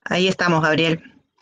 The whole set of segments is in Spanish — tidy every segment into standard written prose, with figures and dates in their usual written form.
Ahí estamos, Gabriel.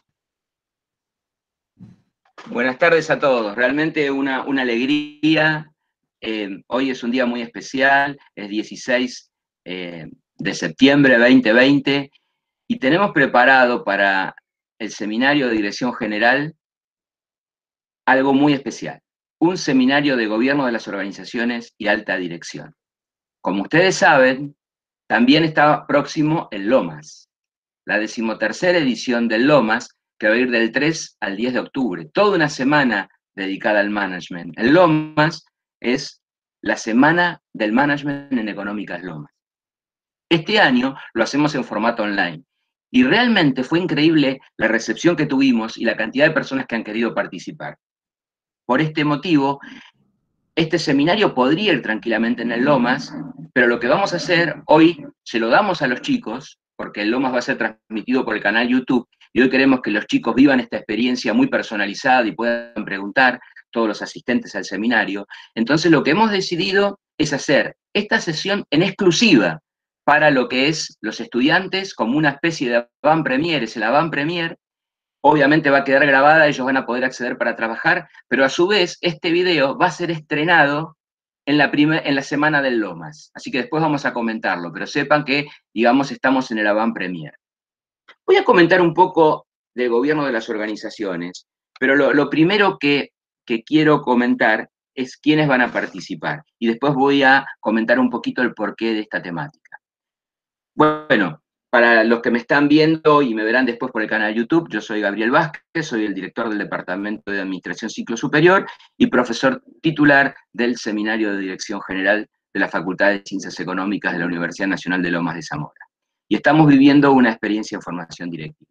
Buenas tardes a todos. Realmente una alegría. Hoy es un día muy especial, es 16 de septiembre 2020 y tenemos preparado para el seminario de Dirección General algo muy especial, un seminario de gobierno de las organizaciones y alta dirección. Como ustedes saben, también está próximo el Lomas, la 13ª edición del Lomas, que va a ir del 3 al 10 de octubre, toda una semana dedicada al management. El Lomas es la semana del management en Económicas Lomas. Este año lo hacemos en formato online y realmente fue increíble la recepción que tuvimos y la cantidad de personas que han querido participar. Por este motivo, este seminario podría ir tranquilamente en el Lomas, pero lo que vamos a hacer hoy se lo damos a los chicos, porque el Lomas va a ser transmitido por el canal YouTube, y hoy queremos que los chicos vivan esta experiencia muy personalizada y puedan preguntar todos los asistentes al seminario. Entonces lo que hemos decidido es hacer esta sesión en exclusiva para lo que es los estudiantes, como una especie de avant premiere, es el avant premiere. Obviamente va a quedar grabada, ellos van a poder acceder para trabajar, pero a su vez este video va a ser estrenado en la semana del Lomas. Así que después vamos a comentarlo, pero sepan que, digamos, estamos en el avant premier. Voy a comentar un poco del gobierno de las organizaciones, pero lo primero que quiero comentar es quiénes van a participar. Y después voy a comentar un poquito el porqué de esta temática. Bueno, para los que me están viendo y me verán después por el canal de YouTube, yo soy Gabriel Vázquez, soy el director del Departamento de Administración Ciclo Superior y profesor titular del Seminario de Dirección General de la Facultad de Ciencias Económicas de la Universidad Nacional de Lomas de Zamora. Y estamos viviendo una experiencia en formación directiva.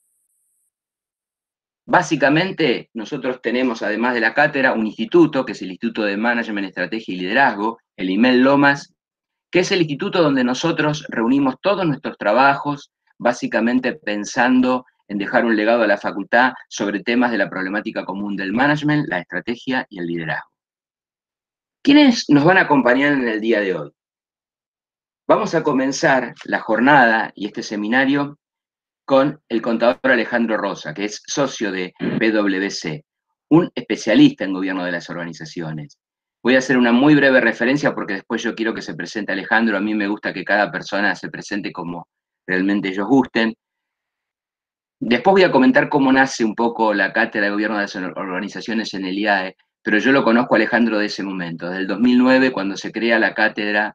Básicamente, nosotros tenemos, además de la cátedra, un instituto, que es el Instituto de Management, Estrategia y Liderazgo, el IMEL Lomas, que es el instituto donde nosotros reunimos todos nuestros trabajos, básicamente pensando en dejar un legado a la facultad sobre temas de la problemática común del management, la estrategia y el liderazgo. ¿Quiénes nos van a acompañar en el día de hoy? Vamos a comenzar la jornada y este seminario con el contador Alejandro Rosa, que es socio de PwC, un especialista en gobierno de las organizaciones. Voy a hacer una muy breve referencia porque después yo quiero que se presente Alejandro. A mí me gusta que cada persona se presente como realmente ellos gusten. Después voy a comentar cómo nace un poco la cátedra de gobierno de las organizaciones en el IAE, pero yo lo conozco a Alejandro de ese momento, desde el 2009, cuando se crea la cátedra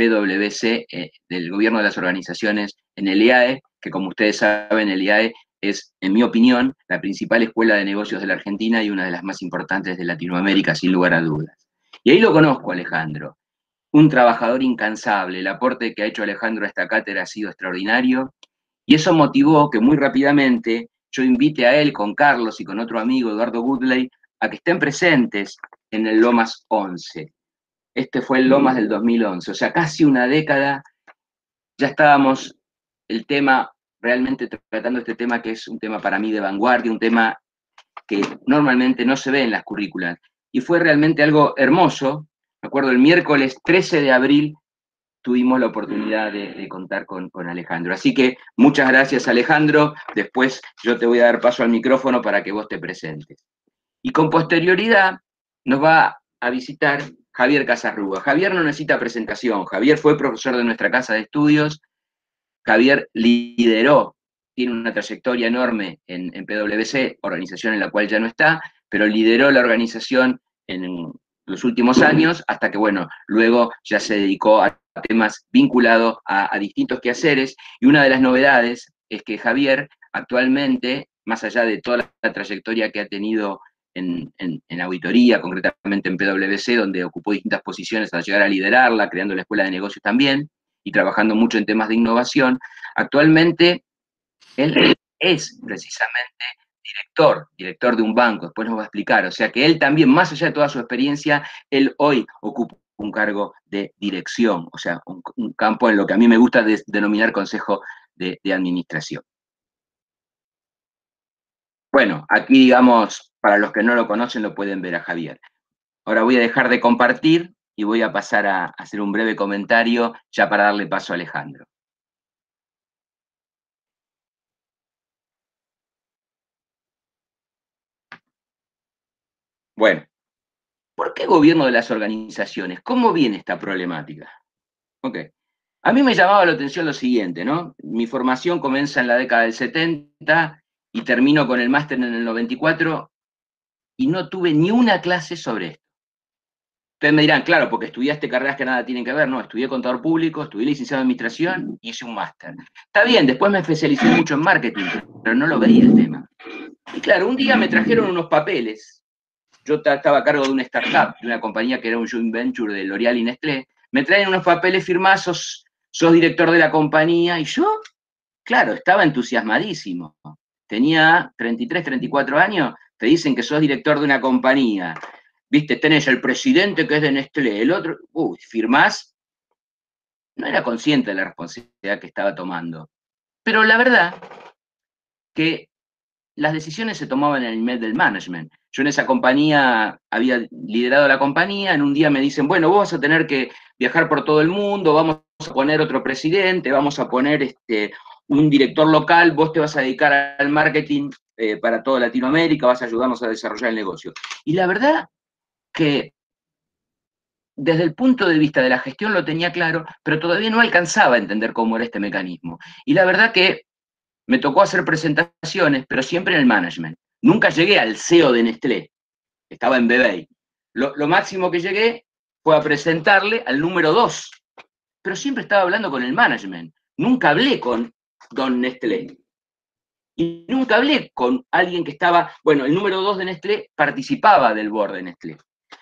PwC del gobierno de las organizaciones en el IAE, que como ustedes saben, el IAE es, en mi opinión, la principal escuela de negocios de la Argentina y una de las más importantes de Latinoamérica, sin lugar a dudas. Y ahí lo conozco, Alejandro, un trabajador incansable. El aporte que ha hecho Alejandro a esta cátedra ha sido extraordinario y eso motivó que muy rápidamente yo invite a él con Carlos y con otro amigo, Eduardo Goodley, a que estén presentes en el Lomas 11. Este fue el Lomas del 2011, o sea, casi una década ya estábamos el tema, realmente tratando este tema que es un tema para mí de vanguardia, un tema que normalmente no se ve en las currículas. Y fue realmente algo hermoso. Me acuerdo el miércoles 13 de abril tuvimos la oportunidad de contar con Alejandro. Así que muchas gracias, Alejandro. Después yo te voy a dar paso al micrófono para que vos te presentes. Y con posterioridad nos va a visitar Javier Casarrúa. Javier no necesita presentación. Javier fue profesor de nuestra casa de estudios. Javier lideró, tiene una trayectoria enorme en PwC, organización en la cual ya no está, pero lideró la organización en los últimos años hasta que, bueno, luego ya se dedicó a temas vinculados a distintos quehaceres, y una de las novedades es que Javier actualmente, más allá de toda la trayectoria que ha tenido en auditoría, concretamente en PwC, donde ocupó distintas posiciones hasta llegar a liderarla, creando la Escuela de Negocios también, y trabajando mucho en temas de innovación, actualmente él es precisamente director de un banco, después nos va a explicar, o sea que él también, más allá de toda su experiencia, él hoy ocupa un cargo de dirección, o sea, un campo en lo que a mí me gusta denominar consejo de administración. Bueno, aquí digamos, para los que no lo conocen, lo pueden ver a Javier. Ahora voy a dejar de compartir y voy a pasar a hacer un breve comentario ya para darle paso a Alejandro. Bueno, ¿por qué gobierno de las organizaciones? ¿Cómo viene esta problemática? Ok. A mí me llamaba la atención lo siguiente, ¿no? Mi formación comienza en la década del 70 y termino con el máster en el 94 y no tuve ni una clase sobre esto. Ustedes me dirán, claro, porque estudiaste carreras que nada tienen que ver, no, estudié contador público, estudié licenciado en administración y hice un máster. Está bien, después me especialicé mucho en marketing, pero no lo veía el tema. Y claro, un día me trajeron unos papeles. Yo estaba a cargo de una startup, de una compañía que era un joint venture de L'Oréal y Nestlé. Me traen unos papeles firmados, sos director de la compañía, y yo, claro, estaba entusiasmadísimo. Tenía 33, 34 años, te dicen que sos director de una compañía. Viste, tenés el presidente que es de Nestlé, el otro, firmás. No era consciente de la responsabilidad que estaba tomando. Pero la verdad que las decisiones se tomaban en el nivel del management. Yo en esa compañía había liderado la compañía, en un día me dicen, bueno, vos vas a tener que viajar por todo el mundo, vamos a poner otro presidente, vamos a poner un director local, vos te vas a dedicar al marketing para toda Latinoamérica, vas a ayudarnos a desarrollar el negocio. Y la verdad que desde el punto de vista de la gestión lo tenía claro, pero todavía no alcanzaba a entender cómo era este mecanismo. Y la verdad que me tocó hacer presentaciones, pero siempre en el management. Nunca llegué al CEO de Nestlé, estaba en BBA. Lo máximo que llegué fue a presentarle al número 2, pero siempre estaba hablando con el management. Nunca hablé con don Nestlé. Y nunca hablé con alguien que estaba, bueno, el número 2 de Nestlé participaba del board de Nestlé.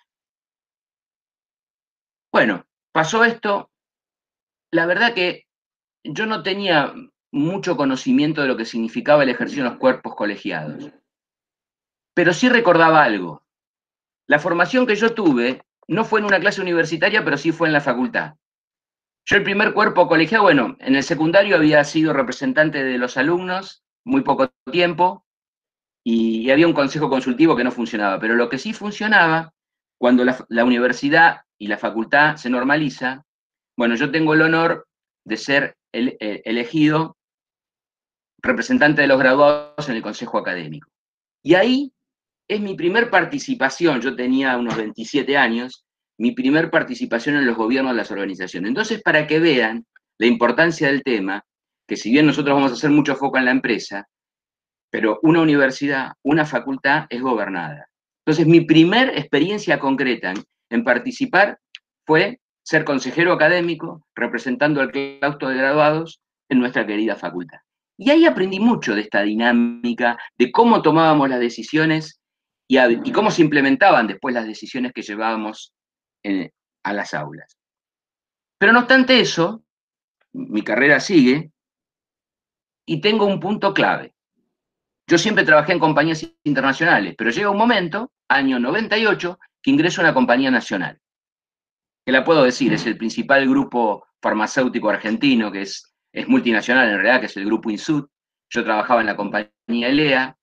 Bueno, pasó esto. La verdad que yo no tenía mucho conocimiento de lo que significaba el ejercicio en los cuerpos colegiados, pero sí recordaba algo. La formación que yo tuve no fue en una clase universitaria, pero sí fue en la facultad. Yo el primer cuerpo colegiado, bueno, en el secundario había sido representante de los alumnos muy poco tiempo y había un consejo consultivo que no funcionaba, pero lo que sí funcionaba, cuando la universidad y la facultad se normaliza, bueno, yo tengo el honor de ser elegido representante de los graduados en el consejo académico. Y ahí es mi primer participación, yo tenía unos 27 años, mi primer participación en los gobiernos de las organizaciones. Entonces, para que vean la importancia del tema, que si bien nosotros vamos a hacer mucho foco en la empresa, pero una universidad, una facultad es gobernada. Entonces, mi primer experiencia concreta en participar fue ser consejero académico representando al claustro de graduados en nuestra querida facultad. Y ahí aprendí mucho de esta dinámica, de cómo tomábamos las decisiones y cómo se implementaban después las decisiones que llevábamos a las aulas. Pero no obstante eso, mi carrera sigue y tengo un punto clave. Yo siempre trabajé en compañías internacionales, pero llega un momento, año 98, que ingreso a una compañía nacional. Que la puedo decir, es el principal grupo farmacéutico argentino, que es multinacional en realidad, que es el grupo Insud. Yo trabajaba en la compañía Elea.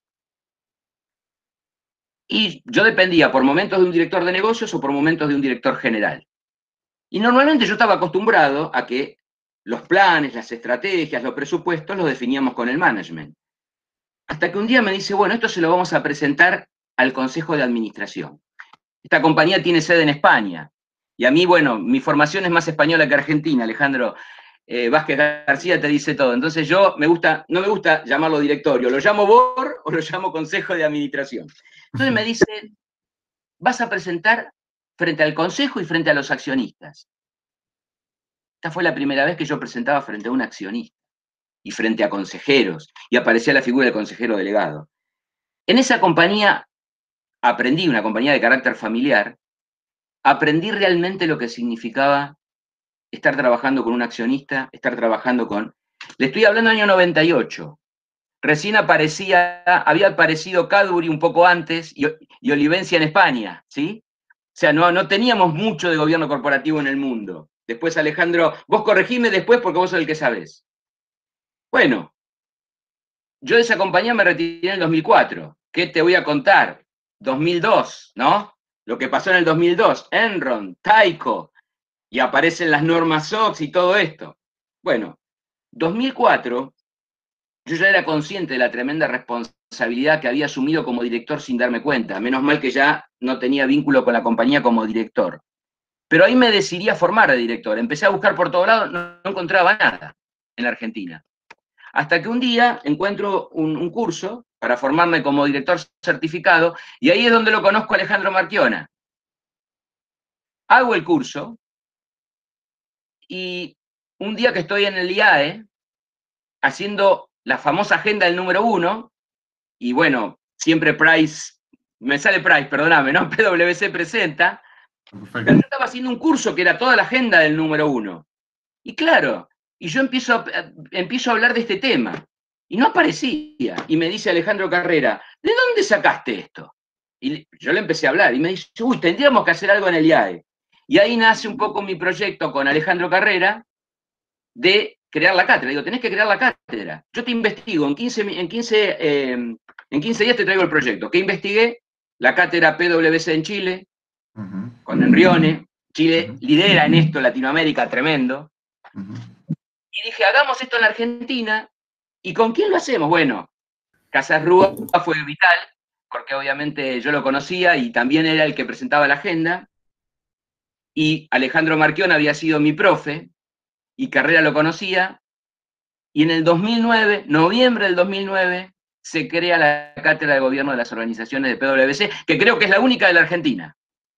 Y yo dependía por momentos de un director de negocios o por momentos de un director general. Y normalmente yo estaba acostumbrado a que los planes, las estrategias, los presupuestos los definíamos con el management. Hasta que un día me dice, bueno, esto se lo vamos a presentar al Consejo de Administración. Esta compañía tiene sede en España. Y a mí, bueno, mi formación es más española que argentina, Alejandro. Vázquez García te dice todo. Entonces yo no me gusta llamarlo directorio, lo llamo board o lo llamo Consejo de Administración. Entonces me dice, vas a presentar frente al Consejo y frente a los accionistas. Esta fue la primera vez que yo presentaba frente a un accionista y frente a consejeros, y aparecía la figura del consejero delegado. En esa compañía aprendí, una compañía de carácter familiar, aprendí realmente lo que significaba estar trabajando con un accionista, estar trabajando con... Le estoy hablando del año 98. Recién había aparecido Cadbury un poco antes y Olivencia en España, ¿sí? O sea, no teníamos mucho de gobierno corporativo en el mundo. Después, Alejandro, vos corregime después porque vos sos el que sabés. Bueno, yo de esa compañía me retiré en el 2004. ¿Qué te voy a contar? 2002, ¿no? Lo que pasó en el 2002, Enron, Tyco, y aparecen las normas SOX y todo esto. Bueno, 2004, yo ya era consciente de la tremenda responsabilidad responsabilidad que había asumido como director sin darme cuenta. Menos mal que ya no tenía vínculo con la compañía como director. Pero ahí me decidí a formar de director. Empecé a buscar por todos lados, no encontraba nada en la Argentina. Hasta que un día encuentro un curso para formarme como director certificado, y ahí es donde lo conozco a Alejandro Marchiona. Hago el curso, y un día que estoy en el IAE, haciendo la famosa agenda del número 1, y bueno, siempre Price, me sale Price, perdóname, ¿no? PwC presenta, pero yo estaba haciendo un curso que era toda la agenda del número 1. Y claro, y yo empiezo a hablar de este tema, y no aparecía. Y me dice Alejandro Carrera, ¿de dónde sacaste esto? Y yo le empecé a hablar, y me dice, uy, tendríamos que hacer algo en el IAE. Y ahí nace un poco mi proyecto con Alejandro Carrera de crear la cátedra. Digo, tenés que crear la cátedra. Yo te investigo, en 15 días te traigo el proyecto. ¿Qué investigué? La cátedra PwC en Chile, con Enrione. Chile lidera en esto Latinoamérica, tremendo. Y dije, hagamos esto en la Argentina. ¿Y con quién lo hacemos? Bueno, Casasrúa fue vital, porque obviamente yo lo conocía y también era el que presentaba la agenda. Y Alejandro Marchiona había sido mi profe, y Carrera lo conocía. Y en el 2009, noviembre del 2009, se crea la Cátedra de Gobierno de las Organizaciones de PwC, que creo que es la única de la Argentina.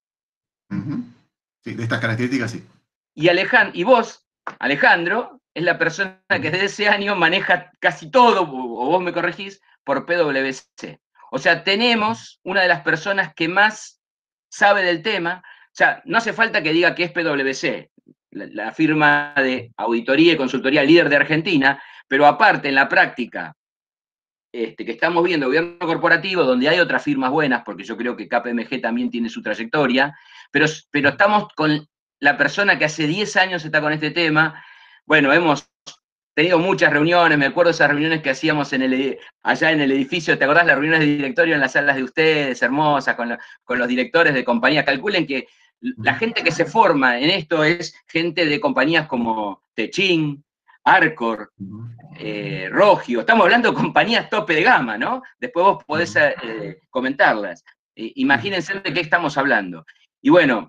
Sí, de estas características, sí. Y vos, Alejandro, es la persona que desde ese año maneja casi todo, o vos me corregís, por PwC. O sea, tenemos una de las personas que más sabe del tema. O sea, no hace falta que diga que es PwC, la firma de auditoría y consultoría líder de Argentina, pero aparte, en la práctica, que estamos viendo gobierno corporativo, donde hay otras firmas buenas, porque yo creo que KPMG también tiene su trayectoria, pero estamos con la persona que hace 10 años está con este tema. Bueno, hemos tenido muchas reuniones, me acuerdo de esas reuniones que hacíamos allá en el edificio, ¿te acordás? Las reuniones de directorio en las salas de ustedes, hermosas, con los directores de compañías. Calculen que la gente que se forma en esto es gente de compañías como Techin, Arcor, Rogio, estamos hablando de compañías tope de gama, ¿no? Después vos podés comentarlas. Imagínense de qué estamos hablando. Y bueno,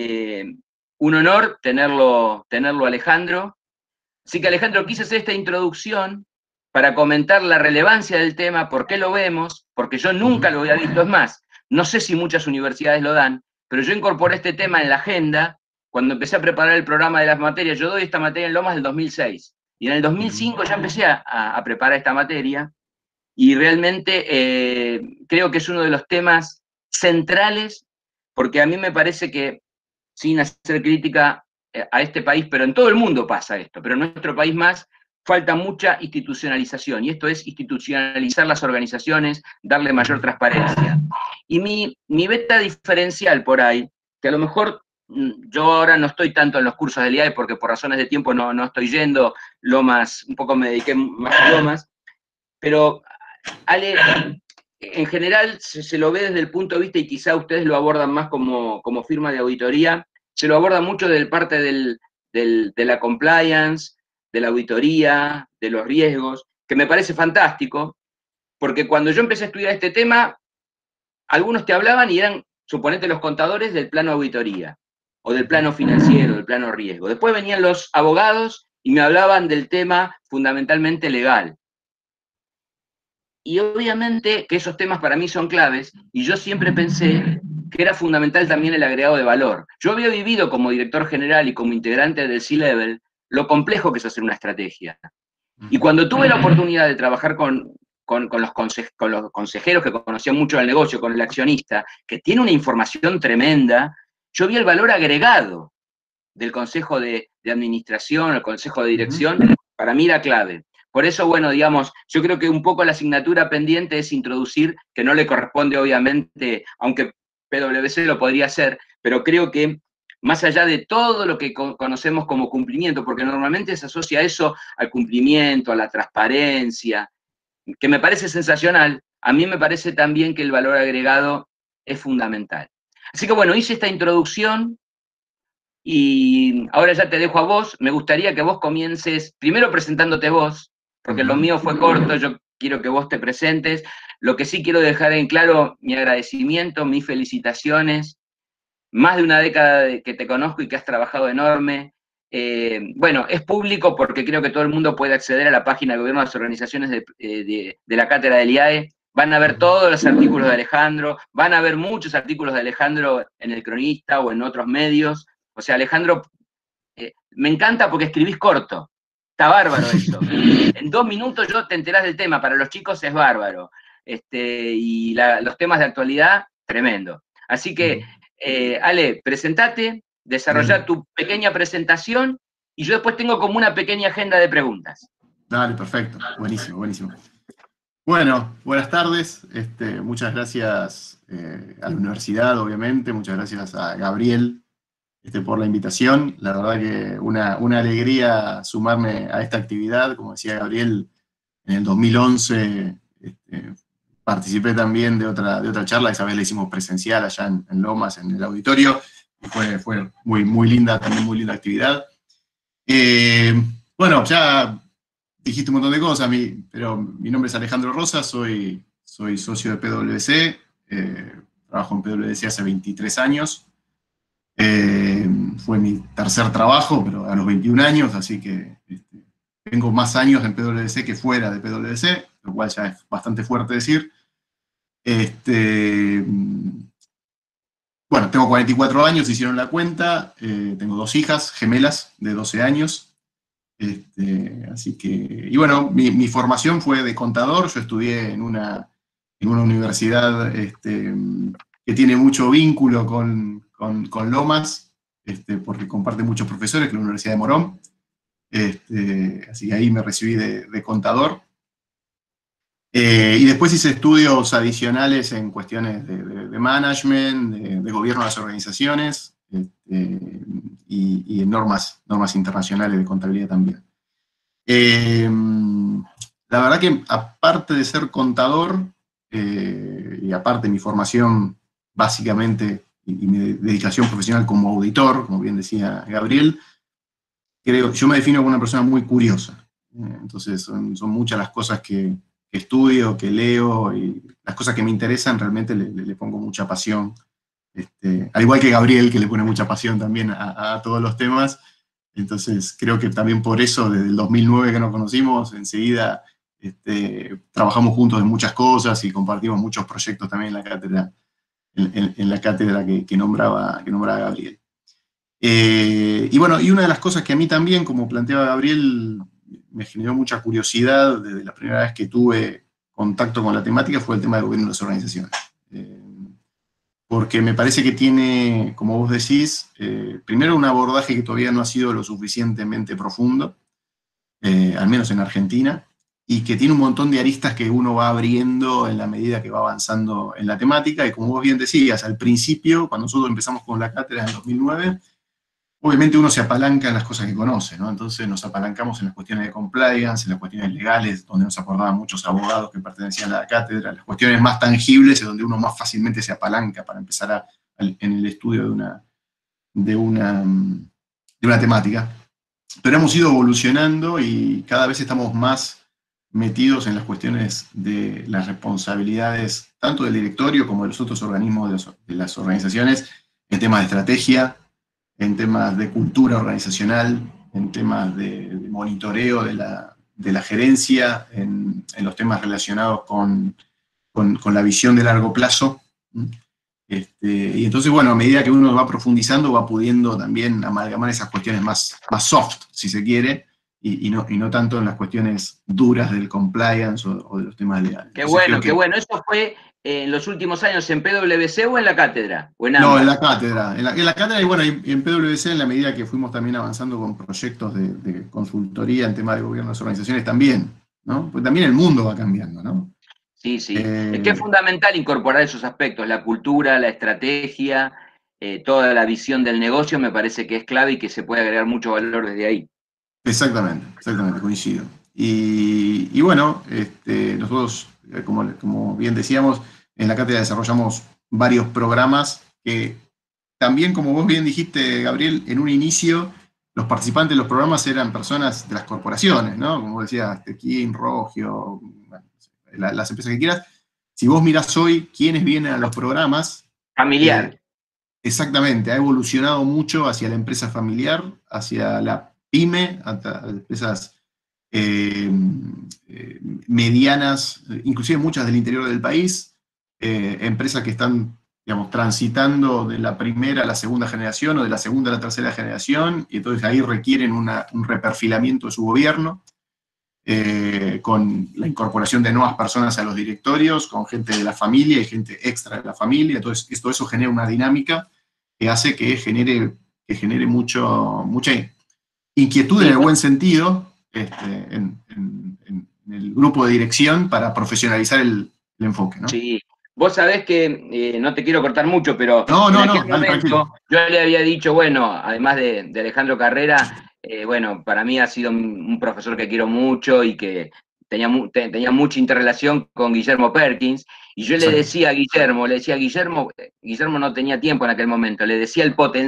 un honor tenerlo Alejandro. Así que Alejandro, quise hacer esta introducción para comentar la relevancia del tema, por qué lo vemos, porque yo nunca lo había visto. Es más, no sé si muchas universidades lo dan, pero yo incorporé este tema en la agenda cuando empecé a preparar el programa de las materias. Yo doy esta materia en Lomas del 2006. Y en el 2005 ya empecé a preparar esta materia, y realmente creo que es uno de los temas centrales, porque a mí me parece que, sin hacer crítica a este país, pero en todo el mundo pasa esto, pero en nuestro país más, falta mucha institucionalización, y esto es institucionalizar las organizaciones, darle mayor transparencia. Y mi beta diferencial por ahí, que a lo mejor yo ahora no estoy tanto en los cursos del IAE porque por razones de tiempo no estoy yendo, Lomas, un poco me dediqué más a Lomas, pero Ale, en general se lo ve desde el punto de vista, y quizá ustedes lo abordan más como firma de auditoría, se lo aborda mucho desde parte de la compliance, de la auditoría, de los riesgos, que me parece fantástico, porque cuando yo empecé a estudiar este tema, algunos te hablaban y eran, suponete, los contadores del plano auditoría, o del plano financiero, del plano riesgo. Después venían los abogados y me hablaban del tema fundamentalmente legal. Y obviamente que esos temas para mí son claves, y yo siempre pensé que era fundamental también el agregado de valor. Yo había vivido como director general y como integrante del C-Level lo complejo que es hacer una estrategia. Y cuando tuve la oportunidad de trabajar con los consejeros que conocían mucho del negocio, con el accionista, que tiene una información tremenda, yo vi el valor agregado del consejo de administración, el consejo de dirección, para mí era clave. Por eso, bueno, digamos, yo creo que un poco la asignatura pendiente es introducir, que no le corresponde obviamente, aunque PwC lo podría hacer, pero creo que más allá de todo lo que conocemos como cumplimiento, porque normalmente se asocia eso al cumplimiento, a la transparencia, que me parece sensacional, a mí me parece también que el valor agregado es fundamental. Así que bueno, hice esta introducción, y ahora ya te dejo a vos. Me gustaría que vos comiences, primero presentándote vos, porque lo mío fue corto, yo quiero que vos te presentes. Lo que sí quiero dejar en claro, mi agradecimiento, mis felicitaciones, más de una década que te conozco y que has trabajado enorme. Bueno, es público porque creo que todo el mundo puede acceder a la página de gobierno de las organizaciones de la cátedra del IAE. Van a ver todos los artículos de Alejandro, van a ver muchos artículos de Alejandro en El Cronista o en otros medios. O sea, Alejandro, me encanta porque escribís corto. Está bárbaro eso. En 2 minutos yo te enterás del tema. Para los chicos es bárbaro. Y los temas de actualidad, tremendo. Así que, Ale, presentate, desarrollá tu pequeña presentación y yo después tengo como una pequeña agenda de preguntas. Dale, perfecto. Buenísimo, buenísimo. Bueno, buenas tardes. Muchas gracias a la universidad, obviamente. Muchas gracias a Gabriel por la invitación. La verdad que una alegría sumarme a esta actividad. Como decía Gabriel, en el 2011 participé también de otra charla. Esa vez la hicimos presencial allá en Lomas, en el auditorio. Y fue muy linda, también muy linda actividad. Bueno, ya dijiste un montón de cosas, pero mi nombre es Alejandro Rosa, soy socio de PwC, trabajo en PwC hace 23 años. Fue mi tercer trabajo, pero a los 21 años, así que tengo más años en PwC que fuera de PwC, lo cual ya es bastante fuerte decir. Bueno, tengo 44 años, hicieron la cuenta, tengo 2 hijas gemelas de 12 años. Así que, y bueno, mi formación fue de contador. Yo estudié en una universidad que tiene mucho vínculo con Lomas, porque comparte muchos profesores, que es la Universidad de Morón. Así que ahí me recibí de contador. Y después hice estudios adicionales en cuestiones de management, de gobierno de las organizaciones, y en normas internacionales de contabilidad también. La verdad que aparte de ser contador, y aparte de mi formación básicamente y mi dedicación profesional como auditor, como bien decía Gabriel, yo me defino como una persona muy curiosa. Entonces son muchas las cosas que estudio, que leo, y las cosas que me interesan realmente le pongo mucha pasión. Al igual que Gabriel, que le pone mucha pasión también a todos los temas. Entonces creo que también por eso, desde el 2009 que nos conocimos, enseguida trabajamos juntos en muchas cosas y compartimos muchos proyectos también en la cátedra, en la cátedra que nombraba Gabriel. Y bueno, y una de las cosas que a mí también, como planteaba Gabriel, me generó mucha curiosidad desde la primera vez que tuve contacto con la temática fue el tema del gobierno de las organizaciones. Porque me parece que tiene, como vos decís, primero un abordaje que todavía no ha sido lo suficientemente profundo, al menos en Argentina, y que tiene un montón de aristas que uno va abriendo en la medida que va avanzando en la temática, y como vos bien decías, al principio, cuando nosotros empezamos con la cátedra en 2009, obviamente uno se apalanca en las cosas que conoce, ¿no? Entonces nos apalancamos en las cuestiones de compliance, en las cuestiones legales, donde nos acordaban muchos abogados que pertenecían a la cátedra, las cuestiones más tangibles, es donde uno más fácilmente se apalanca para empezar en el estudio de una temática. Pero hemos ido evolucionando y cada vez estamos más metidos en las cuestiones de las responsabilidades, tanto del directorio como de los otros organismos de las organizaciones, en temas de estrategia, en temas de cultura organizacional, en temas de monitoreo de la gerencia, en los temas relacionados con la visión de largo plazo. Y entonces, bueno, a medida que uno va profundizando, va pudiendo también amalgamar esas cuestiones más soft, si se quiere, y no tanto en las cuestiones duras del compliance o de los temas legales. Qué bueno, qué bueno. ¿Eso fue en los últimos años en PwC o en la cátedra? ¿O en ambas? No, en la cátedra. En la cátedra y bueno, y en PwC, en la medida que fuimos también avanzando con proyectos de consultoría en temas de gobierno de las organizaciones también, ¿no? Porque también el mundo va cambiando, ¿no? Sí, sí. Es que es fundamental incorporar esos aspectos, la cultura, la estrategia, toda la visión del negocio, me parece que es clave y que se puede agregar mucho valor desde ahí. Exactamente, coincido. Y bueno, nosotros, como bien decíamos, en la cátedra desarrollamos varios programas que también, como vos bien dijiste, Gabriel, en un inicio los participantes de los programas eran personas de las corporaciones, ¿no? Como decía, Kim, Rogio, las empresas que quieras. si vos mirás hoy quiénes vienen a los programas, Familiar. Exactamente, ha evolucionado mucho hacia la empresa familiar, hacia la pyme, hasta empresas medianas, inclusive muchas del interior del país, empresas que están, digamos, transitando de la primera a la segunda generación o de la segunda a la tercera generación, y entonces ahí requieren un reperfilamiento de su gobierno, con la incorporación de nuevas personas a los directorios, con gente de la familia y gente extra de la familia. Entonces, todo eso genera una dinámica que hace que genere mucha inquietud en Sí, el buen sentido en el grupo de dirección para profesionalizar el enfoque, ¿no? sí. Vos sabés que, no te quiero cortar mucho, pero No, en no, aquel no, dale, tranquilo. momento yo le había dicho, bueno, además de Alejandro Carrera, bueno, para mí ha sido un profesor que quiero mucho y que tenía mucha interrelación con Guillermo Perkins, y yo le Exacto. decía a Guillermo, Guillermo no tenía tiempo en aquel momento, le decía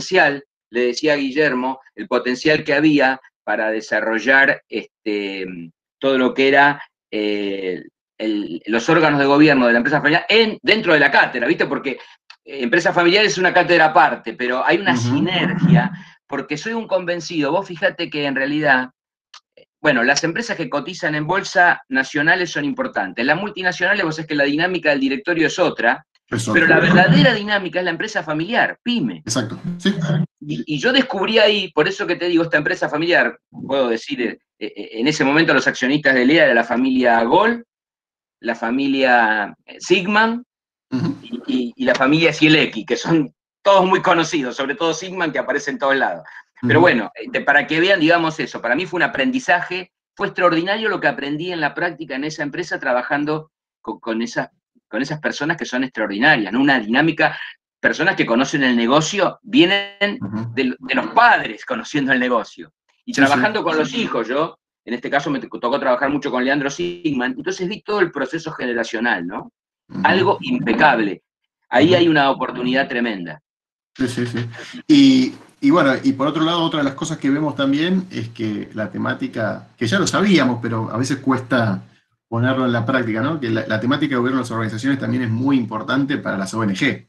a Guillermo el potencial que había para desarrollar todo lo que era los órganos de gobierno de la empresa familiar dentro de la cátedra, ¿viste? Porque empresa familiar es una cátedra aparte, pero hay una sinergia, porque soy un convencido. Vos fíjate que en realidad, bueno, las empresas que cotizan en bolsa nacionales son importantes. Las multinacionales, vos sabés que la dinámica del directorio es otra, Es pero otro. la verdadera dinámica es la empresa familiar, pyme. Exacto. Sí. Y yo descubrí ahí, por eso que te digo, esta empresa familiar, puedo decir, en ese momento los accionistas de Lea era la familia Gol, la familia Sigman Uh-huh. y la familia Sielecki, que son todos muy conocidos, sobre todo Sigman, que aparece en todos lados. Pero Uh-huh. bueno, para que vean, digamos eso, para mí fue un aprendizaje, fue extraordinario lo que aprendí en la práctica en esa empresa trabajando con esas personas que son extraordinarias, ¿no? Una dinámica, personas que conocen el negocio, vienen Uh-huh. de los padres conociendo el negocio. Y Sí, sí. trabajando con los hijos, yo, en este caso me tocó trabajar mucho con Leandro Sigman, entonces vi todo el proceso generacional, ¿no? Uh-huh. Algo impecable. Ahí Uh-huh. hay una oportunidad tremenda. Sí, sí, sí. Y bueno, y por otro lado, otra de las cosas que vemos también es que la temática, que ya lo sabíamos, pero a veces cuesta ponerlo en la práctica, ¿no? Que la temática de gobierno de las organizaciones también es muy importante para las ONG.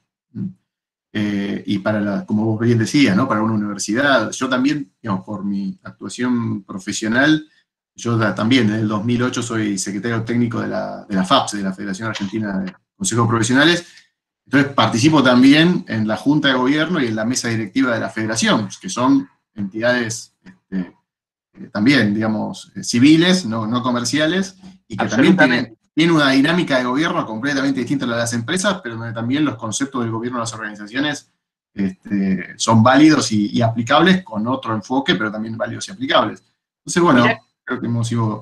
Y como vos bien decías, ¿no? Para una universidad. Yo también, digamos, por mi actuación profesional, yo también desde el 2008 soy secretario técnico de la FAPS, de la Federación Argentina de Consejos Profesionales. Entonces participo también en la Junta de Gobierno y en la mesa directiva de la Federación, que son entidades también, digamos, civiles, no comerciales, y que también Absolutamente. tiene una dinámica de gobierno completamente distinta a la de las empresas, pero donde también los conceptos del gobierno de las organizaciones son válidos y aplicables con otro enfoque, pero también válidos y aplicables. Entonces, Mirá, bueno, creo que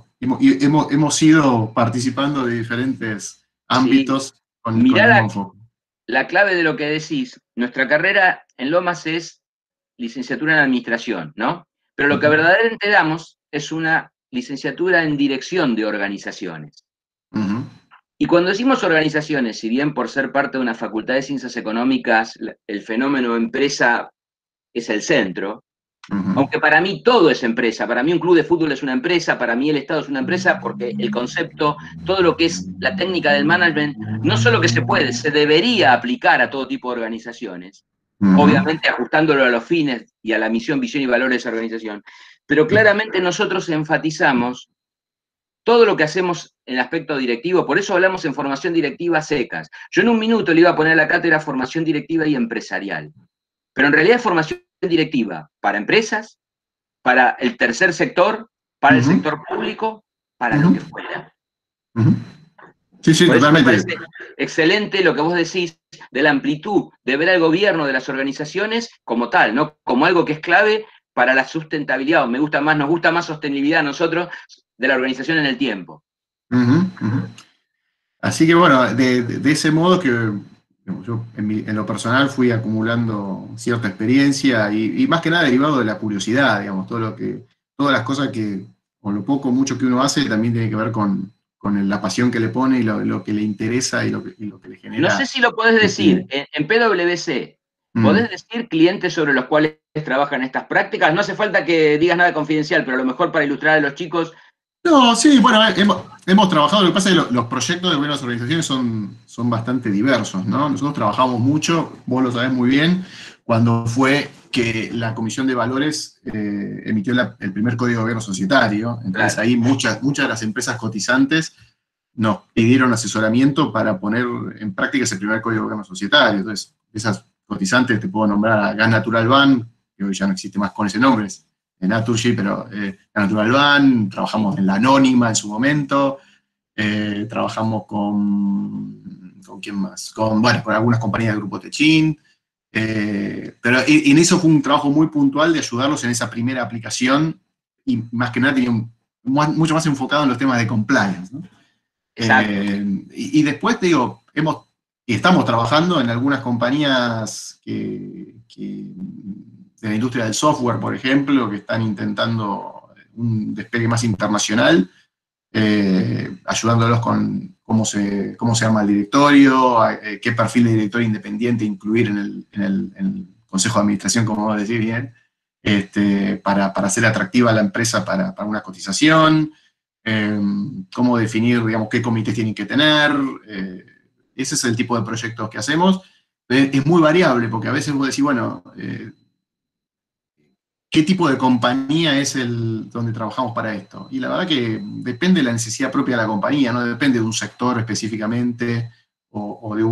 hemos ido participando de diferentes sí, ámbitos con mirá el mismo enfoque. la clave de lo que decís. Nuestra carrera en Lomas es licenciatura en administración, ¿no? Pero lo que Uh-huh. verdaderamente damos es una licenciatura en dirección de organizaciones. Uh-huh. Y cuando decimos organizaciones, si bien por ser parte de una facultad de ciencias económicas, el fenómeno empresa es el centro, Uh-huh. aunque para mí todo es empresa, para mí un club de fútbol es una empresa, para mí el Estado es una empresa, porque el concepto, todo lo que es la técnica del management, no solo que se puede, se debería aplicar a todo tipo de organizaciones, Uh-huh. obviamente ajustándolo a los fines y a la misión, visión y valores de esa organización, pero claramente nosotros enfatizamos todo lo que hacemos en el aspecto directivo, por eso hablamos en formación directiva secas. Yo en un minuto le iba a poner a la cátedra formación directiva y empresarial, pero en realidad es formación directiva para empresas, para el tercer sector, para el Uh-huh. sector público, para lo Uh-huh. que fuera. Uh-huh. Sí, sí, Por eso me totalmente. parece excelente lo que vos decís de la amplitud de ver al gobierno de las organizaciones como tal, ¿no? Como algo que es clave para la sustentabilidad. Nos gusta más sostenibilidad a nosotros de la organización en el tiempo. Uh-huh. Uh-huh. Así que bueno, de ese modo que digamos, yo en lo personal fui acumulando cierta experiencia y más que nada derivado de la curiosidad, digamos, todas las cosas que, o lo poco o mucho que uno hace, también tiene que ver con la pasión que le pone y lo que le interesa y lo que le No sé genera. si lo podés decir, Este, en PwC, ¿podés mm. decir clientes sobre los cuales trabajan estas prácticas? No hace falta que digas nada confidencial, pero a lo mejor para ilustrar a los chicos. No, sí, bueno, hemos trabajado, lo que pasa es que los proyectos de buenas organizaciones son bastante diversos, ¿no? Nosotros trabajamos mucho, vos lo sabés muy bien, cuando fue que la Comisión de Valores emitió el primer Código de Gobierno Societario. Entonces Claro. ahí muchas de las empresas cotizantes nos pidieron asesoramiento para poner en práctica ese primer Código de Gobierno Societario. Entonces, esas cotizantes te puedo nombrar a Gas Natural Ban, que hoy ya no existe más con ese nombre, es Naturgy, pero Gas Natural Ban, trabajamos en la Anónima en su momento, trabajamos ¿con quién más? Bueno, con algunas compañías del Grupo Techin, pero en eso fue un trabajo muy puntual de ayudarlos en esa primera aplicación y más que nada tenía mucho más enfocado en los temas de compliance, ¿no? Exacto. Y después te digo, y estamos trabajando en algunas compañías de la industria del software, por ejemplo, que están intentando un despegue más internacional, ayudándolos con cómo se arma el directorio, qué perfil de directorio independiente incluir en el consejo de administración, como vos decís bien, para hacer atractiva la empresa para una cotización, cómo definir, digamos, qué comités tienen que tener. Ese es el tipo de proyectos que hacemos. Es muy variable, porque a veces vos decís, bueno, ¿qué tipo de compañía es donde trabajamos para esto? Y la verdad que depende de la necesidad propia de la compañía, no depende de un sector específicamente o de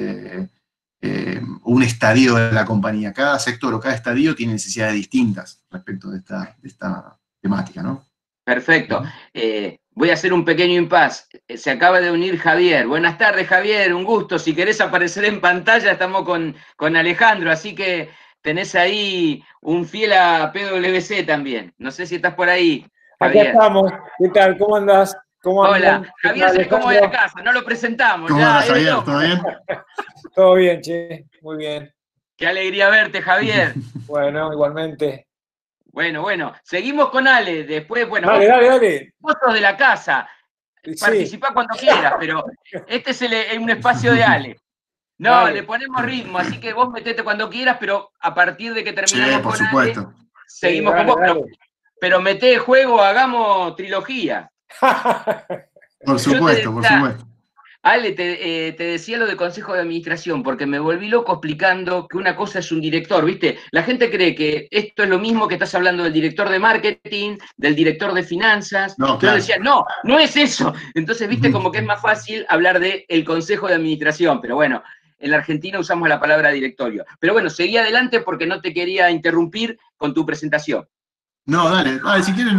un estadio de la compañía. Cada sector o cada estadio tiene necesidades distintas respecto de esta temática, ¿no? Perfecto. Voy a hacer un pequeño impasse. Se acaba de unir Javier. Buenas tardes, Javier. Un gusto. Si querés aparecer en pantalla, estamos con Alejandro. Así que tenés ahí un fiel a PwC también. No sé si estás por ahí, Acá Javier. estamos. ¿Qué tal? ¿Cómo andás? ¿Cómo Hola. andan? ¿Qué Javier tal, se ve como de la Alejandro? casa. No lo presentamos. ¿Cómo Ya andas, es de Javier? loco. ¿Todo bien? Todo bien, che. Muy bien. Qué alegría verte, Javier. Bueno, igualmente. Bueno. Seguimos con Ale. Después, bueno, Dale, dale, dale. vos sos de la casa. Sí. Participá cuando quieras, pero este es un espacio de Ale. No, le Dale. ponemos ritmo, así que vos metete cuando quieras, pero a partir de que Sí, terminemos por con Ale, supuesto. Sí, seguimos con dale, vos, dale. pero meté juego, hagamos trilogía. Por Yo te supuesto, por decía, supuesto. Ale, te decía lo de consejo de administración, porque me volví loco explicando que una cosa es un director, ¿viste? La gente cree que esto es lo mismo que estás hablando del director de marketing, del director de finanzas. No, Yo le claro. decía, no es eso. Entonces, ¿viste? Como que es más fácil hablar de el consejo de administración, pero bueno, en la Argentina usamos la palabra directorio. Pero bueno, seguí adelante porque no te quería interrumpir con tu presentación. No, dale, si quieren,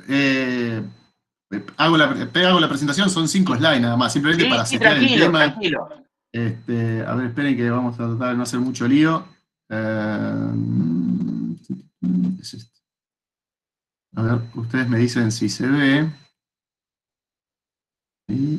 hago la presentación, son 5 slides nada más, simplemente Sí, para sí, setear el tranquilo, tema. tranquilo. A ver, esperen que vamos a tratar de no hacer mucho lío. Es esto. A ver, ustedes me dicen si se ve. Sí.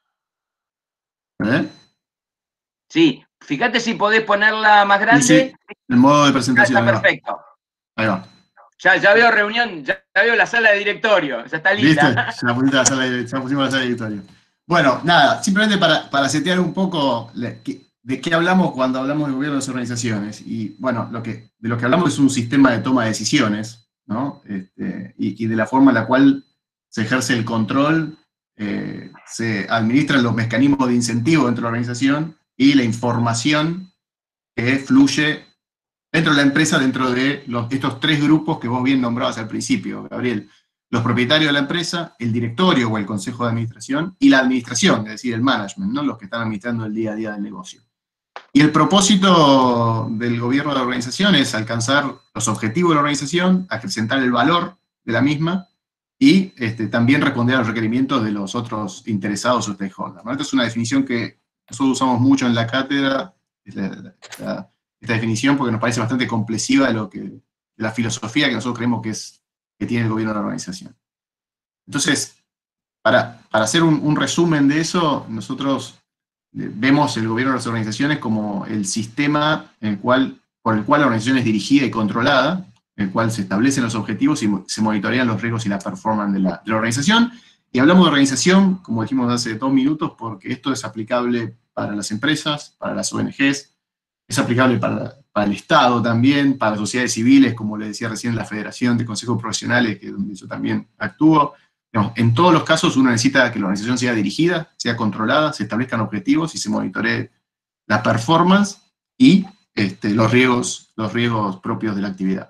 A ver. Sí, fíjate si podés ponerla más Sí, sí, grande. el modo de Ya presentación, está ahí va. perfecto. Ahí va. Ya veo reunión, ya veo la sala de directorio, ya está ¿Viste? linda. Ya pusimos la sala de directorio. Bueno, nada, simplemente para setear un poco de qué hablamos cuando hablamos de gobierno de las organizaciones. Y bueno, de lo que hablamos es un sistema de toma de decisiones, ¿no? Y de la forma en la cual se ejerce el control, se administran los mecanismos de incentivo dentro de la organización y la información que fluye dentro de la empresa, dentro de estos 3 grupos que vos bien nombrabas al principio, Gabriel. Los propietarios de la empresa, el directorio o el consejo de administración y la administración, es decir, el management, ¿no? Los que están administrando el día a día del negocio. Y el propósito del gobierno de la organización es alcanzar los objetivos de la organización, acrecentar el valor de la misma y también responder a los requerimientos de los otros interesados o stakeholders, ¿no? Esta es una definición que nosotros usamos mucho en la cátedra, esta definición, porque nos parece bastante complexiva de la filosofía que nosotros creemos que tiene el gobierno de la organización. Entonces, para hacer un resumen de eso, nosotros vemos el gobierno de las organizaciones como el sistema por el cual la organización es dirigida y controlada, en el cual se establecen los objetivos y se monitorean los riesgos y la performance de la organización. Y hablamos de organización, como dijimos hace 2 minutos, porque esto es aplicable para las empresas, para las ONGs, es aplicable para el Estado también, para sociedades civiles, como les decía recién, la Federación de Consejos Profesionales, que es donde yo también actúo, digamos, en todos los casos uno necesita que la organización sea dirigida, sea controlada, se establezcan objetivos y se monitoree la performance y los riesgos propios de la actividad.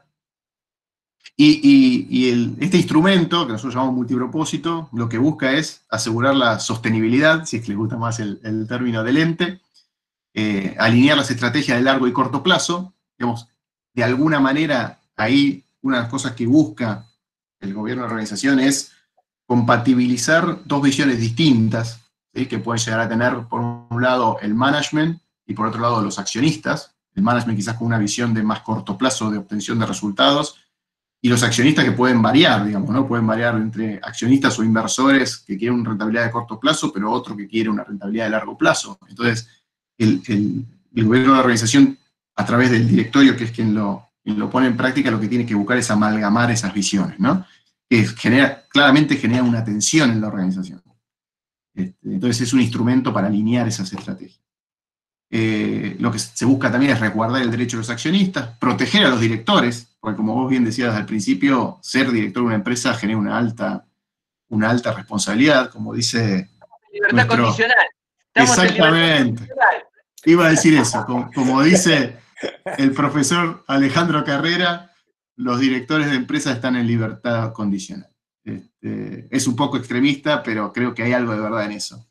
Este instrumento, que nosotros llamamos multipropósito, lo que busca es asegurar la sostenibilidad, si es que les gusta más el término del ente, alinear las estrategias de largo y corto plazo. Digamos, de alguna manera, ahí una de las cosas que busca el gobierno de la organización es compatibilizar dos visiones distintas, ¿sí?, que pueden llegar a tener, por un lado, el management y por otro lado, los accionistas. El management quizás con una visión de más corto plazo de obtención de resultados, y los accionistas que pueden variar, digamos, ¿no? Pueden variar entre accionistas o inversores que quieren una rentabilidad de corto plazo, pero otro que quiere una rentabilidad de largo plazo. Entonces, el gobierno de la organización, a través del directorio, que es quien lo pone en práctica, lo que tiene que buscar es amalgamar esas visiones, ¿no? Que claramente genera una tensión en la organización. Entonces es un instrumento para alinear esas estrategias. Lo que se busca también es resguardar el derecho de los accionistas, proteger a los directores, porque como vos bien decías al principio, ser director de una empresa genera una alta responsabilidad, como dice libertad condicional. Exactamente. Iba a decir eso, como dice el profesor Alejandro Carrera, los directores de empresas están en libertad condicional. Es un poco extremista, pero creo que hay algo de verdad en eso.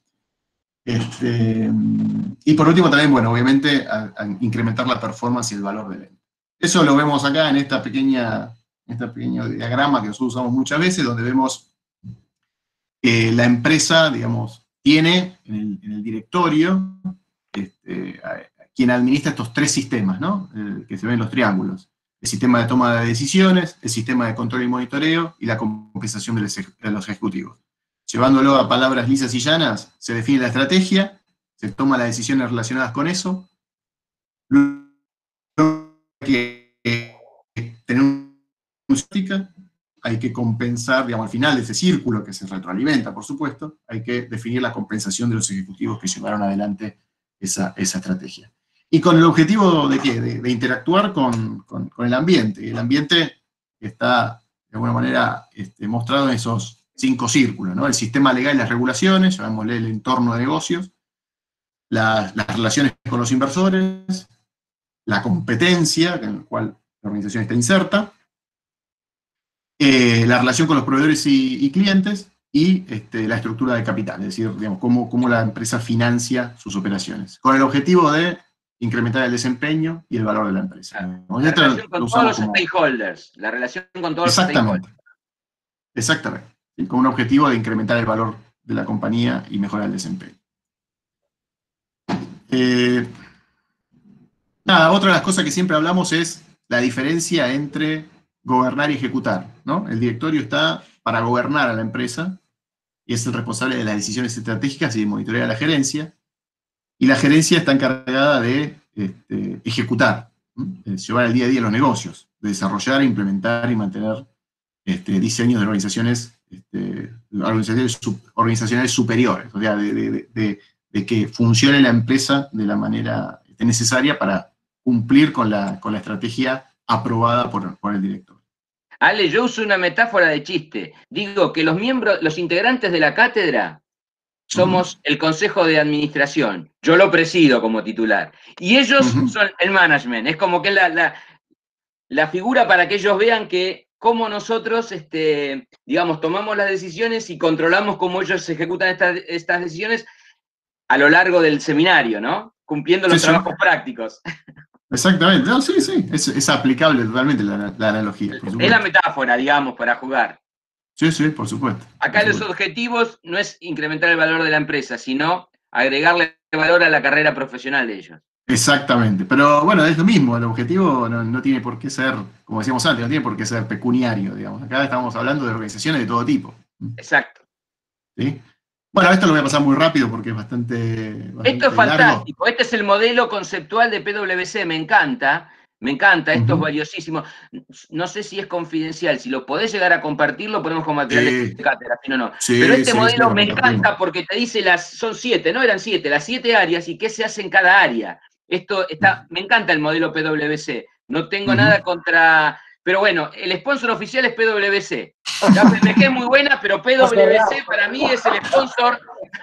Y por último también, bueno, obviamente, a incrementar la performance y el valor del ente. Eso lo vemos acá en este pequeño diagrama que nosotros usamos muchas veces, donde vemos que la empresa, digamos, tiene en el directorio quien administra estos tres sistemas, ¿no? Que se ven en los triángulos. El sistema de toma de decisiones, el sistema de control y monitoreo y la compensación de los ejecutivos. Llevándolo a palabras lisas y llanas, se define la estrategia, se toman las decisiones relacionadas con eso, luego hay que tener una práctica, hay que compensar, digamos, al final de ese círculo que se retroalimenta, por supuesto, hay que definir la compensación de los ejecutivos que llevaron adelante esa estrategia. Y con el objetivo de ¿qué? De interactuar con el ambiente. El ambiente está, de alguna manera, mostrado en esos 5 círculos, ¿no? El sistema legal y las regulaciones, llamémosle el entorno de negocios, las relaciones con los inversores, la competencia, en la cual la organización está inserta, la relación con los proveedores y clientes, y la estructura de capital, es decir, digamos, cómo la empresa financia sus operaciones, con el objetivo de incrementar el desempeño y el valor de la empresa. La relación con todos los stakeholders, la relación con todos los stakeholders. Exactamente. ¿Sí? Con un objetivo de incrementar el valor de la compañía y mejorar el desempeño. Otra de las cosas que siempre hablamos es la diferencia entre gobernar y ejecutar, ¿no? El directorio está para gobernar a la empresa y es el responsable de las decisiones estratégicas y de monitorear a la gerencia, y la gerencia está encargada de ejecutar, llevar al día a día los negocios, de desarrollar, implementar y mantener diseños de organizacionales superiores, o sea, de que funcione la empresa de la manera necesaria para cumplir con la estrategia aprobada por el director. Ale, yo uso una metáfora de chiste. Digo que los integrantes de la cátedra somos el consejo de administración. Yo lo presido como titular. Y ellos son el management. Es como que la figura para que ellos vean que cómo nosotros, digamos, tomamos las decisiones y controlamos cómo ellos ejecutan estas decisiones a lo largo del seminario, ¿no? Cumpliendo los trabajos prácticos. Exactamente. No, sí. Es aplicable totalmente la analogía. Es la metáfora, digamos, para jugar. Sí, por supuesto. Acá los objetivos no es incrementar el valor de la empresa, sino agregarle valor a la carrera profesional de ellos. Exactamente, pero bueno, es lo mismo, el objetivo no tiene por qué ser, como decíamos antes, no tiene por qué ser pecuniario, digamos. Acá estamos hablando de organizaciones de todo tipo. Exacto. ¿Sí? Bueno, esto lo voy a pasar muy rápido porque es bastante esto es fantástico, este es el modelo conceptual de PwC, me encanta, esto es valiosísimo. No sé si es confidencial, si lo podés llegar a compartir, lo ponemos como material de cátedra, si no. Pero este modelo me encanta porque te dice son 7, no eran 7, las 7 áreas y qué se hace en cada área. Me encanta el modelo PwC. No tengo nada contra Pero bueno, el sponsor oficial es PwC. La PMG es muy buena, pero PwC para mí es el sponsor.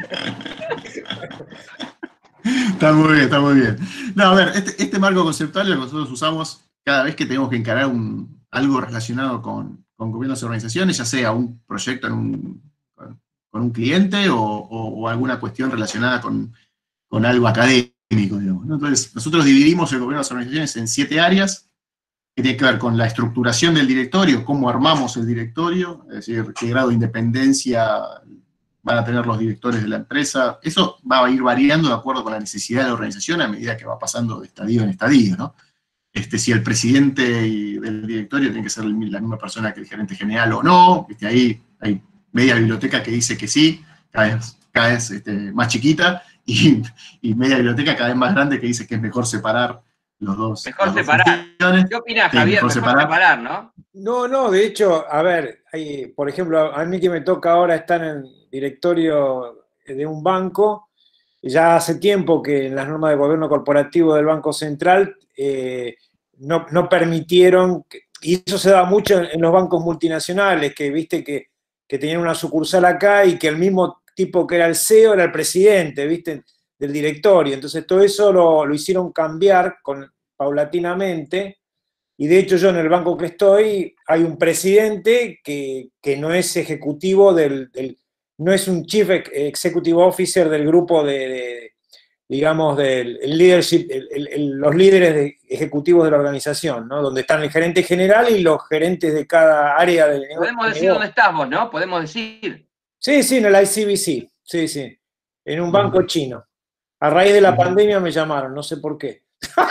Está muy bien, está muy bien. No, a ver, este marco conceptual lo que nosotros usamos cada vez que tenemos que encarar algo relacionado con gobiernos y organizaciones, ya sea un proyecto con un cliente o alguna cuestión relacionada con algo académico, digamos, ¿no? Entonces, nosotros dividimos el gobierno de las organizaciones en 7 áreas, que tiene que ver con la estructuración del directorio, cómo armamos el directorio, es decir, qué grado de independencia van a tener los directores de la empresa. Eso va a ir variando de acuerdo con la necesidad de la organización a medida que va pasando de estadio en estadio, ¿no? Si el presidente del directorio tiene que ser la misma persona que el gerente general o no, ahí hay media biblioteca que dice que sí, cada vez más chiquita, y media biblioteca cada vez más grande que dice que es mejor separar los dos. Mejor separar. ¿Qué opinás, Javier? Mejor separar, ¿no? No, de hecho, a ver, por ejemplo, a mí que me toca ahora estar en el directorio de un banco, ya hace tiempo que en las normas de gobierno corporativo del Banco Central no permitieron, y eso se da mucho en los bancos multinacionales, que viste que tenían una sucursal acá y que el mismo tipo que era el CEO era el presidente, viste, del directorio. Entonces todo eso lo hicieron cambiar paulatinamente. Y de hecho yo en el banco que estoy hay un presidente que no es ejecutivo no es un Chief Executive Officer del grupo digamos, del leadership, los líderes ejecutivos de la organización, ¿no? Donde están el gerente general y los gerentes de cada área del negocio. Podemos decir dónde estás vos, ¿no? Podemos decir. Sí, en el ICBC, sí, en un banco chino. A raíz de la pandemia me llamaron, no sé por qué.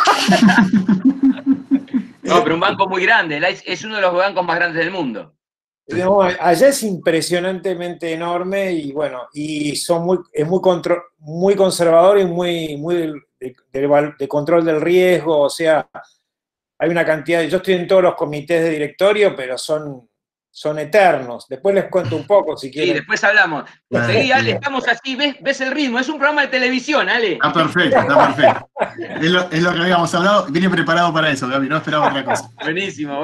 No, pero un banco muy grande, es uno de los bancos más grandes del mundo. No, allá es impresionantemente enorme y bueno, y es muy conservador y muy de control del riesgo, o sea, hay una cantidad yo estoy en todos los comités de directorio, pero son eternos. Después les cuento un poco si quieren. Sí, después hablamos. Seguí, Ale, estamos así, ¿ves el ritmo? Es un programa de televisión, Ale. Está perfecto, está perfecto. Es lo que habíamos hablado, vine preparado para eso, Gaby, no esperaba otra cosa. Buenísimo.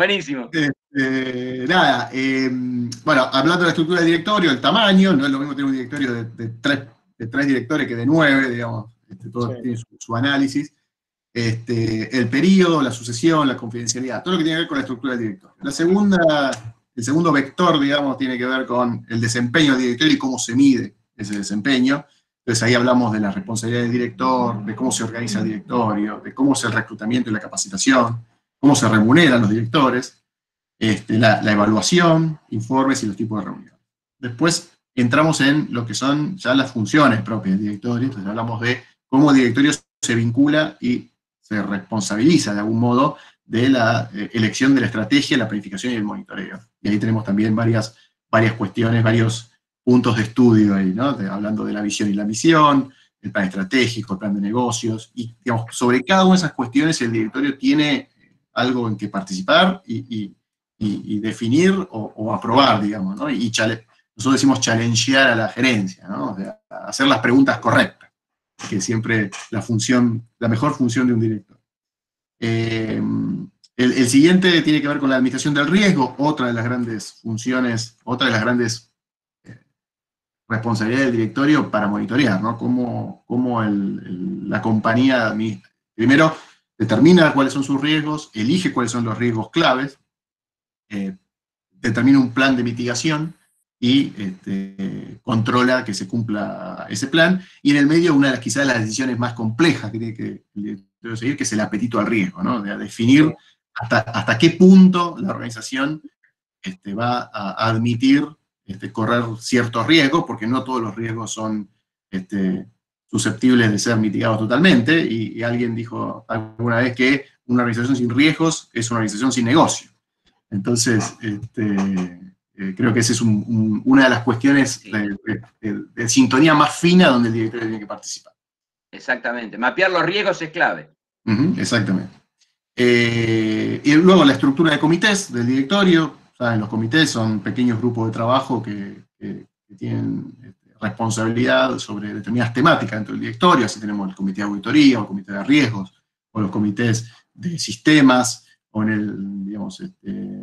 Bueno, hablando de la estructura del directorio, el tamaño, no es lo mismo tener un directorio de tres directores que de 9, digamos, todo tiene su análisis. El periodo, la sucesión, la confidencialidad, todo lo que tiene que ver con la estructura del directorio. El segundo vector, digamos, tiene que ver con el desempeño del directorio y cómo se mide ese desempeño. Entonces ahí hablamos de la responsabilidad del director, de cómo se organiza el directorio, de cómo es el reclutamiento y la capacitación, cómo se remuneran los directores, la evaluación, informes y los tipos de reuniones. Después entramos en lo que son ya las funciones propias del directorio, entonces hablamos de cómo el directorio se vincula y se responsabiliza de algún modo de la elección de la estrategia, la planificación y el monitoreo. Y ahí tenemos también varias cuestiones, varios puntos de estudio ahí, ¿no? Hablando de la visión y la misión, el plan estratégico, el plan de negocios, y digamos, sobre cada una de esas cuestiones el directorio tiene algo en que participar y definir o aprobar, digamos, ¿no? Nosotros decimos challengear a la gerencia, ¿no? O sea, hacer las preguntas correctas, que siempre la mejor función de un director. El siguiente tiene que ver con la administración del riesgo, otra de las grandes funciones, otra de las grandes responsabilidades del directorio para monitorear, ¿no? Cómo la compañía primero determina cuáles son sus riesgos, elige cuáles son los riesgos claves, determina un plan de mitigación y controla que se cumpla ese plan, y en el medio una de quizás las decisiones más complejas que tiene que el directorio seguir, que es el apetito al riesgo, ¿no? De definir hasta qué punto la organización va a admitir correr ciertos riesgos, porque no todos los riesgos son susceptibles de ser mitigados totalmente, y alguien dijo alguna vez que una organización sin riesgos es una organización sin negocio. Entonces, creo que esa es una de las cuestiones de sintonía más fina donde el directorio tiene que participar. Exactamente, mapear los riesgos es clave. Exactamente. Y luego la estructura de comités del directorio. ¿Saben? Los comités son pequeños grupos de trabajo que tienen responsabilidad sobre determinadas temáticas dentro del directorio. Así tenemos el comité de auditoría, o el comité de riesgos, o los comités de sistemas, o en el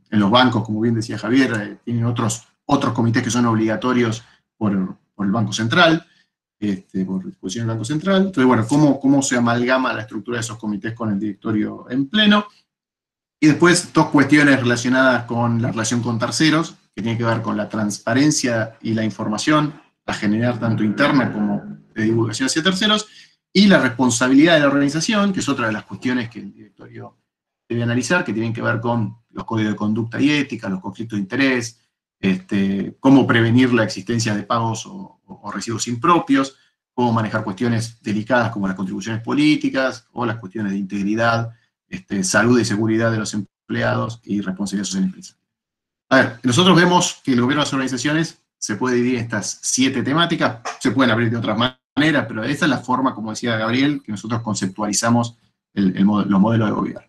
en los bancos, como bien decía Javier, tienen otros comités que son obligatorios por el Banco Central, por disposición del Banco Central. Entonces, bueno, cómo se amalgama la estructura de esos comités con el directorio en pleno. Y después, dos cuestiones relacionadas con la relación con terceros, que tiene que ver con la transparencia y la información a generar tanto interna como de divulgación hacia terceros, y la responsabilidad de la organización, que es otra de las cuestiones que el directorio debe analizar, que tienen que ver con los códigos de conducta y ética, los conflictos de interés, cómo prevenir la existencia de pagos o residuos impropios, cómo manejar cuestiones delicadas como las contribuciones políticas o las cuestiones de integridad, salud y seguridad de los empleados y responsabilidad social empresarial. A ver, nosotros vemos que el gobierno de las organizaciones se puede dividir en estas 7 temáticas, se pueden abrir de otras maneras, pero esa es la forma, como decía Gabriel, que nosotros conceptualizamos los modelos de gobierno.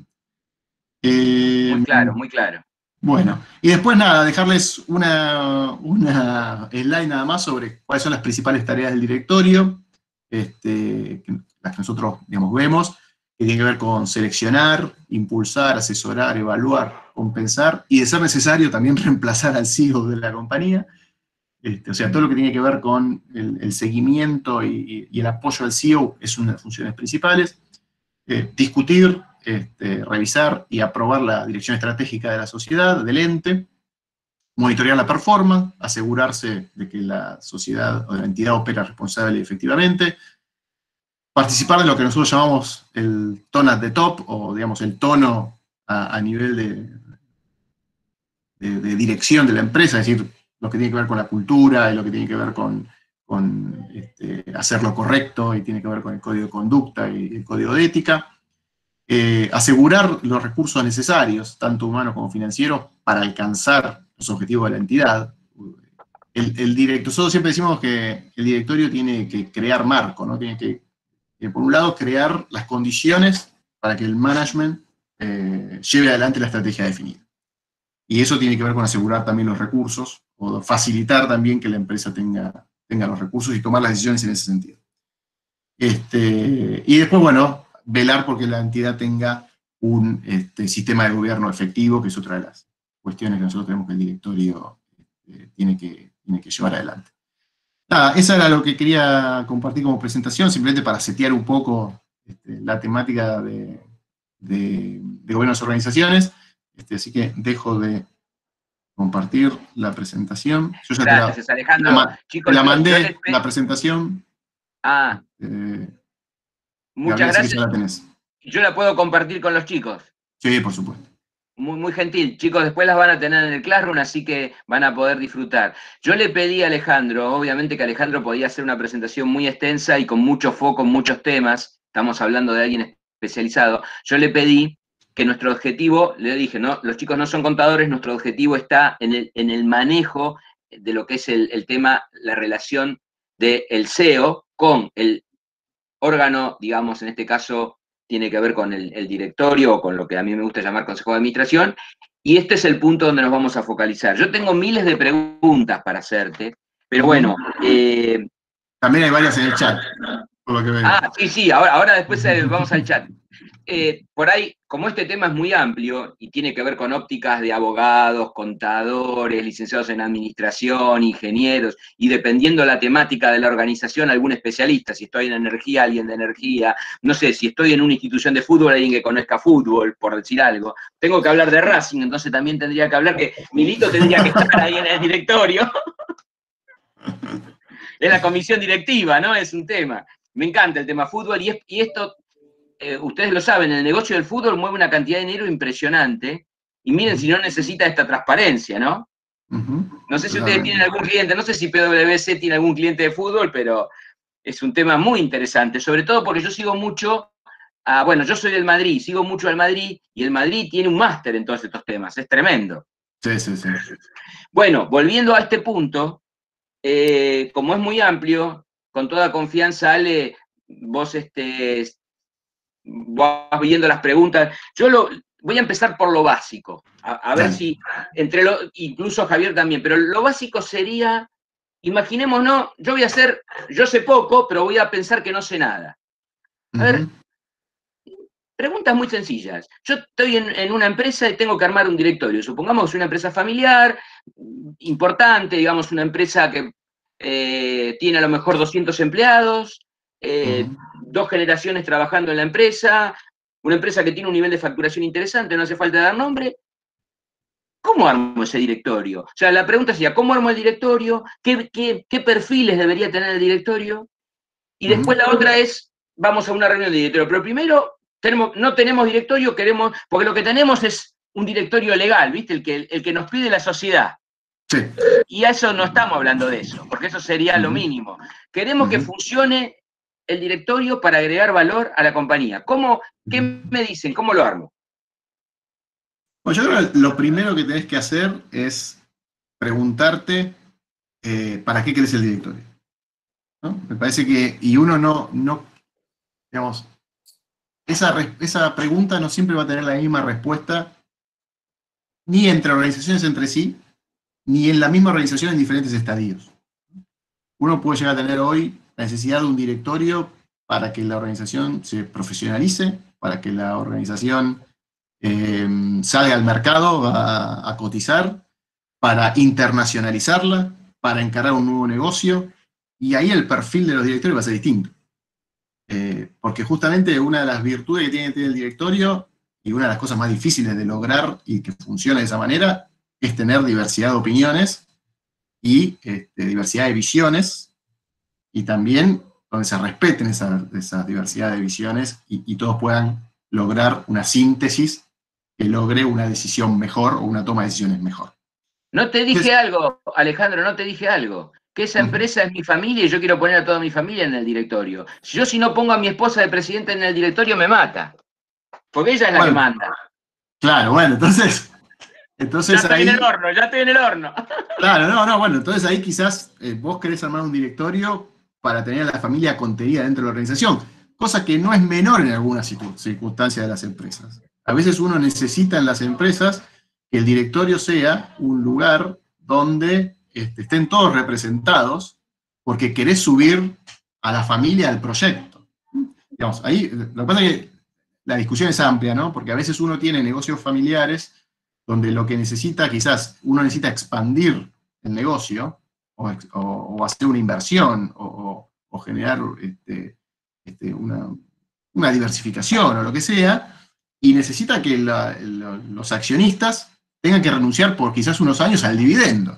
Muy claro, muy claro. Bueno, y después nada, dejarles una slide nada más sobre cuáles son las principales tareas del directorio, las que nosotros, digamos, vemos, que tienen que ver con seleccionar, impulsar, asesorar, evaluar, compensar, y de ser necesario también reemplazar al CEO de la compañía. O sea, todo lo que tiene que ver con el seguimiento y el apoyo al CEO es una de las funciones principales. Discutir, revisar y aprobar la dirección estratégica de la sociedad, del ente, monitorear la performance, asegurarse de que la sociedad o la entidad opera responsable y efectivamente, participar de lo que nosotros llamamos el tone at the top, o digamos el tono a nivel de dirección de la empresa, es decir, lo que tiene que ver con la cultura y lo que tiene que ver con hacer lo correcto y tiene que ver con el código de conducta y el código de ética. Asegurar los recursos necesarios, tanto humanos como financieros, para alcanzar los objetivos de la entidad. Nosotros siempre decimos que el directorio tiene que crear marco, ¿no? Tiene que, por un lado, crear las condiciones para que el management lleve adelante la estrategia definida. Y eso tiene que ver con asegurar también los recursos, o facilitar también que la empresa tenga los recursos y tomar las decisiones en ese sentido. Y después, bueno, velar porque la entidad tenga un sistema de gobierno efectivo, que es otra de las cuestiones que nosotros tenemos que el directorio tiene que llevar adelante. Nada, esa era lo que quería compartir como presentación, simplemente para setear un poco la temática de gobierno de las organizaciones. Así que dejo de compartir la presentación. Yo ya Gracias, Alejandro. Chicos, la mandé, la presentación. Muchas gracias. La tenés. Yo la puedo compartir con los chicos. Sí, por supuesto. Muy, muy gentil. Chicos, después las van a tener en el Classroom, así que van a poder disfrutar. Yo le pedí a Alejandro, obviamente que Alejandro podía hacer una presentación muy extensa y con mucho foco en muchos temas. Estamos hablando de alguien especializado. Yo le pedí que nuestro objetivo, le dije, no, los chicos no son contadores, nuestro objetivo está en el manejo de lo que es el tema, la relación del CEO con el órgano, digamos, en este caso tiene que ver con el directorio, o con lo que a mí me gusta llamar Consejo de Administración, y este es el punto donde nos vamos a focalizar. Yo tengo miles de preguntas para hacerte, pero bueno... También hay varias en el chat, por lo que veo. Sí, ahora después vamos al chat. Por ahí, como este tema es muy amplio y tiene que ver con ópticas de abogados, contadores, licenciados en administración, ingenieros, y dependiendo la temática de la organización, algún especialista, si estoy en energía, alguien de energía, no sé, si estoy en una institución de fútbol, alguien que conozca fútbol, por decir algo. Tengo que hablar de Racing, entonces también tendría que hablar que Milito tendría que estar ahí en el directorio. Es la comisión directiva, ¿no? Es un tema. Me encanta el tema fútbol y esto... ustedes lo saben, el negocio del fútbol mueve una cantidad de dinero impresionante, y miren si no necesita esta transparencia, ¿no? No sé si ustedes tienen algún cliente, no sé si PwC tiene algún cliente de fútbol, pero es un tema muy interesante, sobre todo porque yo sigo mucho, bueno, yo soy del Madrid, sigo mucho al Madrid, y el Madrid tiene un máster en todos estos temas, es tremendo. Sí. Bueno, volviendo a este punto, como es muy amplio, con toda confianza, Ale, vos vas viendo las preguntas. Voy a empezar por lo básico, a ver si, incluso Javier también, pero lo básico sería, imaginémonos, yo sé poco, pero voy a pensar que no sé nada. A ver, Preguntas muy sencillas. Yo estoy en una empresa y tengo que armar un directorio. Supongamos que es una empresa familiar, importante, digamos, una empresa que tiene a lo mejor 200 empleados, 2 generaciones trabajando en la empresa, una empresa que tiene un nivel de facturación interesante, no hace falta dar nombre. ¿Cómo armo ese directorio? O sea, la pregunta sería, ¿cómo armo el directorio? ¿Qué perfiles debería tener el directorio? Y después la otra es, vamos a una reunión de directorio. Pero primero, no tenemos directorio, porque lo que tenemos es un directorio legal, ¿viste? El que nos pide la sociedad. Sí. Y a eso no estamos hablando de eso, porque eso sería lo mínimo. Queremos que funcione el directorio para agregar valor a la compañía. ¿Qué me dicen? ¿Cómo lo armo? Bueno, yo creo que lo primero que tenés que hacer es preguntarte ¿para qué querés el directorio? ¿No? Me parece que, y uno no digamos, esa pregunta no siempre va a tener la misma respuesta, ni entre organizaciones entre sí, ni en la misma organización en diferentes estadios. Uno puede llegar a tener hoy la necesidad de un directorio para que la organización se profesionalice, para que la organización salga al mercado a cotizar, para internacionalizarla, para encarar un nuevo negocio, y ahí el perfil de los directorios va a ser distinto. Porque justamente una de las virtudes que tiene que tener el directorio, y una de las cosas más difíciles de lograr y que funcione de esa manera, es tener diversidad de opiniones y diversidad de visiones, y también donde se respeten esa diversidad de visiones y todos puedan lograr una síntesis que logre una decisión mejor o una toma de decisiones mejor. No te dije algo, Alejandro, no te dije algo. Que esa empresa es mi familia y yo quiero poner a toda mi familia en el directorio. Si no pongo a mi esposa de presidente en el directorio, me mata. Porque ella es la que manda. Claro, bueno, entonces ya estoy ahí, ya estoy en el horno. Claro, bueno, entonces ahí quizás vos querés armar un directorio para tener a la familia contenida dentro de la organización, cosa que no es menor en algunas circunstancias de las empresas. A veces uno necesita en las empresas que el directorio sea un lugar donde estén todos representados, porque querés subir a la familia al proyecto. Digamos, ahí lo que pasa es que la discusión es amplia, ¿no? Porque a veces uno tiene negocios familiares donde lo que necesita, quizás uno necesita expandir el negocio o hacer una inversión o generar una diversificación o lo que sea, y necesita que los accionistas tengan que renunciar por quizás unos años al dividendo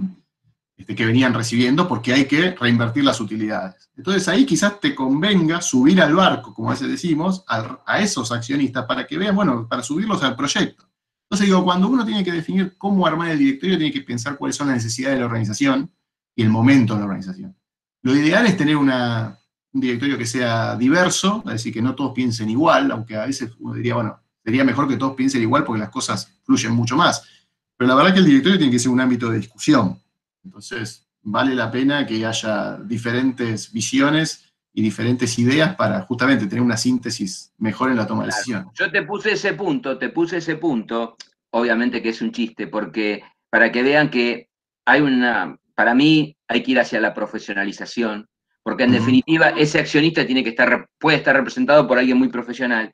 que venían recibiendo, porque hay que reinvertir las utilidades. Entonces ahí quizás te convenga subir al barco, como a veces decimos, a esos accionistas para que vean, bueno, para subirlos al proyecto. Entonces digo, cuando uno tiene que definir cómo armar el directorio, tiene que pensar cuáles son las necesidades de la organización y el momento de la organización. Lo ideal es tener un directorio que sea diverso, es decir, que no todos piensen igual, aunque a veces uno diría, bueno, sería mejor que todos piensen igual porque las cosas fluyen mucho más. Pero la verdad que el directorio tiene que ser un ámbito de discusión. Entonces, vale la pena que haya diferentes visiones y diferentes ideas para justamente tener una síntesis mejor en la toma de decisiones. Yo te puse ese punto, obviamente que es un chiste, porque para que vean que para mí hay que ir hacia la profesionalización, porque en definitiva ese accionista puede estar representado por alguien muy profesional.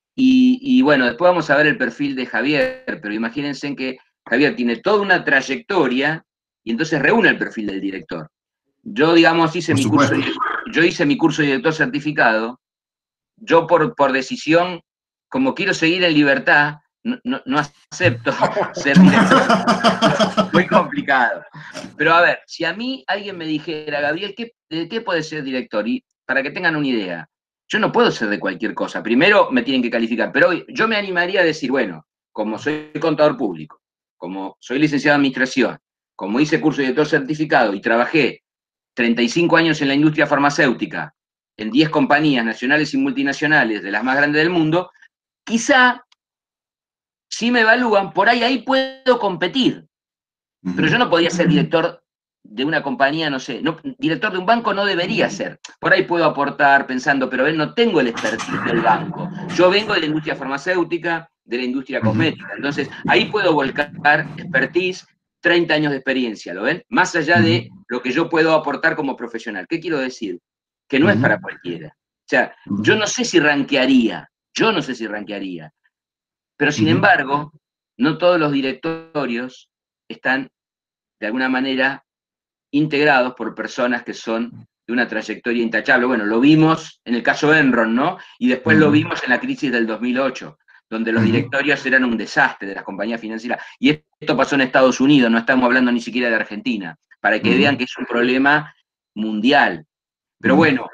Y bueno, después vamos a ver el perfil de Javier, pero imagínense que Javier tiene toda una trayectoria y entonces reúne el perfil del director. Yo, digamos, hice mi curso de director certificado. Yo por decisión, como quiero seguir en libertad, no acepto ser director. Muy complicado. Pero a ver, si a mí alguien me dijera, Gabriel, ¿de qué puede ser director? Y para que tengan una idea, yo no puedo ser de cualquier cosa. Primero me tienen que calificar, pero yo me animaría a decir, bueno, como soy contador público, como soy licenciado en administración, como hice curso de director certificado y trabajé 35 años en la industria farmacéutica, en 10 compañías nacionales y multinacionales de las más grandes del mundo, quizá, si me evalúan, por ahí puedo competir. Pero yo no podía ser director de una compañía, no sé, director de un banco no debería ser. Por ahí puedo aportar pensando, pero no tengo el expertise del banco. Yo vengo de la industria farmacéutica, de la industria cosmética. Entonces, ahí puedo volcar expertise, 30 años de experiencia, ¿lo ven? Más allá de lo que yo puedo aportar como profesional. ¿Qué quiero decir? Que no es para cualquiera. O sea, yo no sé si rankearía Yo no sé si rankearía. Pero sin embargo, no todos los directorios están de alguna manera integrados por personas que son de una trayectoria intachable. Bueno, lo vimos en el caso Enron, ¿no? Y después lo vimos en la crisis del 2008, donde los directorios eran un desastre de las compañías financieras. Y esto pasó en Estados Unidos, no estamos hablando ni siquiera de Argentina, para que vean que es un problema mundial. Pero bueno,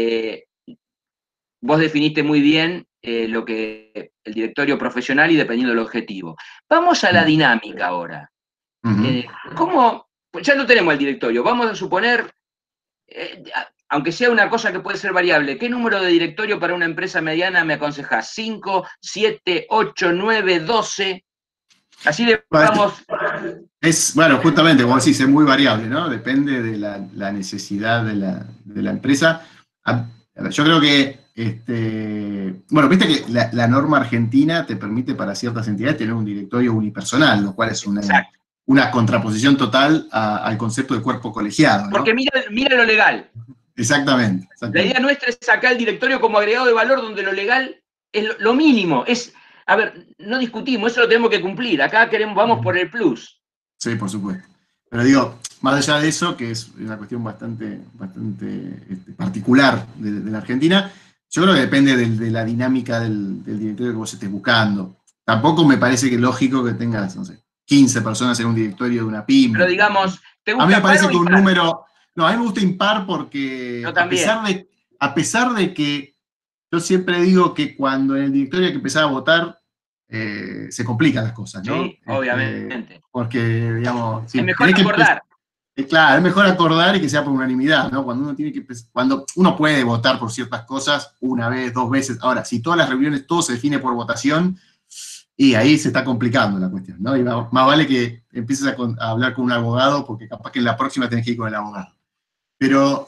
vos definiste muy bien lo que el directorio profesional y dependiendo del objetivo. Vamos a la dinámica ahora. ¿Cómo? Pues ya no tenemos el directorio. Vamos a suponer, aunque sea una cosa que puede ser variable, ¿qué número de directorio para una empresa mediana me aconsejas? ¿5, 7, 8, 9, 12? Así le vamos. Bueno, justamente, como decís, es muy variable, ¿no? Depende de la necesidad de la empresa. Yo creo que, bueno, viste que la norma argentina te permite para ciertas entidades tener un directorio unipersonal, lo cual es una contraposición total al concepto de cuerpo colegiado, ¿no? Porque mira lo legal. Exactamente. La idea nuestra es sacar el directorio como agregado de valor donde lo legal es lo mínimo. A ver, no discutimos, eso lo tenemos que cumplir. Acá vamos por el plus. Sí, por supuesto. Pero digo, más allá de eso, que es una cuestión bastante particular de la Argentina, yo creo que depende de la dinámica del directorio que vos estés buscando. Tampoco me parece que es lógico que tengas, no sé, 15 personas en un directorio de una pyme. Pero digamos, ¿te gusta? A mí me parece que un número... No, a mí me gusta impar porque a pesar de que yo siempre digo que cuando en el directorio hay que empezar a votar, se complican las cosas, ¿no? Sí, obviamente. Porque, digamos... Es mejor acordar. Claro, es mejor acordar y que sea por unanimidad, ¿no? Cuando uno puede votar por ciertas cosas una vez, 2 veces. Ahora, si todas las reuniones todo se define por votación, y ahí se está complicando la cuestión, ¿no? Y más vale que empieces a hablar con un abogado, porque capaz que en la próxima tenés que ir con el abogado. Pero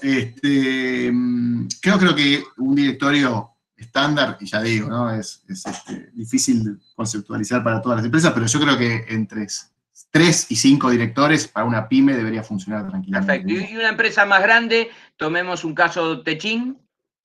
creo que un directorio estándar, y ya digo, ¿no? Es difícil conceptualizar para todas las empresas, pero yo creo que entre 3 y 5 directores para una pyme debería funcionar tranquilamente. Perfecto. ¿Y una empresa más grande? Tomemos un caso Techin.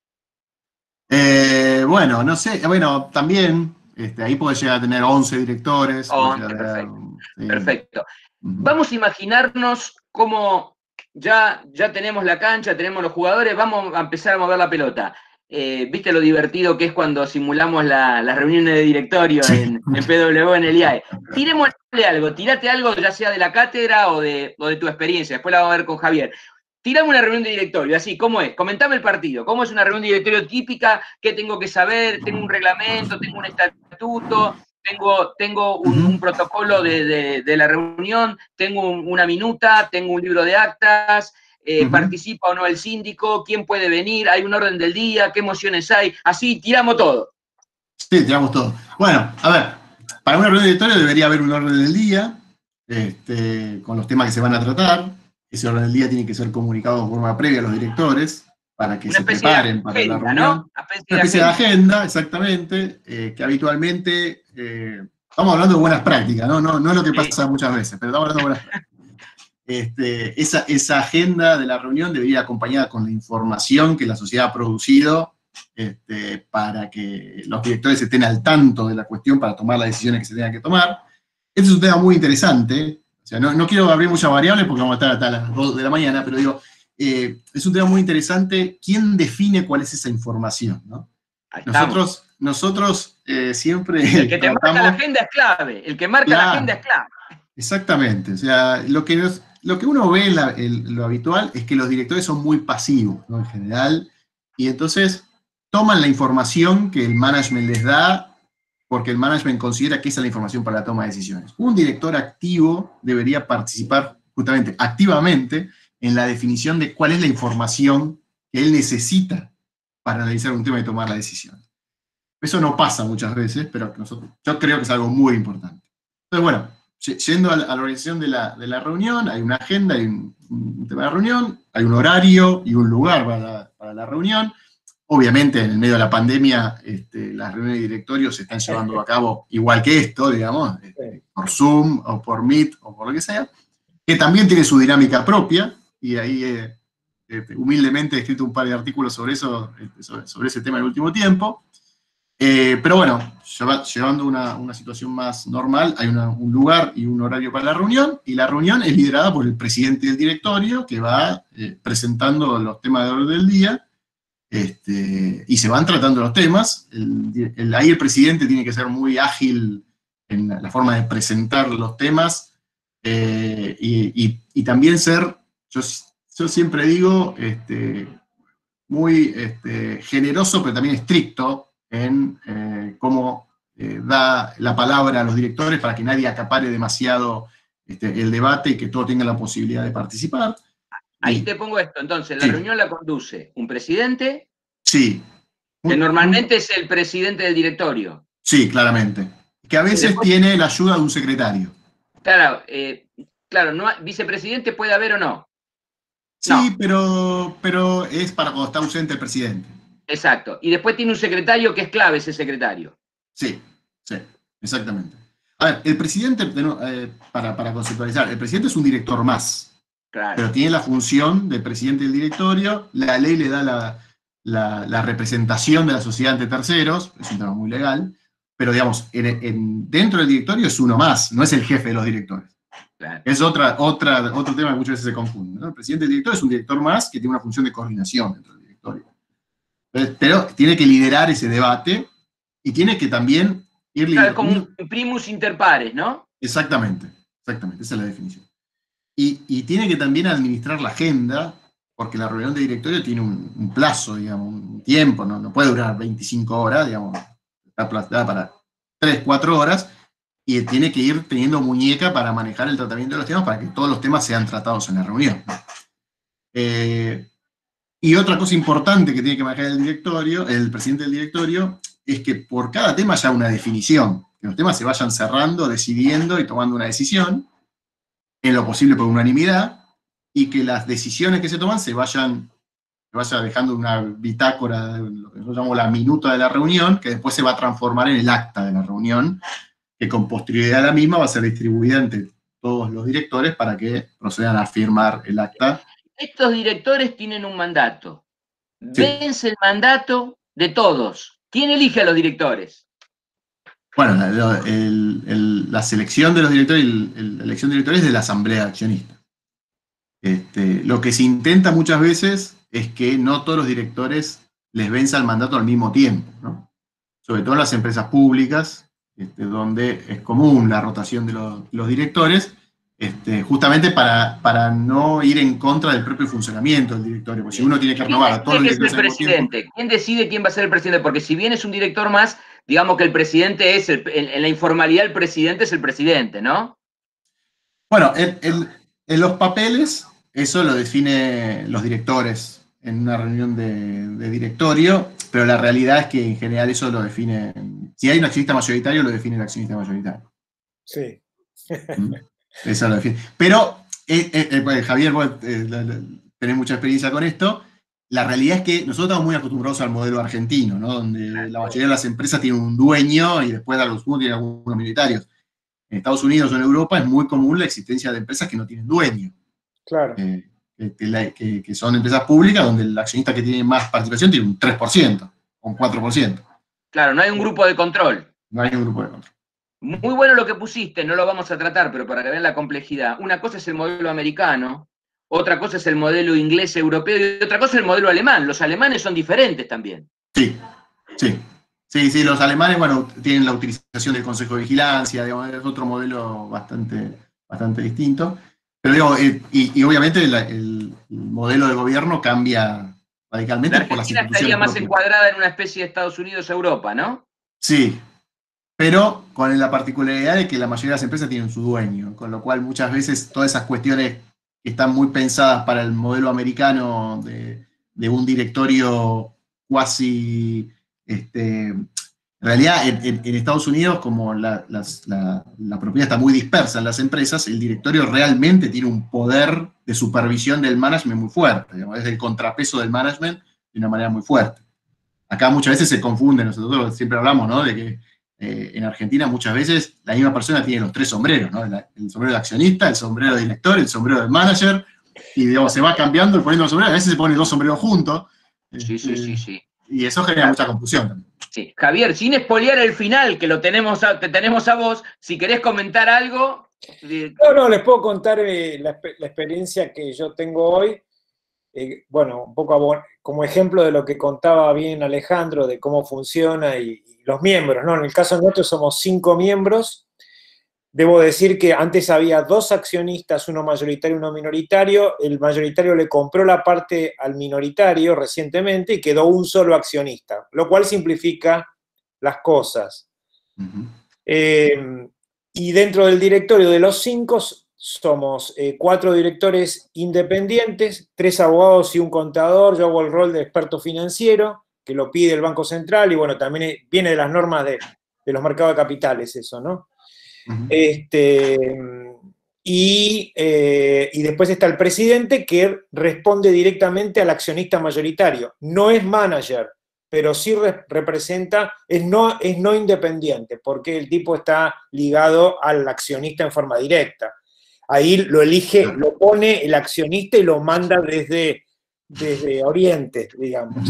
Bueno, no sé, bueno, también ahí puede llegar a tener 11 directores. 11, perfecto. Vamos a imaginarnos cómo ya tenemos la cancha, tenemos los jugadores, vamos a empezar a mover la pelota. ¿Viste lo divertido que es cuando simulamos las reuniones de directorio en PW, en el IAE? Tirémosle algo, tirate algo, ya sea de la cátedra o de tu experiencia, después la vamos a ver con Javier. Tirame una reunión de directorio, así, ¿cómo es? Comentame el partido, ¿cómo es una reunión de directorio típica? ¿Qué tengo que saber? ¿Tengo un reglamento? ¿Tengo un estatuto? ¿Tengo un protocolo de la reunión? ¿Tengo una minuta? ¿Tengo un libro de actas? ¿Participa o no el síndico? ¿Quién puede venir? ¿Hay un orden del día? ¿Qué mociones hay? Así, tiramos todo. Sí, tiramos todo. Bueno, a ver, para una reunión de directorio debería haber un orden del día, con los temas que se van a tratar. Ese orden del día tiene que ser comunicado de forma previa a los directores para que se preparen para la reunión. ¿No? Una especie de agenda, exactamente, que habitualmente, estamos hablando de buenas prácticas, ¿no? No es lo que pasa muchas veces, pero estamos hablando de buenas prácticas. Esa agenda de la reunión debería ir acompañada con la información que la sociedad ha producido para que los directores estén al tanto de la cuestión para tomar las decisiones que se tengan que tomar. Este es un tema muy interesante. O sea, no quiero abrir muchas variables porque vamos a estar hasta las 2 de la mañana, pero digo, es un tema muy interesante. ¿Quién define cuál es esa información, ¿no? Nosotros siempre... El que te marca la agenda es clave. El que marca la agenda es clave. Exactamente. O sea, lo que uno ve lo habitual es que los directores son muy pasivos, ¿no? En general. Y entonces toman la información que el management les da porque el management considera que esa es la información para la toma de decisiones. Un director activo debería participar justamente, activamente, en la definición de cuál es la información que él necesita para analizar un tema y tomar la decisión. Eso no pasa muchas veces, pero yo creo que es algo muy importante. Entonces, bueno, yendo a la organización de la reunión, hay una agenda, hay un tema de reunión, hay un horario y un lugar para la reunión. Obviamente, en el medio de la pandemia, las reuniones de directorio se están llevando a cabo igual que esto, digamos, por Zoom o por Meet o por lo que sea, que también tiene su dinámica propia, y ahí humildemente he escrito un par de artículos sobre eso, sobre ese tema en el último tiempo. Pero bueno, llevando una situación más normal, hay un lugar y un horario para la reunión, y la reunión es liderada por el presidente del directorio, que va presentando los temas de orden del día, y se van tratando los temas. Ahí el presidente tiene que ser muy ágil en la forma de presentar los temas, y también ser, yo siempre digo, muy generoso, pero también estricto en cómo da la palabra a los directores para que nadie acapare demasiado el debate y que todos tengan la posibilidad de participar. Ahí te pongo esto, entonces, la reunión la conduce un presidente, sí, que normalmente es el presidente del directorio. Sí, claramente. Que a veces después tiene la ayuda de un secretario. Claro, no, vicepresidente puede haber o no. Sí, no. pero es para cuando está ausente el presidente. Exacto. Y después tiene un secretario que es clave, ese secretario. Sí, exactamente. A ver, el presidente, para conceptualizar, el presidente es un director más. Claro. Pero tiene la función del presidente del directorio, la ley le da la representación de la sociedad ante terceros, es un tema muy legal, pero digamos, dentro del directorio es uno más, no es el jefe de los directores. Claro. Es otro tema que muchas veces se confunde, ¿no? El presidente del directorio es un director más que tiene una función de coordinación dentro del directorio. Pero tiene que liderar ese debate y tiene que también ir liderando. Como un primus inter pares, ¿no? Exactamente, esa es la definición. Y tiene que también administrar la agenda, porque la reunión de directorio tiene un plazo, digamos, un tiempo, no puede durar 25 horas, digamos, está planteada para 3, 4 horas, y tiene que ir teniendo muñeca para manejar el tratamiento de los temas, para que todos los temas sean tratados en la reunión. Y otra cosa importante que tiene que manejar el presidente del directorio, es que por cada tema haya una definición, que los temas se vayan cerrando, decidiendo y tomando una decisión, en lo posible por unanimidad, y que las decisiones que se toman se vaya dejando una bitácora, lo que nosotros llamamos la minuta de la reunión, que después se va a transformar en el acta de la reunión, que con posterioridad a la misma va a ser distribuida entre todos los directores para que procedan a firmar el acta. Estos directores tienen un mandato. Sí. Vence el mandato de todos. ¿Quién elige a los directores? Bueno, la selección de los directores, la elección de directores es de la asamblea accionista. Lo que se intenta muchas veces es que no todos los directores les venza el mandato al mismo tiempo, ¿no? Sobre todo en las empresas públicas, donde es común la rotación de los directores, justamente para no ir en contra del propio funcionamiento del directorio, porque si uno tiene que renovar a todos los directores al mismo tiempo. ¿Quién decide quién va a ser el presidente? Porque si bien es un director más, digamos que el presidente es, en la informalidad el presidente es el presidente, ¿no? Bueno, en los papeles, eso lo define los directores en una reunión de directorio, pero la realidad es que en general eso lo define, si hay un accionista mayoritario, lo define el accionista mayoritario. Sí. Eso lo define. Pero, Javier, vos tenés mucha experiencia con esto. La realidad es que nosotros estamos muy acostumbrados al modelo argentino, ¿no? Donde la mayoría de las empresas tienen un dueño y después a los tienen algunos minoritarios. En Estados Unidos o en Europa es muy común la existencia de empresas que no tienen dueño. Claro. Que son empresas públicas donde el accionista que tiene más participación tiene un 3% o un 4%. Claro, no hay un grupo de control. No hay un grupo de control. Muy bueno lo que pusiste, no lo vamos a tratar, pero para que vean la complejidad. Una cosa es el modelo americano, otra cosa es el modelo inglés europeo y otra cosa es el modelo alemán. Los alemanes son diferentes también. Sí, los alemanes, bueno, tienen la utilización del Consejo de Vigilancia, digamos, es otro modelo bastante distinto. Pero digo, y obviamente el modelo de gobierno cambia radicalmente por las instituciones. La Argentina estaría más encuadrada en una especie de Estados Unidos-Europa, ¿no? Sí, pero con la particularidad de que la mayoría de las empresas tienen su dueño, con lo cual muchas veces todas esas cuestiones que están muy pensadas para el modelo americano de un directorio cuasi... en realidad, en Estados Unidos, como la propiedad está muy dispersa en las empresas, el directorio realmente tiene un poder de supervisión del management muy fuerte, digamos, es el contrapeso del management de una manera muy fuerte. Acá muchas veces se confunden, nosotros siempre hablamos, ¿no?, de que en Argentina muchas veces la misma persona tiene los 3 sombreros, ¿no? El sombrero de accionista, el sombrero de director, el sombrero de manager, y digamos, se va cambiando y poniendo los sombreros, a veces se ponen 2 sombreros juntos. Sí. Y eso genera mucha confusión también. Sí. Javier, sin espolear el final, que te tenemos a vos, si querés comentar algo. No, les puedo contar la experiencia que yo tengo hoy. Bueno, un poco como ejemplo de lo que contaba bien Alejandro, de cómo funciona y los miembros, ¿no? En el caso nuestro somos 5 miembros. Debo decir que antes había 2 accionistas, uno mayoritario y uno minoritario. El mayoritario le compró la parte al minoritario recientemente y quedó un solo accionista, lo cual simplifica las cosas. Y dentro del directorio de los 5 somos 4 directores independientes, 3 abogados y un contador. Yo hago el rol de experto financiero, que lo pide el Banco Central, y bueno, también viene de las normas de los mercados de capitales eso, ¿no? Y después está el presidente, que responde directamente al accionista mayoritario. No es manager, pero sí representa, es no independiente, porque el tipo está ligado al accionista en forma directa. Ahí lo elige, lo pone el accionista y lo manda desde Oriente, digamos.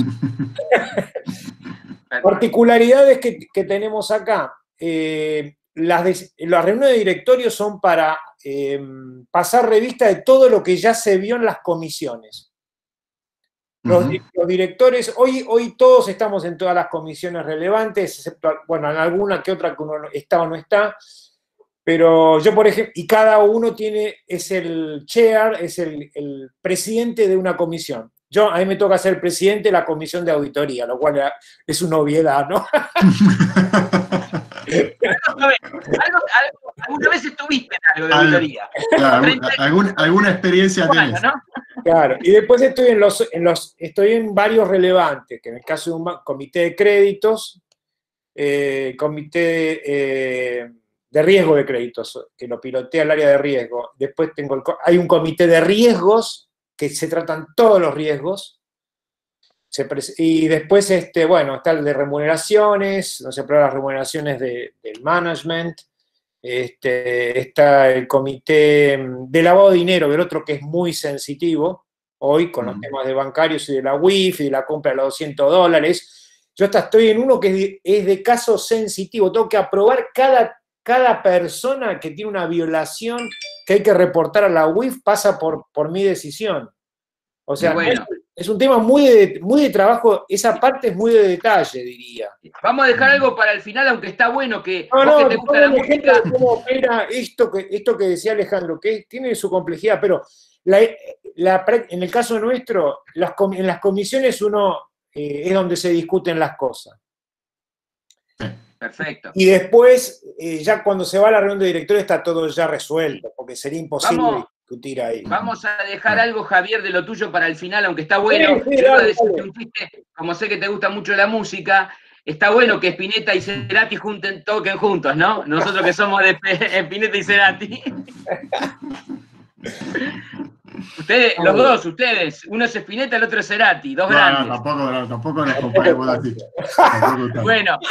Particularidades que tenemos acá. Las reuniones de directorio son para pasar revista de todo lo que ya se vio en las comisiones. Los directores, hoy todos estamos en todas las comisiones relevantes, excepto, bueno, en alguna que otra que uno está o no está, pero yo, por ejemplo, y cada uno es el chair, es el presidente de una comisión. A mí me toca ser presidente de la comisión de auditoría, lo cual es una obviedad, ¿no? ¿Alguna vez estuviste en algo de auditoría? Claro, alguna experiencia tenés. ¿No? Claro, y después estoy en varios relevantes, que en el caso de un comité de créditos, comité de riesgo de créditos, que lo pilotea el área de riesgo. Después hay un comité de riesgos, que se tratan todos los riesgos. Y después, bueno, está el de remuneraciones, no se aprueban las remuneraciones del management. Está el comité de lavado de dinero, el otro que es muy sensitivo, hoy con los temas de bancarios y de la WIF y de la compra de los $200. Yo hasta estoy en uno que es de caso sensitivo, tengo que aprobar cada persona que tiene una violación que hay que reportar a la WIF, pasa por mi decisión. O sea, bueno, es un tema muy de trabajo, esa parte es muy de detalle, diría. Vamos a dejar algo para el final, aunque está bueno que te gusta la música. ¿Cómo opera esto que decía Alejandro? Que tiene su complejidad, pero en el caso nuestro, en las comisiones es donde se discuten las cosas. Perfecto. Y después, ya cuando se va a la reunión de directorio está todo ya resuelto, porque sería imposible discutir ahí. Vamos a dejar algo, Javier, de lo tuyo para el final, aunque está bueno. Sí, decirte un chiste, como sé que te gusta mucho la música, está bueno que Spinetta y Cerati toquen juntos, ¿no? Nosotros que somos de Spinetta y Cerati. Los dos, uno es Spinetta, el otro es Cerati, dos grandes. No, tampoco nos comparemos así. Bueno,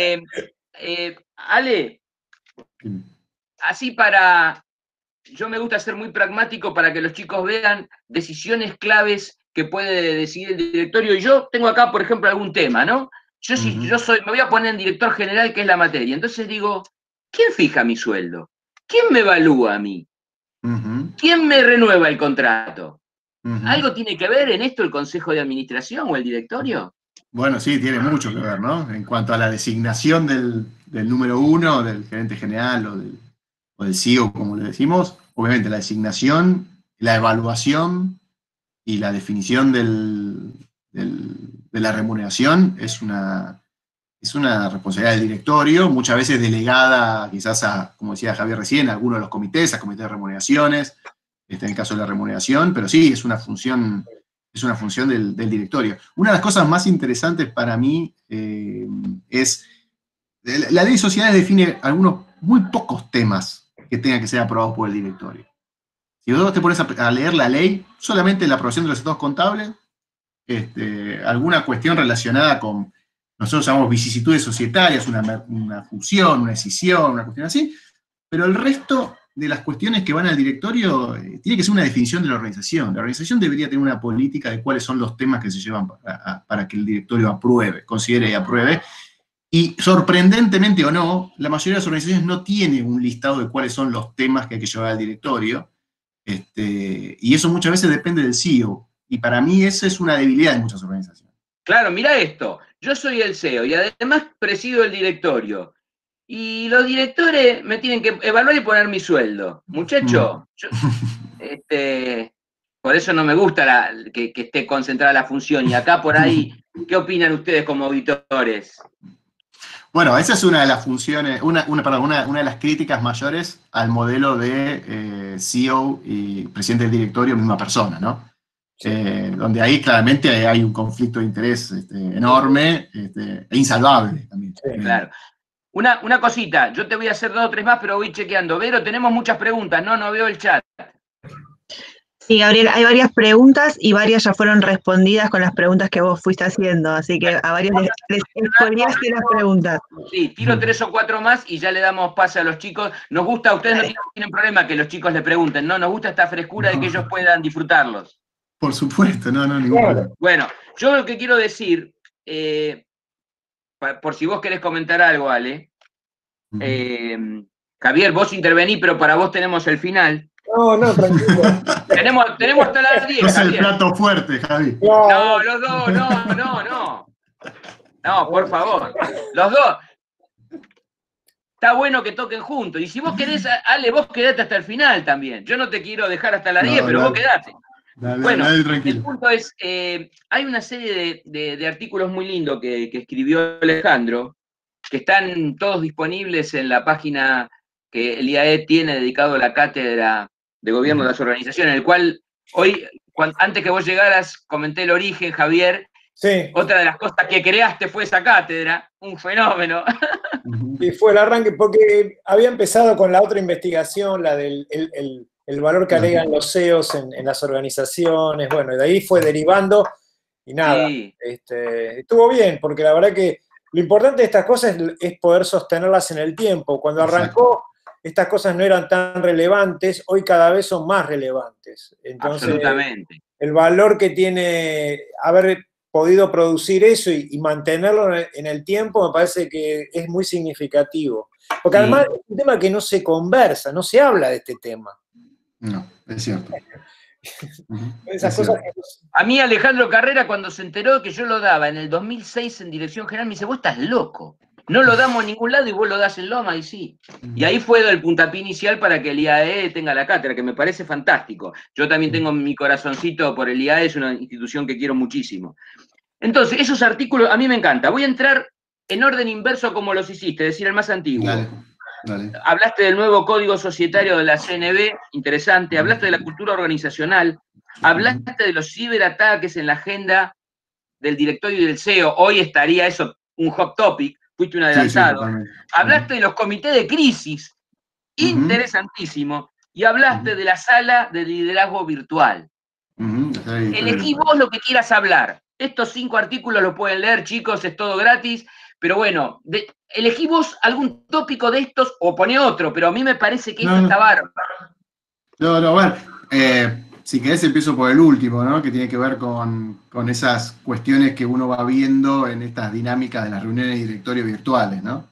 Ale, así yo me gusta ser muy pragmático para que los chicos vean decisiones claves que puede decidir el directorio. Y yo tengo acá, por ejemplo, algún tema, ¿no? Me voy a poner en director general, que es la materia. Entonces digo, ¿quién fija mi sueldo? ¿Quién me evalúa a mí? ¿Quién me renueva el contrato? ¿Algo tiene que ver en esto el consejo de administración o el directorio? Bueno, sí, tiene mucho que ver, ¿no? En cuanto a la designación del número 1, del gerente general o del CEO, como le decimos, obviamente la designación, la evaluación y la definición de la remuneración es una responsabilidad del directorio, muchas veces delegada quizás como decía Javier recién, a algunos de los comités, a comités de remuneraciones, en el caso de la remuneración, pero sí, es una función del directorio. Una de las cosas más interesantes para mí es, la ley de sociedades define algunos muy pocos temas que tengan que ser aprobados por el directorio. Si vos te pones a leer la ley, solamente la aprobación de los estados contables, alguna cuestión relacionada con, nosotros llamamos vicisitudes societarias, una fusión, una escisión, una cuestión así, pero el resto de las cuestiones que van al directorio tiene que ser una definición de la organización. La organización debería tener una política de cuáles son los temas que se llevan para que el directorio apruebe, considere y apruebe. Y sorprendentemente o no, la mayoría de las organizaciones no tiene un listado de cuáles son los temas que hay que llevar al directorio. Y eso muchas veces depende del CEO. Y para mí esa es una debilidad de muchas organizaciones. Claro, mira esto. Yo soy el CEO y además presido el directorio. Y los directores me tienen que evaluar y poner mi sueldo. Muchacho, por eso no me gusta que esté concentrada la función. Y acá por ahí, ¿qué opinan ustedes como auditores? Bueno, esa es una de las funciones, una de las críticas mayores al modelo de CEO y presidente del directorio, misma persona, ¿no? Sí. Donde ahí claramente hay un conflicto de interés enorme e insalvable también. Sí, claro. Una cosita, yo te voy a hacer 2 o 3 más, pero voy chequeando. Vero, tenemos muchas preguntas, no veo el chat. Sí, Gabriel, hay varias preguntas y varias ya fueron respondidas con las preguntas que vos fuiste haciendo, así que a varios les spoileaste las preguntas. Sí, tiro 3 o 4 más y ya le damos pase a los chicos. Nos gusta, ustedes no tienen problema que los chicos le pregunten, ¿no? Nos gusta esta frescura de que ellos puedan disfrutarlos. Por supuesto, no, ningún problema. Bueno, yo lo que quiero decir, por si vos querés comentar algo, Ale. Javier, vos intervení, pero para vos tenemos el final. No, tranquilo. tenemos hasta las 10. Es el plato fuerte, Javi. No, los dos, no. No, por favor. Los dos. Está bueno que toquen juntos. Y si vos querés, Ale, vos quedate hasta el final también. Yo no te quiero dejar hasta las 10, pero vos quedate. Bueno, el punto es, hay una serie de artículos muy lindos que escribió Alejandro, que están todos disponibles en la página que el IAE tiene dedicado a la cátedra de gobierno de las organizaciones, en el cual hoy, antes que vos llegaras, comenté el origen, Javier. Sí. Otra de las cosas que creaste fue esa cátedra, un fenómeno. Y fue el arranque, porque había empezado con la otra investigación, la del el valor que alegan los CEOs en las organizaciones, bueno, y de ahí fue derivando, y nada, Sí. Estuvo bien, porque la verdad que lo importante de estas cosas es poder sostenerlas en el tiempo. Cuando arrancó, estas cosas no eran tan relevantes, hoy cada vez son más relevantes. Entonces, absolutamente. El valor que tiene haber podido producir eso y mantenerlo en el tiempo me parece que es muy significativo. Porque además es un tema que no se conversa, no se habla de este tema. No, es cierto. Esas cosas que... A mí Alejandro Carrera, cuando se enteró que yo lo daba en el 2006 en Dirección General, me dice, vos estás loco. No lo damos en ningún lado y vos lo das en Loma, y sí. Y ahí fue el puntapié inicial para que el IAE tenga la cátedra, que me parece fantástico. Yo también tengo mi corazoncito por el IAE, es una institución que quiero muchísimo. Entonces, esos artículos a mí me encanta. Voy a entrar en orden inverso como los hiciste, es decir, el más antiguo. Dale. Hablaste del nuevo código societario de la CNB, interesante. Hablaste de la cultura organizacional. Hablaste de los ciberataques en la agenda del directorio y del CEO. Hoy estaría eso un hot topic. Fuiste un adelantado. Sí, hablaste de los comités de crisis. Interesantísimo. Y hablaste de la sala de liderazgo virtual. Elegí vos lo que quieras hablar. Estos 5 artículos los pueden leer, chicos, es todo gratis. Pero bueno, elegí vos algún tópico de estos o poné otro, pero a mí me parece que esto está bárbaro. Bueno, si querés empiezo por el último, ¿no? Que tiene que ver con esas cuestiones que uno va viendo en estas dinámicas de las reuniones de directorio virtuales, ¿no?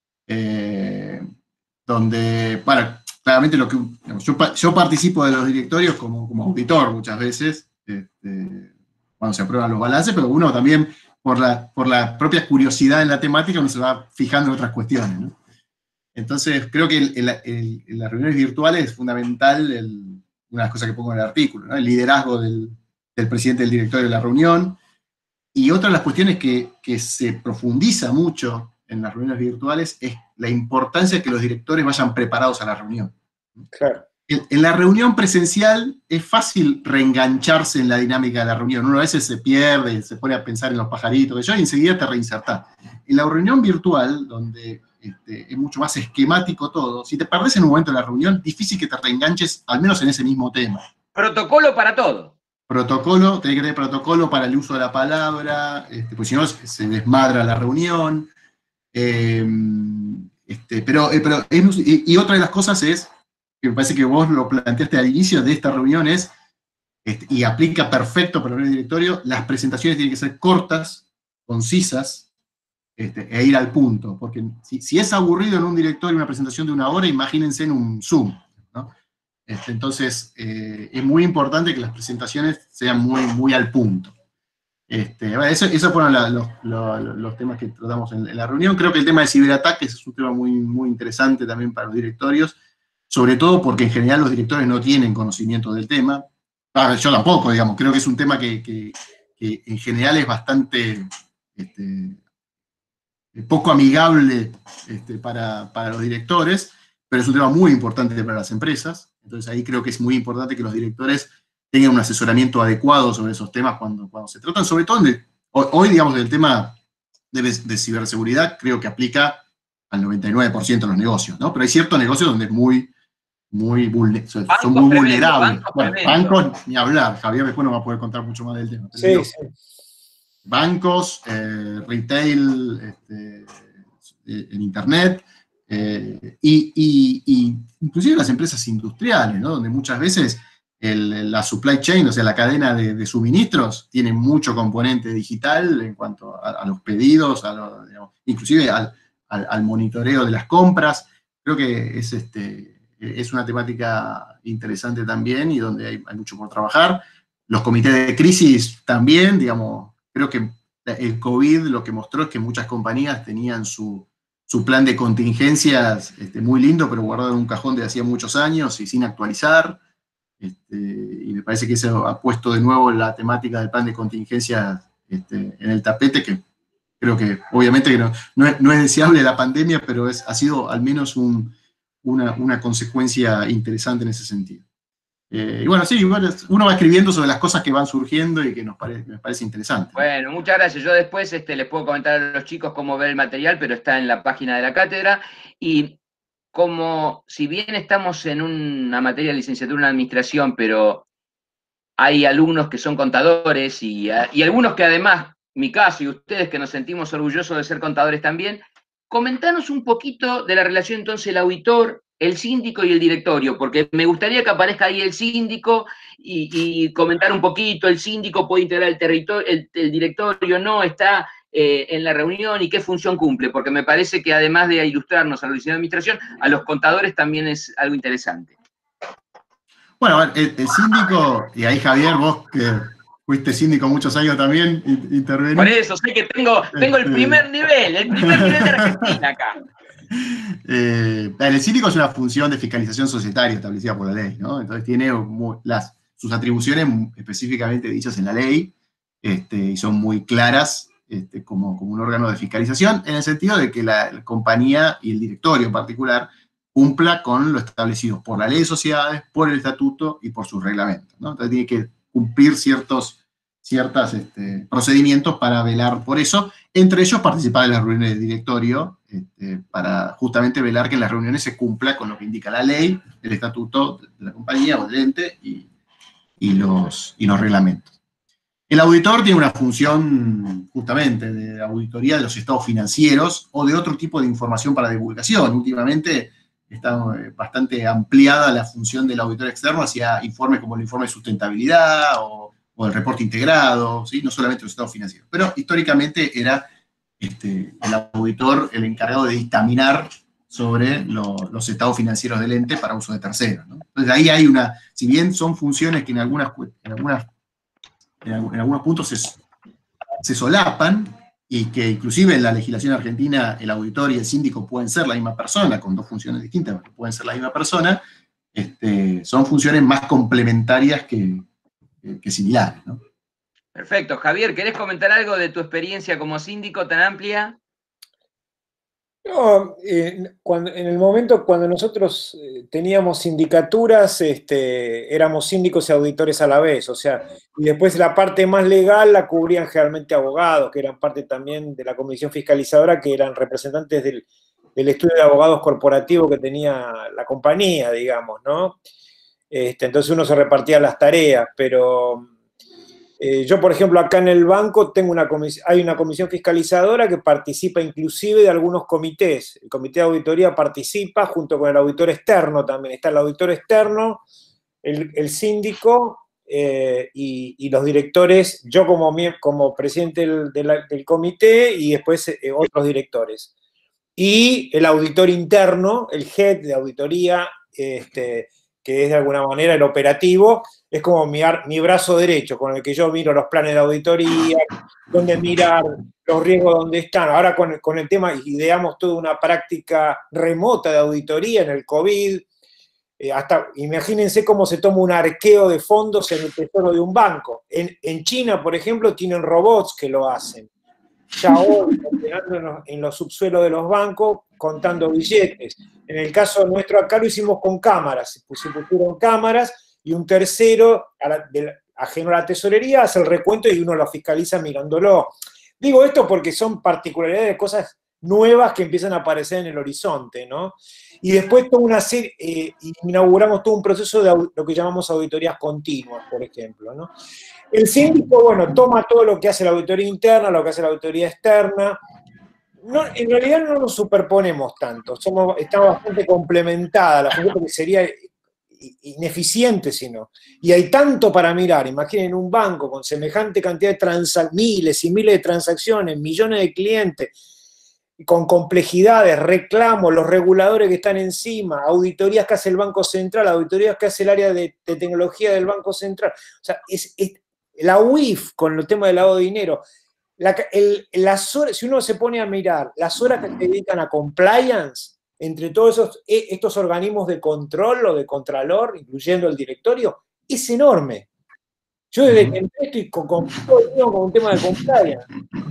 Donde, bueno, claramente lo que yo participo de los directorios como auditor muchas veces, cuando se aprueban los balances, pero uno también, por la propia curiosidad en la temática, uno se va fijando en otras cuestiones, ¿no? Entonces, creo que en las reuniones virtuales es fundamental una de las cosas que pongo en el artículo, ¿no? El liderazgo del presidente del directorio de la reunión, y otra de las cuestiones que se profundiza mucho en las reuniones virtuales es la importancia de que los directores vayan preparados a la reunión. Claro. En la reunión presencial es fácil reengancharse en la dinámica de la reunión. Uno a veces se pierde, se pone a pensar en los pajaritos, y enseguida te reinsertás. En la reunión virtual, donde es mucho más esquemático todo, si te perdés en un momento de la reunión, difícil que te reenganches, al menos en ese mismo tema. Protocolo para todo. Tenés que tener protocolo para el uso de la palabra, pues si no se desmadra la reunión. Y otra de las cosas es que me parece que vos lo planteaste al inicio de esta reunión, es, y aplica perfecto para el directorio, las presentaciones tienen que ser cortas, concisas, e ir al punto, porque si es aburrido en un directorio una presentación de 1 hora, imagínense en un Zoom, ¿no? Entonces, es muy importante que las presentaciones sean muy, muy al punto. Esos fueron los temas que tratamos en la reunión. Creo que el tema de ciberataques es un tema muy, muy interesante también para los directorios, sobre todo porque en general los directores no tienen conocimiento del tema. Yo tampoco, digamos, creo que es un tema que en general es bastante poco amigable para los directores, pero es un tema muy importante para las empresas. Entonces ahí creo que es muy importante que los directores tengan un asesoramiento adecuado sobre esos temas cuando se tratan, sobre todo hoy, digamos, del tema de ciberseguridad, creo que aplica al 99% de los negocios, ¿no? Pero hay ciertos negocios donde es son muy vulnerables. Bueno, bancos, ni hablar. Javier después nos va a poder contar mucho más del tema. Sí. Bancos, retail, en internet, y inclusive las empresas industriales, ¿no? Donde muchas veces la supply chain, o sea, la cadena de suministros, tiene mucho componente digital en cuanto a los pedidos, digamos, inclusive al monitoreo de las compras. Creo que es una temática interesante también y donde hay mucho por trabajar. Los comités de crisis también, digamos, creo que el COVID lo que mostró es que muchas compañías tenían su plan de contingencias muy lindo, pero guardado en un cajón de hacía muchos años y sin actualizar. Y me parece que eso ha puesto de nuevo la temática del plan de contingencia en el tapete, que creo que obviamente que no es deseable la pandemia, pero ha sido al menos una consecuencia interesante en ese sentido. Y bueno, sí, uno va escribiendo sobre las cosas que van surgiendo y que me parece interesante. Bueno, muchas gracias. Yo después les puedo comentar a los chicos cómo ver el material, pero está en la página de la cátedra. Y como si bien estamos en una materia de licenciatura en administración, pero hay alumnos que son contadores y algunos que además, mi caso y ustedes que nos sentimos orgullosos de ser contadores también, comentanos un poquito de la relación entonces el auditor, el síndico y el directorio, porque me gustaría que aparezca ahí el síndico y comentar un poquito, el síndico puede integrar el directorio, no, está en la reunión y qué función cumple, porque me parece que además de ilustrarnos a la licenciatura de administración, a los contadores también es algo interesante. Bueno, el síndico, y ahí Javier, vos que fuiste síndico muchos años también, intervenís. Por eso, sé que tengo el primer nivel de Argentina acá. El síndico es una función de fiscalización societaria establecida por la ley, ¿no? Entonces tiene sus atribuciones específicamente dichas en la ley, y son muy claras como un órgano de fiscalización, en el sentido de que la compañía y el directorio en particular cumpla con lo establecido por la ley de sociedades, por el estatuto y por sus reglamentos, ¿no? Entonces tiene que cumplir ciertos procedimientos para velar por eso, entre ellos participar en las reuniones de directorio, para justamente velar que en las reuniones se cumpla con lo que indica la ley, el estatuto de la compañía o del ente y los reglamentos. El auditor tiene una función justamente de auditoría de los estados financieros o de otro tipo de información para divulgación. Últimamente está bastante ampliada la función del auditor externo hacia informes como el informe de sustentabilidad o el reporte integrado, ¿sí? No solamente los estados financieros. Pero históricamente era el auditor el encargado de dictaminar sobre los estados financieros del ente para uso de terceros, ¿no? Entonces ahí hay si bien son funciones que en algunos puntos se solapan, y que inclusive en la legislación argentina el auditor y el síndico pueden ser la misma persona, con dos funciones distintas, pero pueden ser la misma persona, son funciones más complementarias que similares, ¿no? Perfecto. Javier, ¿querés comentar algo de tu experiencia como síndico tan amplia? No, en el momento cuando nosotros teníamos sindicaturas, éramos síndicos y auditores a la vez, o sea, y después la parte más legal la cubrían generalmente abogados, que eran parte también de la comisión fiscalizadora, que eran representantes del estudio de abogados corporativo que tenía la compañía, digamos, ¿no? Entonces uno se repartía las tareas, pero Yo, por ejemplo, acá en el banco hay una comisión fiscalizadora que participa inclusive de algunos comités. El comité de auditoría participa junto con el auditor externo también. Está el auditor externo, el síndico y los directores, yo como presidente del comité y después otros directores. Y el auditor interno, el head de auditoría, que es de alguna manera el operativo, es como mi brazo derecho, con el que yo miro los planes de auditoría, dónde mirar, los riesgos dónde están. Ahora con el tema, ideamos toda una práctica remota de auditoría en el COVID. Imagínense cómo se toma un arqueo de fondos en el tesoro de un banco. En China, por ejemplo, tienen robots que lo hacen. Ya hoy, operando en los subsuelos de los bancos, contando billetes. En el caso nuestro acá lo hicimos con cámaras. Se pusieron cámaras y un tercero, ajeno a la tesorería, hace el recuento y uno lo fiscaliza mirándolo. Digo esto porque son particularidades de cosas nuevas que empiezan a aparecer en el horizonte, ¿no? Y después inauguramos todo un proceso de lo que llamamos auditorías continuas, por ejemplo, ¿no? El síndico, bueno, toma todo lo que hace la auditoría interna, lo que hace la auditoría externa. No, en realidad no nos superponemos tanto, estamos bastante complementadas, la gente, porque sería ineficiente si no. Y hay tanto para mirar. Imaginen un banco con semejante cantidad de miles y miles de transacciones, millones de clientes, con complejidades, reclamos, los reguladores que están encima, auditorías que hace el Banco Central, auditorías que hace el área de tecnología del Banco Central. O sea, la UIF con el tema del lavado de dinero. Las horas, si uno se pone a mirar las horas que se dedican a compliance entre todos estos organismos de control o de contralor, incluyendo el directorio, es enorme. Yo desde que entré estoy con un tema de compliance.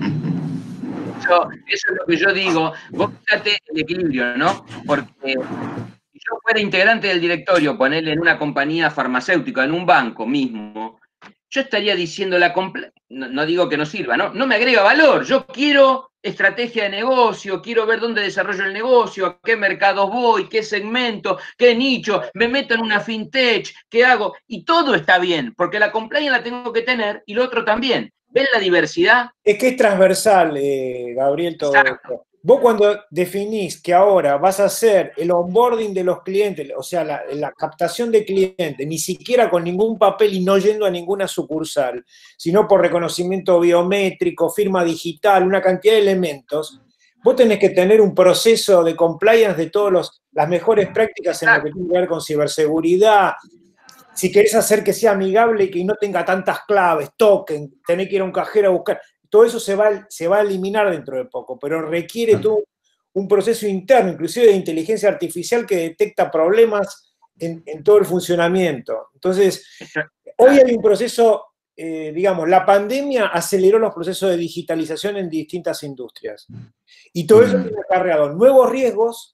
Eso es lo que yo digo. Vos fíjate el equilibrio, ¿no? Porque si yo fuera integrante del directorio, ponerle en una compañía farmacéutica, en un banco mismo, yo estaría diciendo no digo que no sirva, ¿no? No me agrega valor. Yo quiero estrategia de negocio, quiero ver dónde desarrollo el negocio, a qué mercados voy, qué segmento, qué nicho, me meto en una fintech, qué hago, y todo está bien, porque la compliance la tengo que tener y lo otro también. ¿Ven la diversidad? Es que es transversal, Gabriel, todo esto. Vos cuando definís que ahora vas a hacer el onboarding de los clientes, o sea, la captación de clientes, ni siquiera con ningún papel y no yendo a ninguna sucursal, sino por reconocimiento biométrico, firma digital, una cantidad de elementos, vos tenés que tener un proceso de compliance de todas las mejores prácticas en lo que tiene que ver con ciberseguridad. Si querés hacer que sea amigable y que no tenga tantas claves, token, tenés que ir a un cajero a buscar, todo eso se va a eliminar dentro de poco, pero requiere todo un proceso interno, inclusive de inteligencia artificial que detecta problemas en todo el funcionamiento. Entonces, hoy hay un proceso, digamos, la pandemia aceleró los procesos de digitalización en distintas industrias. Y todo eso tiene acarreado nuevos riesgos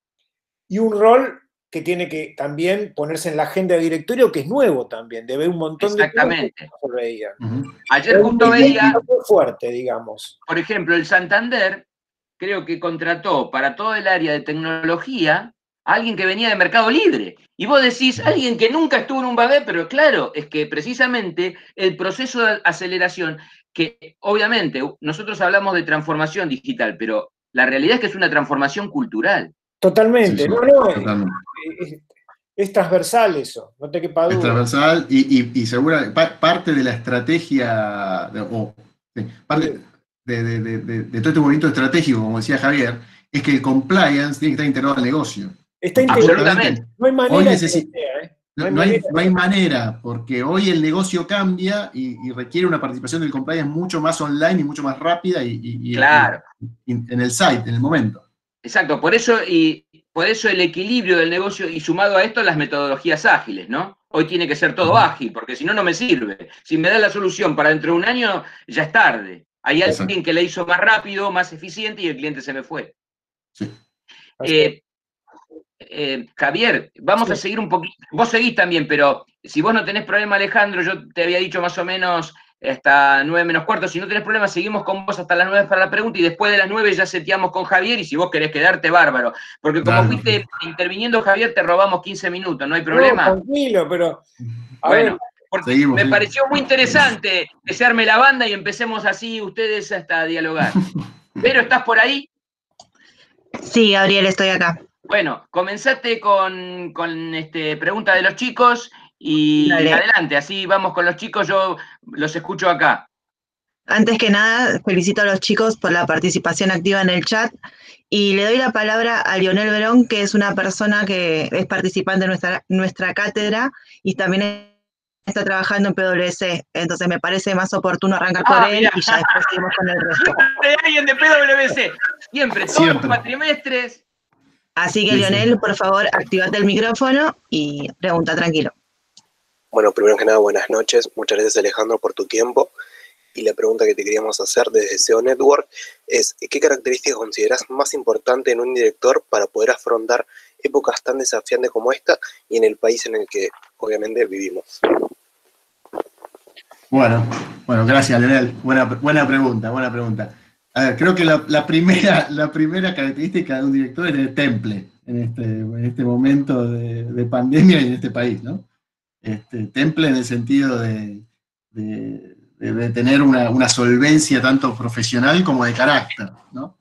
y un rol que tiene que también ponerse en la agenda de directorio, que es nuevo también, de ver un montón de cosas que no se veían. Ayer justo veía, muy fuerte, digamos. Por ejemplo, el Santander creo que contrató para todo el área de tecnología a alguien que venía de Mercado Libre. Y vos decís, alguien que nunca estuvo en un bagé, pero claro, es que precisamente el proceso de aceleración, que obviamente nosotros hablamos de transformación digital, pero la realidad es que es una transformación cultural. Totalmente, Sí, totalmente. Es transversal eso, no te quepa duda. Es transversal y segura, parte de la estrategia, parte de todo este movimiento estratégico, como decía Javier, es que el compliance tiene que estar integrado al negocio. Está integrado. No hay manera no hay manera, porque hoy el negocio cambia y requiere una participación del compliance mucho más online y mucho más rápida claro. En el site, en el momento. Exacto, por eso el equilibrio del negocio y sumado a esto las metodologías ágiles, ¿no? Hoy tiene que ser todo ágil, porque si no, no me sirve. Si me da la solución para dentro de un año, ya es tarde. Hay alguien que la hizo más rápido, más eficiente y el cliente se me fue. Sí. Javier, vamos a seguir un poquito. Vos seguís también, pero si vos no tenés problema, Alejandro, yo te había dicho más o menos hasta 9:45. Si no tenés problema, seguimos con vos hasta las 9 para la pregunta y después de las 9 ya seteamos con Javier y si vos querés quedarte, bárbaro. Porque como fuiste interviniendo, Javier, te robamos 15 minutos, ¿no hay problema? No, tranquilo, pero... Bueno, Porque Seguimos, me pareció muy interesante que se arme la banda y empecemos así ustedes hasta a dialogar. Pero, ¿estás por ahí? Sí, Gabriel, estoy acá. Bueno, comenzate con pregunta de los chicos y Dale. adelante, así vamos con los chicos, yo los escucho acá. Antes que nada, felicito a los chicos por la participación activa en el chat y le doy la palabra a Lionel Verón, que es una persona que es participante de nuestra cátedra y también está trabajando en PwC, entonces me parece más oportuno arrancar por él Mirá. y ya después seguimos con el resto. Siempre alguien de PwC, siempre, todos los cuatrimestres. Así que, Sí, Lionel, sí. por favor, activate el micrófono y pregunta tranquilo. Bueno, primero que nada, buenas noches. Muchas gracias, Alejandro, por tu tiempo. Y la pregunta que te queríamos hacer desde SEO Network es, ¿qué características consideras más importantes en un director para poder afrontar épocas tan desafiantes como esta y en el país en el que obviamente vivimos? Bueno, gracias, Leonel. Buena pregunta. A ver, creo que la primera característica de un director es el temple en este momento de pandemia y en este país, ¿no? Temple en el sentido de tener una solvencia tanto profesional como de carácter, ¿no?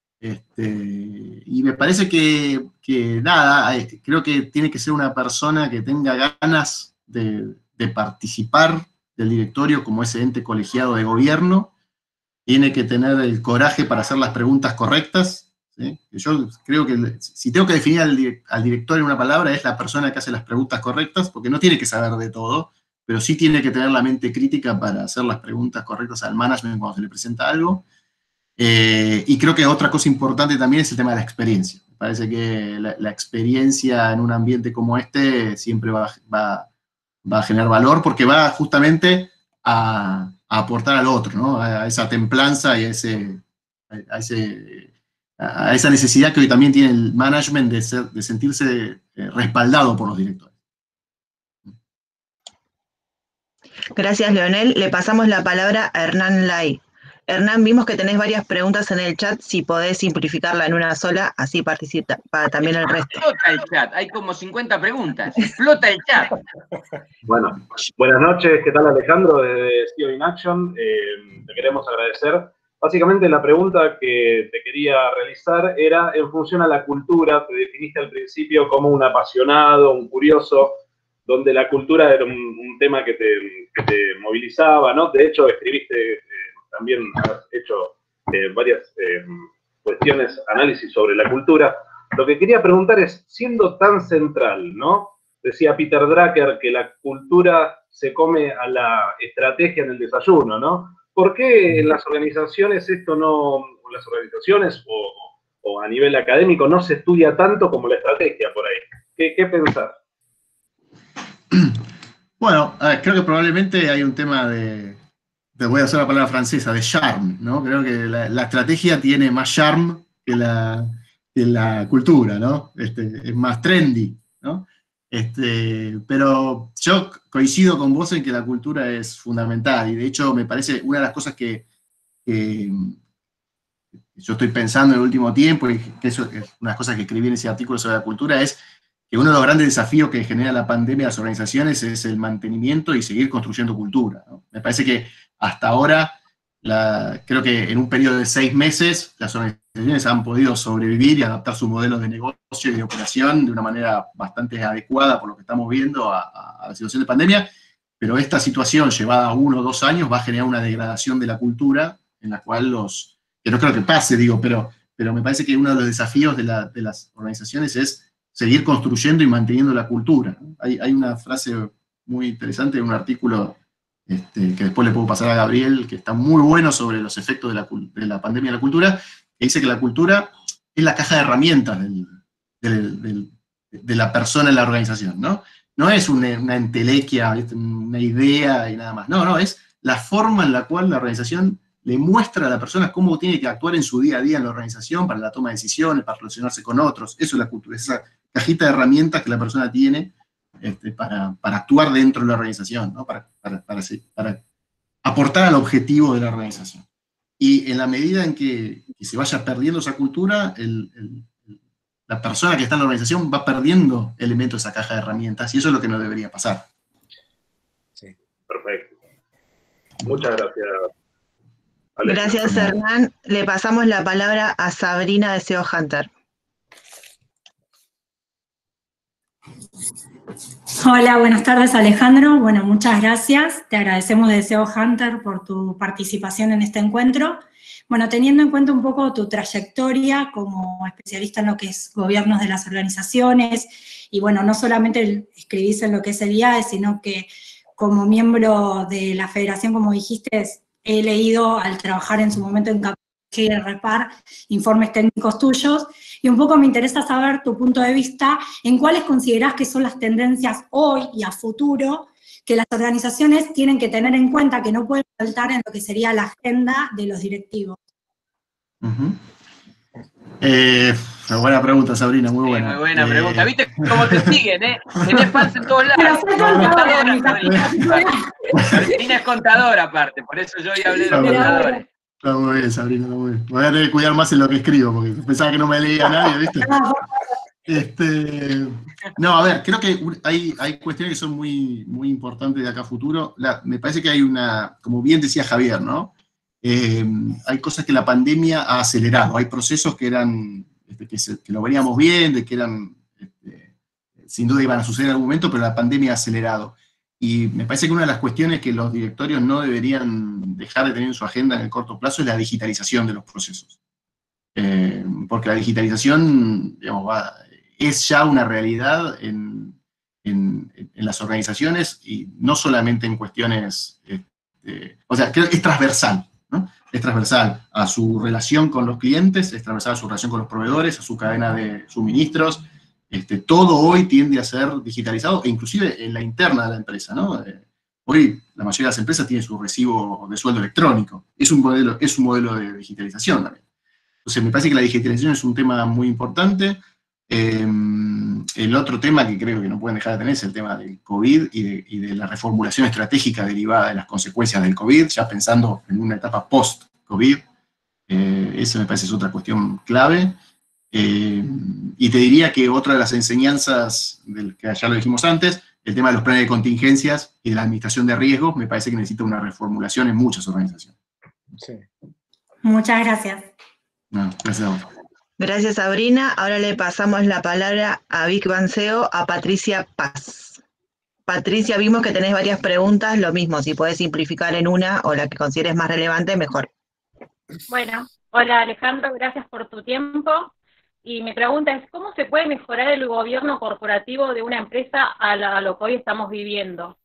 Y me parece que nada, creo que tiene que ser una persona que tenga ganas de participar del directorio como ese ente colegiado de gobierno, tiene que tener el coraje para hacer las preguntas correctas, ¿sí? Yo creo que si tengo que definir al director en una palabra, es la persona que hace las preguntas correctas, porque no tiene que saber de todo, pero sí tiene que tener la mente crítica para hacer las preguntas correctas al management cuando se le presenta algo. Y creo que otra cosa importante también es el tema de la experiencia. Me parece que la experiencia en un ambiente como este siempre va a generar valor, porque va justamente a aportar al otro, ¿no? A esa templanza y a esa necesidad que hoy también tiene el management de sentirse respaldado por los directores. Gracias, Leonel. Le pasamos la palabra a Hernán Lai. Hernán, vimos que tenés varias preguntas en el chat, si podés simplificarla en una sola, así participa también el resto. Explota el chat, hay como 50 preguntas, explota el chat. Bueno, buenas noches, ¿qué tal, Alejandro? Desde CEO in Action, te queremos agradecer. Básicamente la pregunta que te quería realizar era en función a la cultura. Te definiste al principio como un apasionado, un curioso, donde la cultura era un tema que te movilizaba, ¿no? De hecho, escribiste, también has hecho varias cuestiones, análisis sobre la cultura. Lo que quería preguntar es, siendo tan central, ¿no? Decía Peter Drucker que la cultura se come a la estrategia en el desayuno, ¿no? ¿Por qué en las organizaciones esto no, en las organizaciones o a nivel académico no se estudia tanto como la estrategia por ahí? ¿Qué pensás? Bueno, creo que probablemente hay un tema te voy a usar la palabra francesa, de charme, ¿no? Creo que la estrategia tiene más charme que la cultura, ¿no? Es más trendy, ¿no? Pero yo coincido con vos en que la cultura es fundamental, y de hecho me parece una de las cosas que yo estoy pensando en el último tiempo, y que eso es una de las cosas que escribí en ese artículo sobre la cultura, es que uno de los grandes desafíos que genera la pandemia a las organizaciones es el mantenimiento y seguir construyendo cultura, ¿no? Me parece que hasta ahora, creo que en un periodo de 6 meses, las organizaciones han podido sobrevivir y adaptar sus modelos de negocio y de operación de una manera bastante adecuada por lo que estamos viendo a la situación de pandemia, pero esta situación llevada a 1 o 2 años va a generar una degradación de la cultura en la cual que no creo que pase, pero me parece que uno de los desafíos de las organizaciones es seguir construyendo y manteniendo la cultura. Hay una frase muy interesante en un artículo que después le puedo pasar a Gabriel, que está muy bueno sobre los efectos de la pandemia en la cultura, que dice que la cultura es la caja de herramientas de la persona en la organización, ¿no? No es una entelequia, una idea y nada más. No, es la forma en la cual la organización le muestra a la persona cómo tiene que actuar en su día a día en la organización, para la toma de decisiones, para relacionarse con otros. Eso es la cultura, es esa cajita de herramientas que la persona tiene para actuar dentro de la organización, ¿no? Para aportar al objetivo de la organización. Y en la medida en que se vaya perdiendo esa cultura, la persona que está en la organización va perdiendo elementos de esa caja de herramientas, y eso es lo que no debería pasar. Sí. Perfecto. Muchas gracias, Alejandro. Gracias, Hernán. Le pasamos la palabra a Sabrina de SEO Hunter. Hola, buenas tardes, Alejandro. Bueno, muchas gracias. Te agradecemos de SEO Hunter por tu participación en este encuentro. Bueno, teniendo en cuenta un poco tu trayectoria como especialista en lo que es gobiernos de las organizaciones, y bueno, no solamente escribís en lo que es el IAE, sino que como miembro de la federación, como dijiste, he leído al trabajar en su momento en Capgemini y Repar informes técnicos tuyos, y un poco me interesa saber tu punto de vista en cuáles considerás que son las tendencias hoy y a futuro que las organizaciones tienen que tener en cuenta, que no pueden faltar en lo que sería la agenda de los directivos. Buena pregunta, Sabrina, muy buena. Muy buena pregunta. ¿Viste cómo te siguen, Tenés fans en todos lados. Sabrina es contadora, aparte, por eso yo ya hablé de los contadores. Está muy bien, Sabrina, está muy bien. Me voy a tener que cuidar más en lo que escribo, porque pensaba que no me leía nadie, ¿viste? No, a ver, creo que hay cuestiones que son muy, muy importantes de acá a futuro. Me parece que hay una, como bien decía Javier, ¿no? Hay cosas que la pandemia ha acelerado, hay procesos que eran, que lo veníamos bien, de que eran, sin duda iban a suceder en algún momento, pero la pandemia ha acelerado. Y me parece que una de las cuestiones que los directorios no deberían dejar de tener en su agenda en el corto plazo es la digitalización de los procesos. Porque la digitalización, digamos, es ya una realidad en las organizaciones, y no solamente en cuestiones, o sea, creo que es transversal, ¿no? Es transversal a su relación con los clientes, es transversal a su relación con los proveedores, a su cadena de suministros. Todo hoy tiende a ser digitalizado, e inclusive en la interna de la empresa, ¿no? Hoy la mayoría de las empresas tienen su recibo de sueldo electrónico. Es un modelo de digitalización también. Entonces me parece que la digitalización es un tema muy importante. El otro tema que creo que no pueden dejar de tener es el tema del COVID y de la reformulación estratégica derivada de las consecuencias del COVID, ya pensando en una etapa post-COVID. Eso me parece es otra cuestión clave. Y te diría que otra de las enseñanzas, que ya lo dijimos antes, el tema de los planes de contingencias y de la administración de riesgos, me parece que necesita una reformulación en muchas organizaciones. Sí. Muchas gracias. No, gracias a vos. Gracias, Sabrina. Ahora le pasamos la palabra a Vic Banseo, a Patricia Paz. Patricia, vimos que tenés varias preguntas, lo mismo, si podés simplificar en una o la que consideres más relevante, mejor. Bueno, hola Alejandro, gracias por tu tiempo. Y mi pregunta es, ¿cómo se puede mejorar el gobierno corporativo de una empresa a lo que hoy estamos viviendo?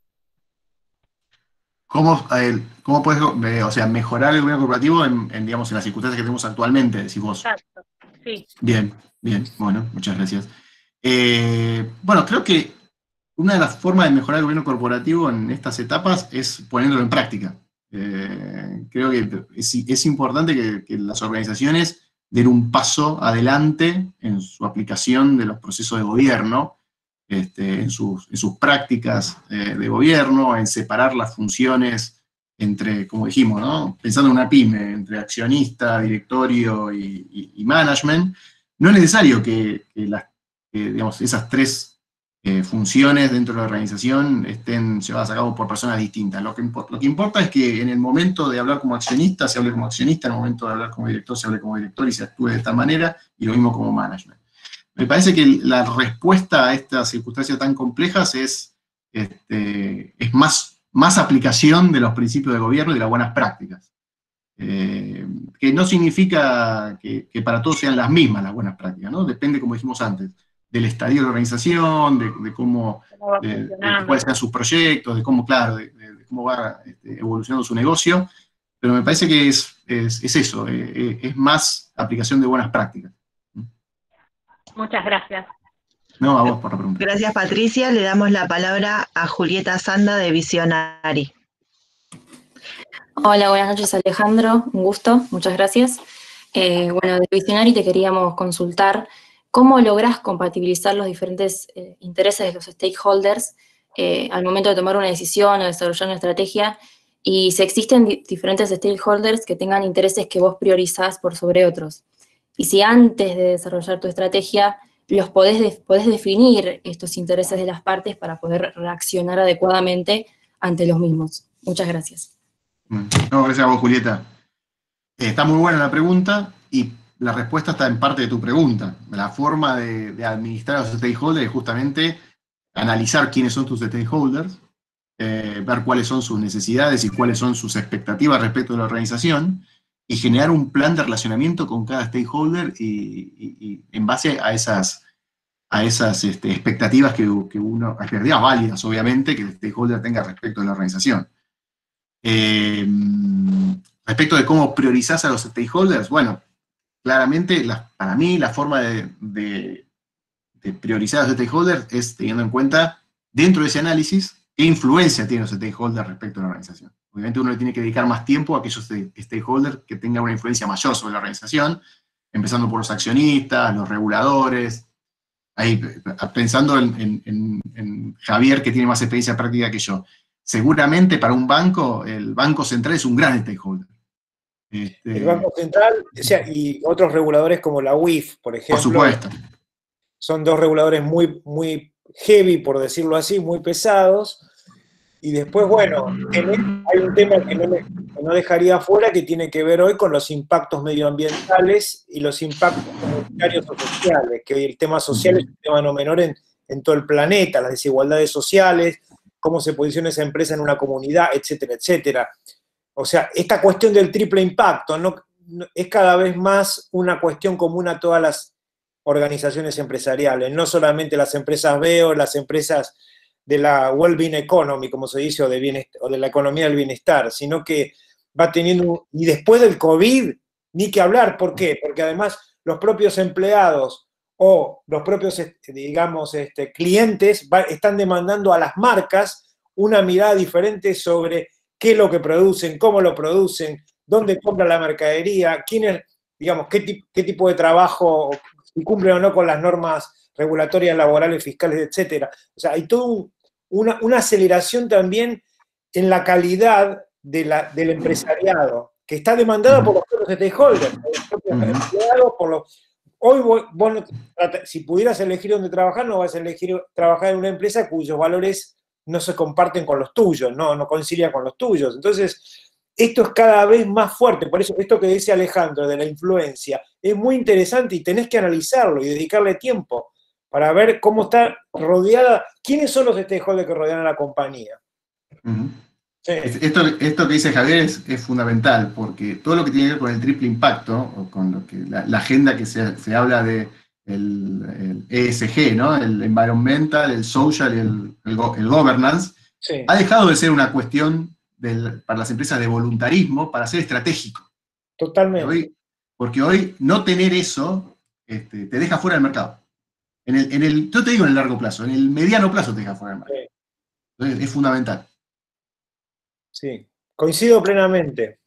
¿Cómo puedes, o sea, mejorar el gobierno corporativo digamos, en las circunstancias que tenemos actualmente, decís vos? Exacto, sí. Bien, bueno, muchas gracias. Bueno, creo que una de las formas de mejorar el gobierno corporativo en estas etapas es poniéndolo en práctica. Creo que es importante que las organizaciones den un paso adelante en su aplicación de los procesos de gobierno, en sus prácticas de gobierno, en separar las funciones entre, como dijimos, ¿no? Pensando en una pyme, entre accionista, directorio y management. No es necesario que digamos, esas tres funciones dentro de la organización estén llevadas a cabo por personas distintas. Lo que importa es que en el momento de hablar como accionista, se hable como accionista, en el momento de hablar como director, se hable como director y se actúe de esta manera, y lo mismo como management. Me parece que la respuesta a estas circunstancias tan complejas es más aplicación de los principios de gobierno y de las buenas prácticas. Que no significa que para todos sean las mismas las buenas prácticas, ¿no? Depende, como dijimos antes, del estadio de la organización, de cuáles sean sus proyectos, de cómo, claro, de cómo va evolucionando su negocio, pero me parece que es eso, es más aplicación de buenas prácticas. Muchas gracias. No, a vos por la pregunta. Gracias, Patricia. Le damos la palabra a Julieta Sanda de Visionari. Hola, buenas noches, Alejandro. Un gusto, muchas gracias. Bueno, de Visionari te queríamos consultar cómo lográs compatibilizar los diferentes intereses de los stakeholders al momento de tomar una decisión o desarrollar una estrategia, y si existen diferentes stakeholders que tengan intereses que vos priorizás por sobre otros. Y si antes de desarrollar tu estrategia los podés definir estos intereses de las partes para poder reaccionar adecuadamente ante los mismos. Muchas gracias. No, gracias a vos, Julieta. Está muy buena la pregunta y la respuesta está en parte de tu pregunta. La forma de administrar a los stakeholders es justamente analizar quiénes son tus stakeholders, ver cuáles son sus necesidades y cuáles son sus expectativas respecto de la organización, y generar un plan de relacionamiento con cada stakeholder y en base a esas expectativas expectativas válidas, obviamente, que el stakeholder tenga respecto de la organización. Respecto de cómo priorizás a los stakeholders, bueno, claramente, para mí, la forma de priorizar a los stakeholders es teniendo en cuenta, dentro de ese análisis, qué influencia tienen los stakeholders respecto a la organización. Obviamente uno le tiene que dedicar más tiempo a aquellos stakeholders que tengan una influencia mayor sobre la organización, empezando por los accionistas, los reguladores. Ahí, pensando en Javier, que tiene más experiencia práctica que yo, seguramente para un banco, el Banco Central es un gran stakeholder. El Banco Central, o sea, y otros reguladores como la UIF, por ejemplo. Por supuesto. Son dos reguladores muy, muy heavy, por decirlo así, muy pesados. Y después, bueno, hay un tema que no dejaría afuera, que tiene que ver hoy con los impactos medioambientales y los impactos comunitarios o sociales, que hoy el tema social es un tema no menor en todo el planeta, las desigualdades sociales, cómo se posiciona esa empresa en una comunidad, etcétera, etcétera. O sea, esta cuestión del triple impacto es cada vez más una cuestión común a todas las organizaciones empresariales, no solamente las empresas B o las empresas de la well-being economy, como se dice, o de la economía del bienestar, sino que va teniendo, y después del COVID, ni que hablar. ¿Por qué? Porque además los propios empleados o los propios, digamos, clientes están demandando a las marcas una mirada diferente sobre qué es lo que producen, cómo lo producen, dónde compran la mercadería, quiénes, digamos, qué tipo de trabajo, si cumplen o no con las normas regulatorias, laborales, fiscales, etcétera. O sea, hay toda una aceleración también en la calidad del empresariado, que está demandada por los propios stakeholders, por los propios empleados, Hoy vos si pudieras elegir dónde trabajar, no vas a elegir trabajar en una empresa cuyos valores no se comparten con los tuyos, no coinciden con los tuyos. Entonces, esto es cada vez más fuerte. Por eso, esto que dice Alejandro de la influencia es muy interesante y tenés que analizarlo y dedicarle tiempo para ver cómo está rodeada, quiénes son los stakeholders que rodean a la compañía. Sí. Esto que dice Javier es fundamental, porque todo lo que tiene que ver con el triple impacto, o con lo que la agenda que se habla de el ESG, ¿no? El environmental, el social y el governance, sí, ha dejado de ser una cuestión para las empresas de voluntarismo para ser estratégico. Totalmente. Porque hoy no tener eso te deja fuera del mercado. Yo te digo en el largo plazo, en el mediano plazo te deja fuera del mercado. Entonces, es fundamental. Sí, coincido plenamente.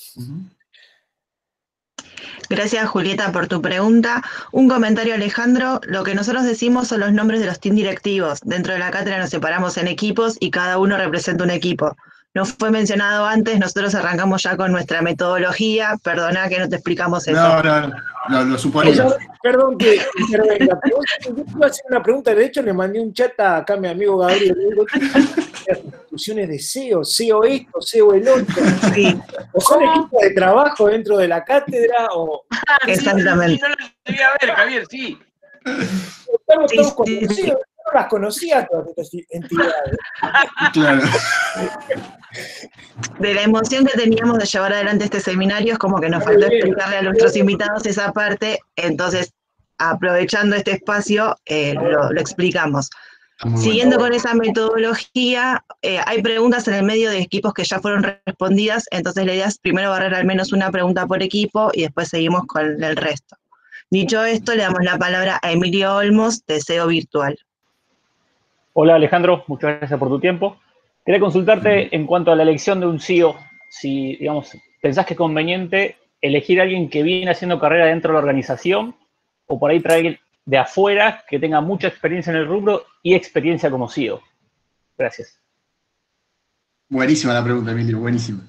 Gracias, Julieta, por tu pregunta. Un comentario, Alejandro. Lo que nosotros decimos son los nombres de los team directivos. Dentro de la cátedra nos separamos en equipos y cada uno representa un equipo. No fue mencionado antes, nosotros arrancamos ya con nuestra metodología. Perdona que no te explicamos eso. No, lo suponía. Perdón que intervenga, pero yo iba a hacer una pregunta. De hecho, le mandé un chat acá a mi amigo Gabriel. Le digo, las instituciones de SEO, SEO esto, SEO el otro. Sí. ¿O son equipos de trabajo dentro de la cátedra? O... Exactamente. Sí, no lo debía ver, Javier, sí. Estamos todos conocidos. No las conocía todas estas entidades. Claro. De la emoción que teníamos de llevar adelante este seminario, es como que nos faltó explicarle a nuestros invitados esa parte, entonces, aprovechando este espacio, lo explicamos. Siguiendo con esa metodología, hay preguntas en el medio de equipos que ya fueron respondidas, entonces la idea es primero barrer al menos una pregunta por equipo y después seguimos con el resto. Dicho esto, le damos la palabra a Emilio Olmos, de SEO Virtual. Hola Alejandro, muchas gracias por tu tiempo. Quería consultarte en cuanto a la elección de un CEO, si, digamos, pensás que es conveniente elegir a alguien que viene haciendo carrera dentro de la organización o por ahí traer a alguien de afuera que tenga mucha experiencia en el rubro y experiencia como CEO. Gracias. Buenísima la pregunta, Emilio, buenísima.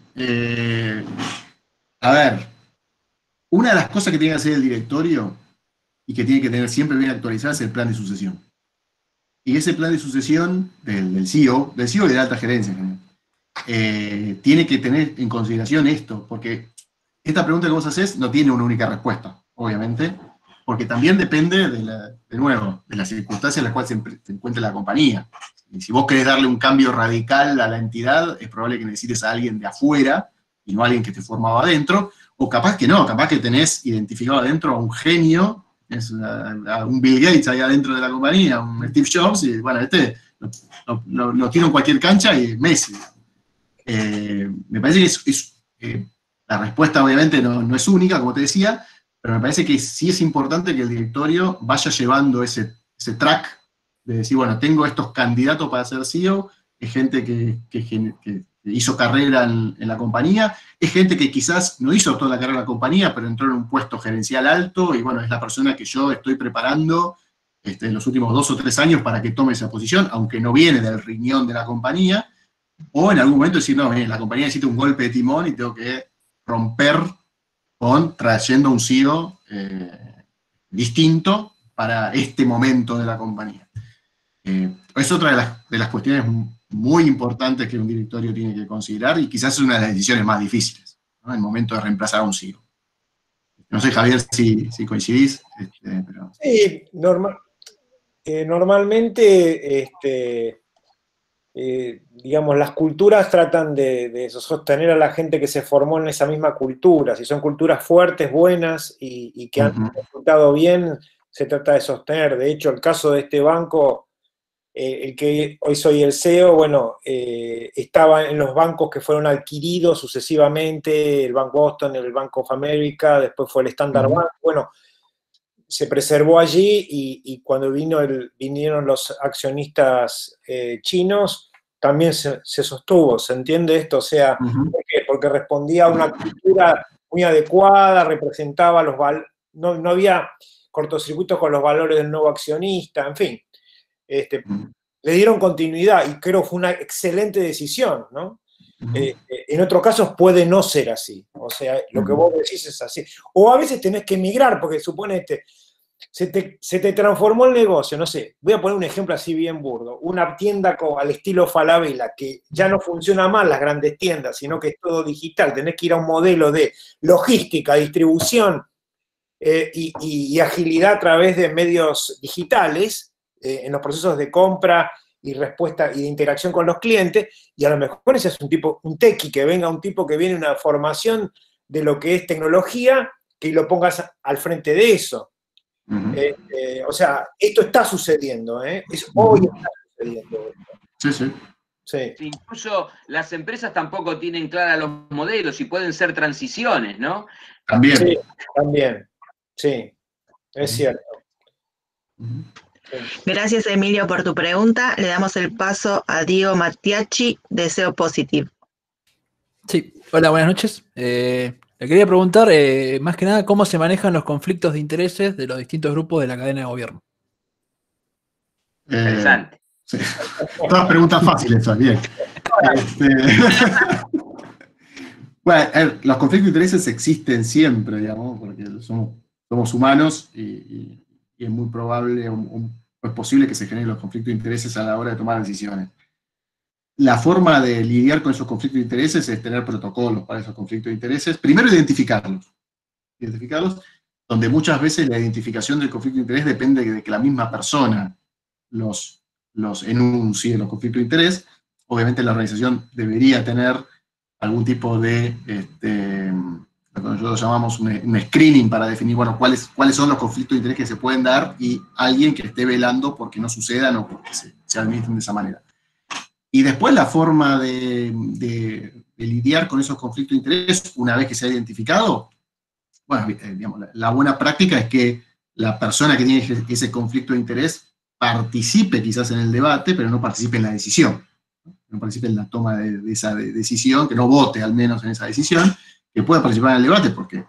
A ver, una de las cosas que tiene que hacer el directorio y que tiene que tener siempre bien actualizada es el plan de sucesión. Y ese plan de sucesión del CEO y de la alta gerencia en general, tiene que tener en consideración esto, porque esta pregunta que vos hacés no tiene una única respuesta, obviamente, porque también depende, de nuevo, de las circunstancias en las cuales se encuentre la compañía. Y si vos querés darle un cambio radical a la entidad, es probable que necesites a alguien de afuera, y no a alguien que esté formado adentro, o capaz que no, capaz que tenés identificado adentro a un genio, es a un Bill Gates ahí adentro de la compañía, un Steve Jobs, y bueno, lo tiro en cualquier cancha y Messi. Me parece que la respuesta obviamente no es única, como te decía, pero me parece que sí es importante que el directorio vaya llevando ese track de decir, bueno, tengo estos candidatos para ser CEO, es gente que hizo carrera en la compañía, es gente que quizás no hizo toda la carrera en la compañía, pero entró en un puesto gerencial alto, y bueno, es la persona que yo estoy preparando en los últimos 2 o 3 años para que tome esa posición, aunque no viene del riñón de la compañía, o en algún momento decir, no, la compañía necesita un golpe de timón y tengo que romper trayendo un CEO distinto para este momento de la compañía. Es otra de las cuestiones muy importantes que un directorio tiene que considerar, y quizás es una de las decisiones más difíciles, ¿no? El momento de reemplazar a un CEO. No sé, Javier, si coincidís. Pero... Sí, normalmente, digamos, las culturas tratan de sostener a la gente que se formó en esa misma cultura. Si son culturas fuertes, buenas y que han resultado bien, se trata de sostener. De hecho, el caso de este banco, el que hoy soy el CEO, bueno, estaba en los bancos que fueron adquiridos sucesivamente, el Bank Boston, el Bank of America, después fue el Standard Bank, bueno, se preservó allí, y cuando vinieron los accionistas chinos, también se sostuvo, ¿se entiende esto? O sea, ¿por qué? Porque respondía a una cultura muy adecuada, representaba los valores, no había cortocircuitos con los valores del nuevo accionista, en fin. Le dieron continuidad, y creo que fue una excelente decisión, ¿no? En otros casos puede no ser así, o sea, lo que vos decís es así. O a veces tenés que emigrar, porque suponete, se te transformó el negocio, no sé, voy a poner un ejemplo así bien burdo, una tienda al estilo Falabella, que ya no funciona más las grandes tiendas, sino que es todo digital, tenés que ir a un modelo de logística, distribución y agilidad a través de medios digitales, en los procesos de compra y respuesta y de interacción con los clientes, y a lo mejor ese es un tequi, que venga un tipo que viene una formación de lo que es tecnología, que lo pongas al frente de eso. O sea, esto está sucediendo, hoy está sucediendo. Sí. Incluso las empresas tampoco tienen claras los modelos y pueden ser transiciones, ¿no? También, sí, es cierto. Gracias, Emilio, por tu pregunta. Le damos el paso a Diego Mattiacci, de SEO Positive. Sí, hola, buenas noches. Le quería preguntar, más que nada, cómo se manejan los conflictos de intereses de los distintos grupos de la cadena de gobierno. Interesante. Sí. Todas preguntas fáciles, bien. Bueno, los conflictos de intereses existen siempre, digamos, porque somos humanos, y es muy probable es posible que se generen los conflictos de intereses a la hora de tomar decisiones. La forma de lidiar con esos conflictos de intereses es tener protocolos para esos conflictos de intereses. Primero, identificarlos, donde muchas veces la identificación del conflicto de interés depende de que la misma persona los enuncie, los conflictos de interés. Obviamente la organización debería tener algún tipo de, lo que nosotros llamamos un screening para definir, bueno, cuáles son los conflictos de interés que se pueden dar, y alguien que esté velando porque no sucedan o porque se administren de esa manera. Y después la forma de lidiar con esos conflictos de interés, una vez que se ha identificado, bueno, digamos, la buena práctica es que la persona que tiene ese conflicto de interés participe quizás en el debate, pero no participe en la decisión, no participe en la toma de esa decisión, que no vote al menos en esa decisión, que pueda participar en el debate, porque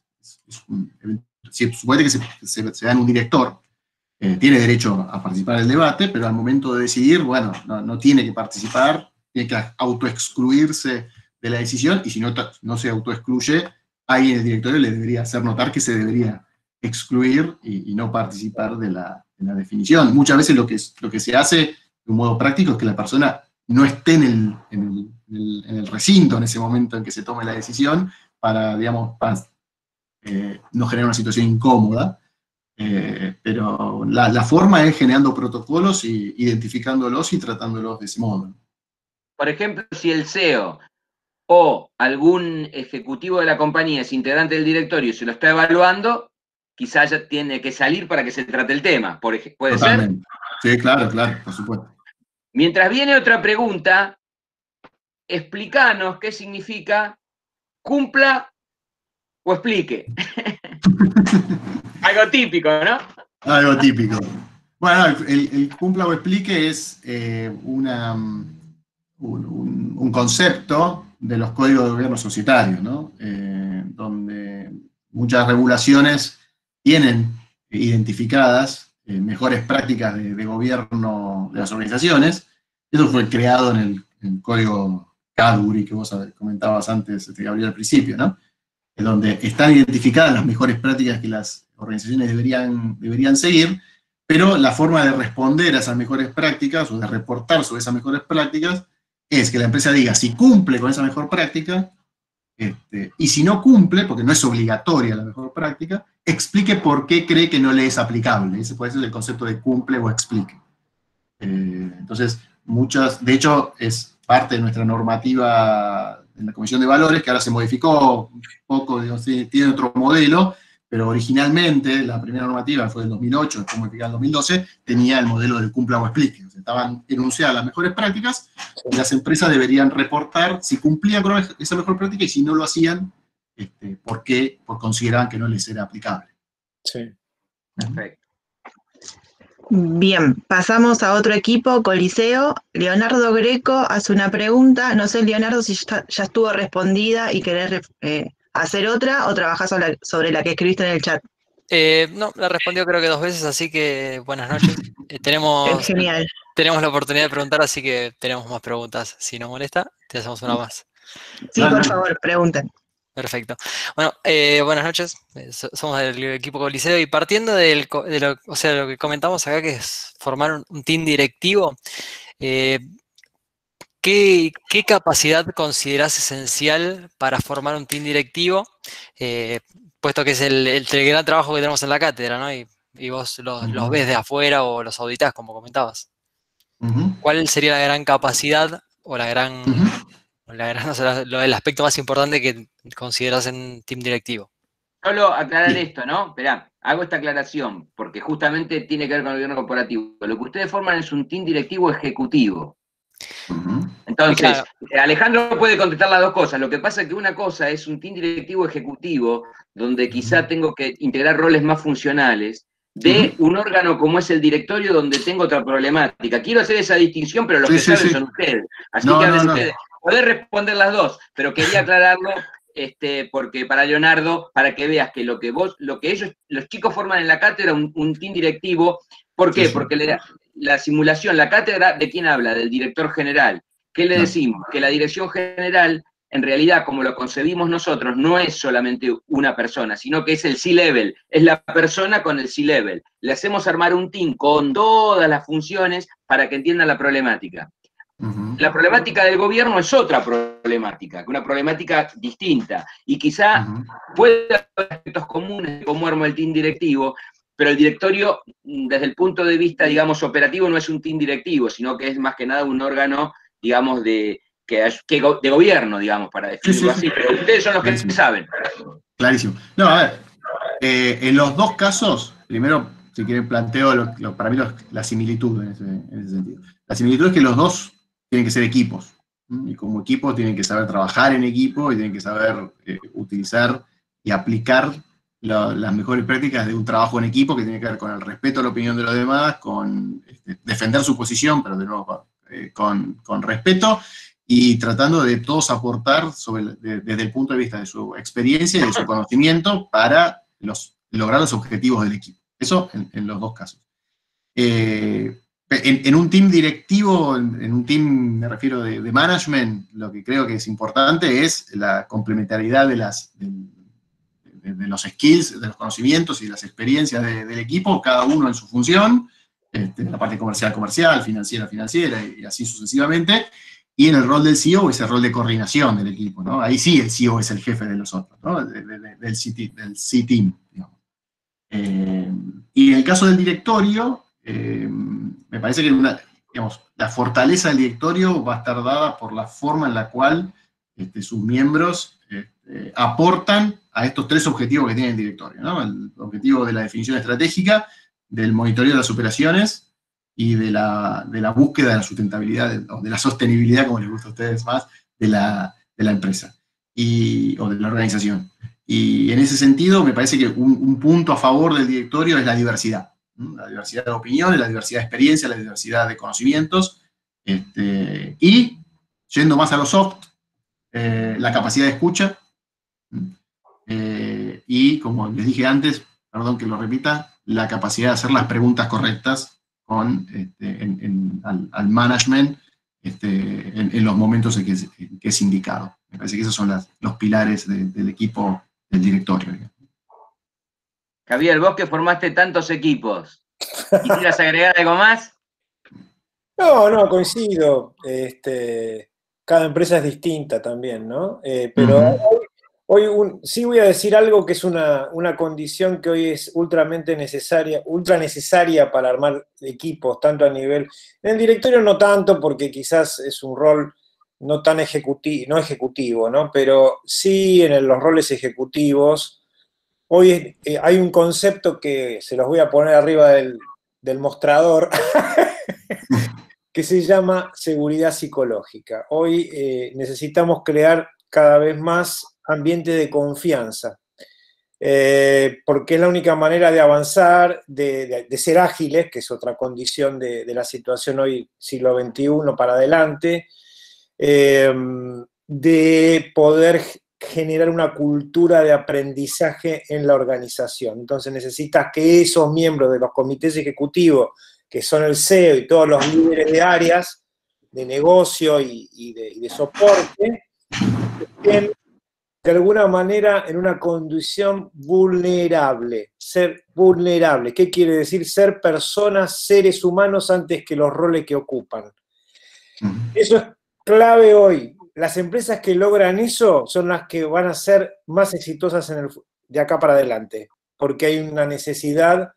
si supone que se da en un director, tiene derecho a participar del debate, pero al momento de decidir, bueno, no tiene que participar, tiene que autoexcluirse de la decisión, y si no se autoexcluye, alguien en el directorio le debería hacer notar que se debería excluir y no participar de la definición. Muchas veces lo que se hace de un modo práctico es que la persona no esté en en el recinto en ese momento en que se tome la decisión para, digamos, no generar una situación incómoda. Pero la forma es generando protocolos y identificándolos y tratándolos de ese modo. Por ejemplo, si el CEO o algún ejecutivo de la compañía es integrante del directorio y se lo está evaluando, quizás ya tiene que salir para que se trate el tema. ¿Puede Totalmente. ser? Sí, claro, por supuesto. Mientras viene otra pregunta, explícanos qué significa cumpla o explique. Algo típico, ¿no? Algo típico. Bueno, el cumpla o explique es un concepto de los códigos de gobierno societarios, ¿no? Donde muchas regulaciones tienen identificadas mejores prácticas de gobierno de las organizaciones. Eso fue creado en el código Cadbury que vos comentabas antes, Gabriel, al principio, ¿no? Donde están identificadas las mejores prácticas que las organizaciones deberían seguir, pero la forma de responder a esas mejores prácticas o de reportar sobre esas mejores prácticas es que la empresa diga si cumple con esa mejor práctica, y si no cumple, porque no es obligatoria la mejor práctica, explique por qué cree que no le es aplicable. Ese puede ser el concepto de cumple o explique. Entonces, de hecho, es parte de nuestra normativa en la Comisión de Valores, que ahora se modificó un poco, digamos, tiene otro modelo, pero originalmente la primera normativa fue del 2008, después modificada en 2012, tenía el modelo del cumpla o explique. O sea, estaban enunciadas las mejores prácticas y las empresas deberían reportar si cumplían con esa mejor práctica y si no lo hacían, ¿por qué? Porque consideraban que no les era aplicable. Sí. Perfecto. Bien, pasamos a otro equipo, Coliseo. Leonardo Greco hace una pregunta. No sé, Leonardo, si ya estuvo respondida y querés hacer otra o trabajás sobre la que escribiste en el chat. No, la respondió creo que 2 veces, así que buenas noches. Genial. Tenemos la oportunidad de preguntar, así que tenemos más preguntas. Si no molesta, te hacemos una más. Sí, por favor, pregunten. Perfecto. Bueno, buenas noches. Somos del equipo Coliseo y partiendo de lo que comentamos acá, que es formar un team directivo, ¿qué capacidad considerás esencial para formar un team directivo? Puesto que es el gran trabajo que tenemos en la cátedra, ¿no? Y vos los ves de afuera o los auditás, como comentabas. ¿Cuál sería la gran capacidad o el aspecto más importante que consideras en un team directivo? Solo aclarar esto, ¿no? Esperá, hago esta aclaración, porque justamente tiene que ver con el gobierno corporativo. Lo que ustedes forman es un team directivo ejecutivo. Entonces, claro, Alejandro puede contestar las dos cosas. Lo que pasa es que una cosa es un team directivo ejecutivo, donde quizá tengo que integrar roles más funcionales, de un órgano como es el directorio, donde tengo otra problemática. Quiero hacer esa distinción, pero los que saben son ustedes. Así que hablen ustedes. Podés responder las dos, pero quería aclararlo, porque para Leonardo, para que veas que lo que los chicos forman en la cátedra, un team directivo. ¿Por qué? Porque la simulación, la cátedra, ¿de quién habla? Del director general. ¿Qué le decimos? Que la dirección general, en realidad, como lo concebimos nosotros, no es solamente una persona, sino que es el C-level, es la persona con el C-level. Le hacemos armar un team con todas las funciones para que entiendan la problemática. La problemática del gobierno es otra problemática, una problemática distinta, y quizá puede haber aspectos comunes de cómo armo el team directivo, pero el directorio, desde el punto de vista, digamos, operativo, no es un team directivo, sino que es más que nada un órgano, digamos, de gobierno, digamos, para definirlo así, pero ustedes son los que saben. Clarísimo. No, a ver, en los dos casos, primero, si quieren, planteo para mí la similitud en ese sentido. La similitud es que los dos tienen que ser equipos, y como equipo tienen que saber trabajar en equipo y tienen que saber utilizar y aplicar las mejores prácticas de un trabajo en equipo que tiene que ver con el respeto a la opinión de los demás, con defender su posición, pero de nuevo con respeto, y tratando de todos aportar desde el punto de vista de su experiencia y de su conocimiento para lograr los objetivos del equipo. Eso en los dos casos. En un team directivo, en un team, me refiero de management, lo que creo que es importante es la complementariedad de los skills, de los conocimientos y de las experiencias del equipo, cada uno en su función, la parte comercial, financiera, y así sucesivamente, y en el rol del CEO, ese rol de coordinación del equipo, ¿no? Ahí sí el CEO es el jefe de los otros, ¿no? Del C-Team, digamos. Y en el caso del directorio, me parece que digamos, la fortaleza del directorio va a estar dada por la forma en la cual sus miembros aportan a estos 3 objetivos que tiene el directorio, ¿no? El objetivo de la definición estratégica, del monitoreo de las operaciones y de la búsqueda de la sustentabilidad, o de la sostenibilidad, como les gusta a ustedes más, de la empresa o de la organización. Y en ese sentido, me parece que un punto a favor del directorio es la diversidad. La diversidad de opiniones, la diversidad de experiencias, la diversidad de conocimientos, y, yendo más a lo soft, la capacidad de escucha, y, como les dije antes, perdón que lo repita, la capacidad de hacer las preguntas correctas al management en los momentos en que es indicado. Me parece que esos son los pilares del equipo del directorio. Javier, vos que formaste tantos equipos, ¿quisieras agregar algo más? No, coincido. Cada empresa es distinta también, ¿no? Pero hoy sí voy a decir algo que es una condición que hoy es ultra necesaria para armar equipos, tanto a nivel... En el directorio no tanto, porque quizás es un rol no tan ejecutivo, ¿no? Pero sí en los roles ejecutivos. Hoy hay un concepto que se los voy a poner arriba del mostrador, que se llama seguridad psicológica. Hoy necesitamos crear cada vez más ambiente de confianza, porque es la única manera de avanzar, de ser ágiles, que es otra condición de la situación hoy, siglo XXI para adelante, de poder generar una cultura de aprendizaje en la organización. Entonces necesitas que esos miembros de los comités ejecutivos, que son el CEO y todos los líderes de áreas de negocio y de soporte, estén de alguna manera en una condición vulnerable. Ser vulnerable, ¿qué quiere decir? Ser personas, seres humanos antes que los roles que ocupan. Eso es clave hoy. Las empresas que logran eso son las que van a ser más exitosas de acá para adelante, porque hay una necesidad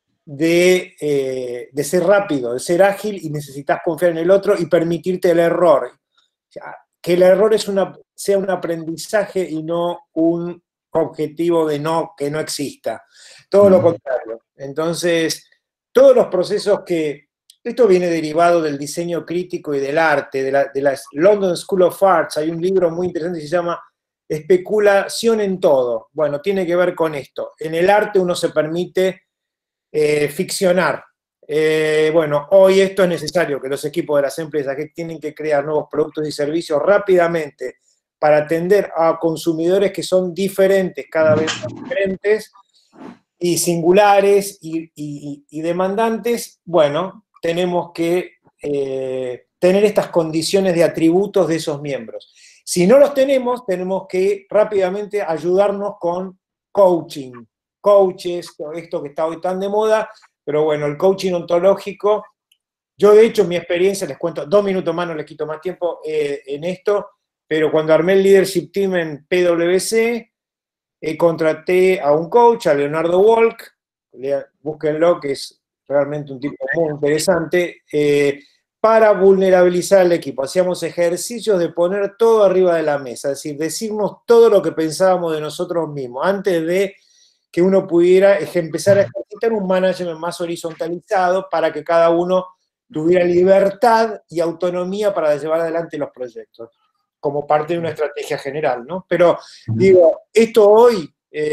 de ser rápido, de ser ágil, y necesitas confiar en el otro y permitirte el error. Que el error sea un aprendizaje y no un objetivo que no exista. Todo lo contrario. Entonces, todos los procesos esto viene derivado del diseño crítico y del arte, de la London School of Arts. Hay un libro muy interesante que se llama Especulación en todo. Bueno, tiene que ver con esto. En el arte uno se permite ficcionar. Bueno, hoy esto es necesario, que los equipos de las empresas que tienen que crear nuevos productos y servicios rápidamente para atender a consumidores que son diferentes, cada vez más diferentes, y singulares y demandantes. Bueno, tenemos que tener estas condiciones de atributos de esos miembros. Si no los tenemos que rápidamente ayudarnos con coaching, coaches, esto que está hoy tan de moda, pero bueno, el coaching ontológico. Yo, de hecho, mi experiencia, les cuento 2 minutos más, no les quito más tiempo en esto, pero cuando armé el Leadership Team en PwC, contraté a un coach, a Leonardo Walk, búsquenlo, que es realmente un tipo muy interesante, para vulnerabilizar al equipo. Hacíamos ejercicios de poner todo arriba de la mesa, es decir, decirnos todo lo que pensábamos de nosotros mismos, antes de que uno pudiera empezar a ejercitar un management más horizontalizado para que cada uno tuviera libertad y autonomía para llevar adelante los proyectos, como parte de una estrategia general, ¿no? Pero, digo, esto hoy,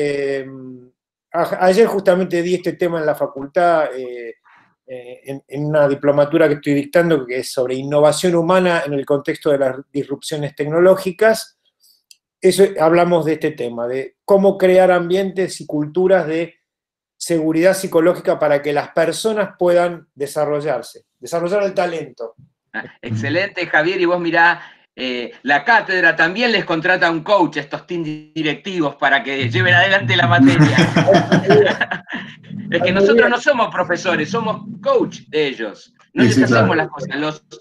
ayer justamente di este tema en la facultad, en una diplomatura que estoy dictando, que es sobre innovación humana en el contexto de las disrupciones tecnológicas. Hablamos de este tema, de cómo crear ambientes y culturas de seguridad psicológica para que las personas puedan desarrollar el talento. Excelente, Javier, y vos mirá, la cátedra también les contrata a un coach a estos team directivos para que lleven adelante la materia. Es que nosotros no somos profesores, somos coach de ellos. No les hacemos las cosas,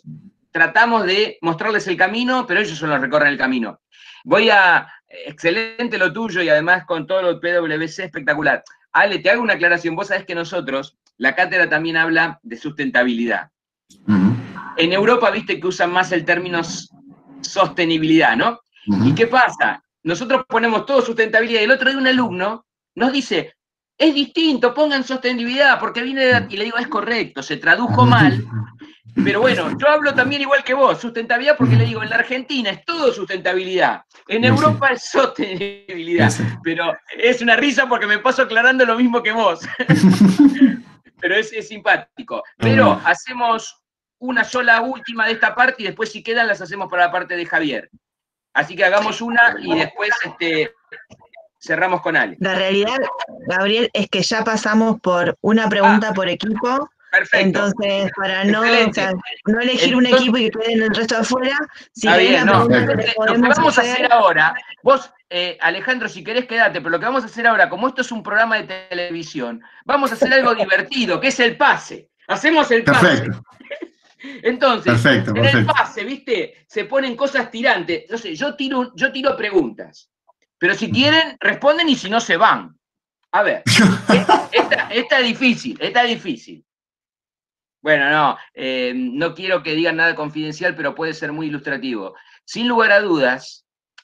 tratamos de mostrarles el camino, pero ellos solo recorren el camino. Excelente lo tuyo y además con todo lo de PwC, espectacular. Ale, te hago una aclaración. Vos sabés que nosotros, la cátedra también habla de sustentabilidad. En Europa, viste que usan más el término sostenibilidad, ¿no? ¿Y qué pasa? Nosotros ponemos todo sustentabilidad y el otro día un alumno nos dice, es distinto, pongan sostenibilidad, porque viene de... Y le digo, es correcto, se tradujo mal. Pero bueno, yo hablo también igual que vos, sustentabilidad, porque le digo, en la Argentina es todo sustentabilidad, en Europa es sostenibilidad, pero es una risa porque me paso aclarando lo mismo que vos. Pero es simpático. Pero hacemos una sola última de esta parte y después si quedan las hacemos para la parte de Javier. Así que hagamos una y después cerramos con Ale. La realidad, Gabriel, es que ya pasamos por una pregunta por equipo. Perfecto. Entonces, para no elegir un equipo y que queden el resto afuera, si querés la pregunta que lo que vamos a hacer ahora, vos, Alejandro, si querés quedate, pero lo que vamos a hacer ahora, como esto es un programa de televisión, vamos a hacer algo divertido, que es el pase. Hacemos el pase. Perfecto. Entonces, en el pase, ¿viste? Se ponen cosas tirantes. Entonces, yo tiro preguntas. Pero si quieren, responden y si no, se van. A ver, esta es difícil, Bueno, no quiero que digan nada confidencial, pero puede ser muy ilustrativo. Sin lugar a dudas,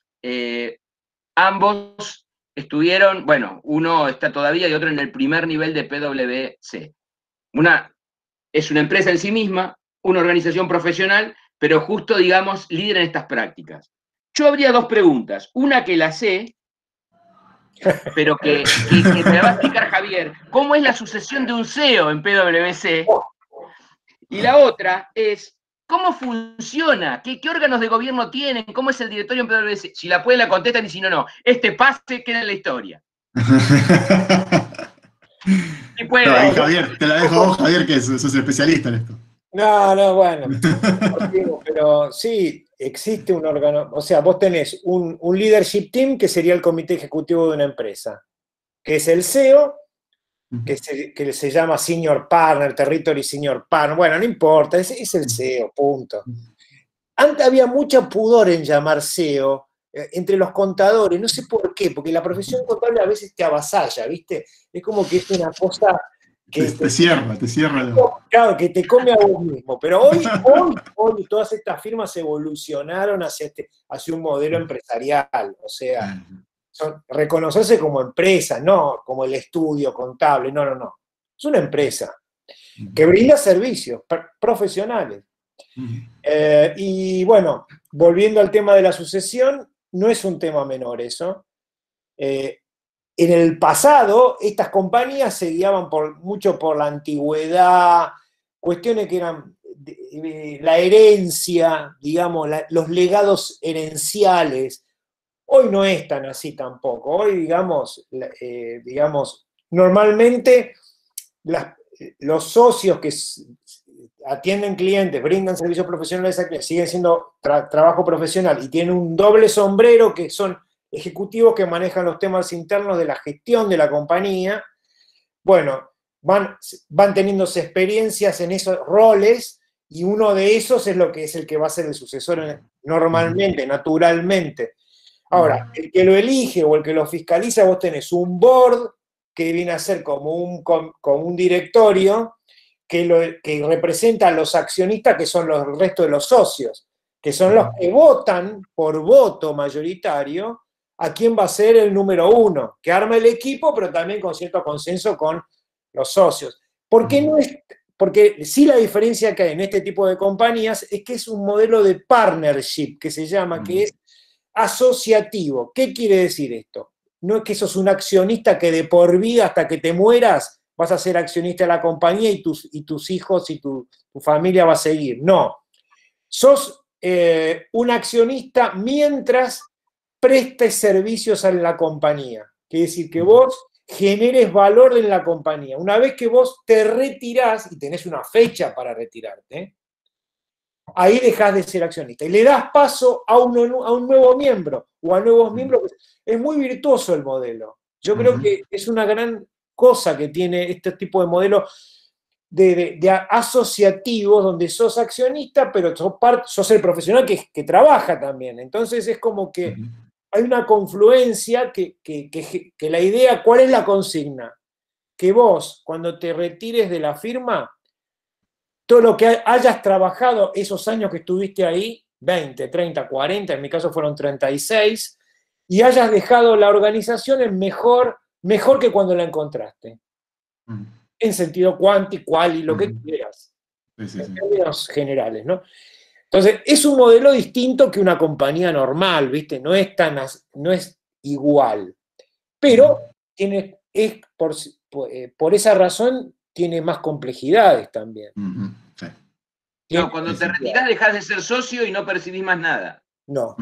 ambos estuvieron, bueno, uno está todavía y otro en el primer nivel de PwC. Es una empresa en sí misma, una organización profesional, pero justo, digamos, líder en estas prácticas. Yo habría dos preguntas. Una que la sé, pero que me la va a explicar Javier. ¿Cómo es la sucesión de un CEO en PwC? Y la otra es, ¿cómo funciona? ¿Qué órganos de gobierno tienen? ¿Cómo es el directorio en PwC? Si la pueden, la contestan, y si no, no. Este pase queda en la historia. Javier, te la dejo a vos, Javier, que sos especialista en esto. No, bueno. Pero sí, existe un órgano. O sea, vos tenés un leadership team, que sería el comité ejecutivo de una empresa, que es el CEO, que se llama Senior Partner, Territory Senior Partner, bueno, no importa, es el CEO, punto. Antes había mucho pudor en llamar CEO entre los contadores, no sé por qué, porque la profesión contable a veces te avasalla, ¿viste? Es como que es una cosa que te cierra. Claro, que te come a vos mismo, pero hoy todas estas firmas evolucionaron hacia un modelo empresarial, o sea... reconocerse como empresa, no como el estudio contable, no. Es una empresa que brinda servicios profesionales. Y bueno, volviendo al tema de la sucesión, no es un tema menor eso. En el pasado, estas compañías se guiaban mucho por la antigüedad, cuestiones que eran la herencia, digamos, los legados herenciales. Hoy no es tan así tampoco. Hoy, digamos, normalmente los socios que atienden clientes, brindan servicios profesionales a clientes, siguen siendo trabajo profesional y tienen un doble sombrero, que son ejecutivos que manejan los temas internos de la gestión de la compañía. Bueno, van teniéndose experiencias en esos roles y uno de esos es el que va a ser el sucesor normalmente, naturalmente. Ahora, el que lo elige o el que lo fiscaliza, vos tenés un board que viene a ser como un directorio que representa a los accionistas, que son el resto de los socios, que son los que votan por voto mayoritario a quién va a ser el número uno, que arma el equipo, pero también con cierto consenso con los socios. Porque sí, la diferencia que hay en este tipo de compañías es que es un modelo de partnership, que se llama, que es asociativo. ¿Qué quiere decir esto? No es que sos un accionista que de por vida, hasta que te mueras, vas a ser accionista de la compañía y tus hijos y tu familia va a seguir. No. Sos un accionista mientras prestes servicios a la compañía. Quiere decir que vos generes valor en la compañía. Una vez que vos te retirás, y tenés una fecha para retirarte, ahí dejás de ser accionista y le das paso a un nuevo miembro o a nuevos miembros. Es muy virtuoso el modelo. Yo creo que es una gran cosa que tiene este tipo de modelo. asociativos donde sos accionista, pero sos el profesional que trabaja también. Entonces es como que hay una confluencia que la idea, ¿cuál es la consigna? Que vos, cuando te retires de la firma, todo lo que hayas trabajado esos años que estuviste ahí, 20, 30, 40, en mi caso fueron 36, y hayas dejado la organización en mejor que cuando la encontraste. En sentido cual y lo que quieras. En términos generales, ¿no? Entonces, es un modelo distinto que una compañía normal, ¿viste? No es igual. Pero por esa razón tiene más complejidades también. No, cuando te retirás dejás de ser socio y no percibís más nada. No.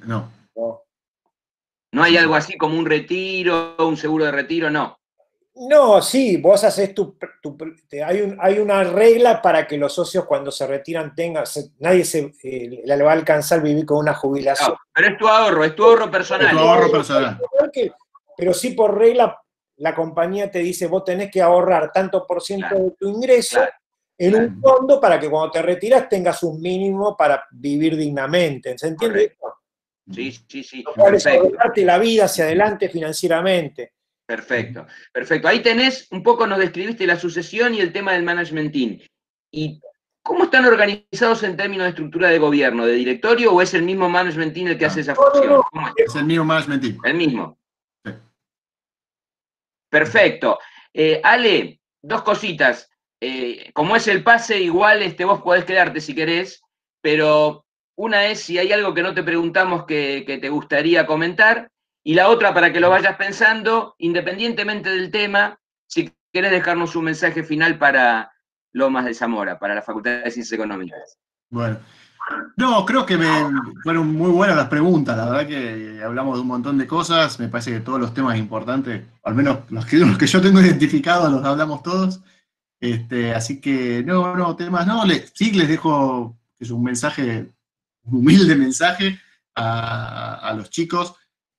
No hay algo así como un retiro, un seguro de retiro, no. No, sí, vos haces hay una regla para que los socios cuando se retiran nadie le va a alcanzar vivir con una jubilación. No, pero es tu ahorro personal. Es tu ahorro personal. Pero sí por regla la compañía te dice vos tenés que ahorrar tanto por ciento de tu ingreso en un fondo para que cuando te retiras tengas un mínimo para vivir dignamente. ¿Se entiende esto? Sí. Darte la vida hacia adelante financieramente. Perfecto. Ahí tenés, un poco nos describiste la sucesión y el tema del management team. ¿Y cómo están organizados en términos de estructura de gobierno? ¿De directorio o es el mismo management team el que hace esa función? Es el mismo management team. El mismo. Sí. Perfecto. Ale, dos cositas. Como es el pase, igual vos podés quedarte si querés, pero una es si hay algo que no te preguntamos que te gustaría comentar. Y la otra, para que lo vayas pensando, independientemente del tema, si querés dejarnos un mensaje final para Lomas de Zamora, para la Facultad de Ciencias Económicas. Bueno, no, creo que fueron muy buenas las preguntas, la verdad que hablamos de un montón de cosas, me parece que todos los temas importantes, al menos los que yo tengo identificados, los hablamos todos, así que temas, sí les dejo un mensaje, un humilde mensaje a los chicos.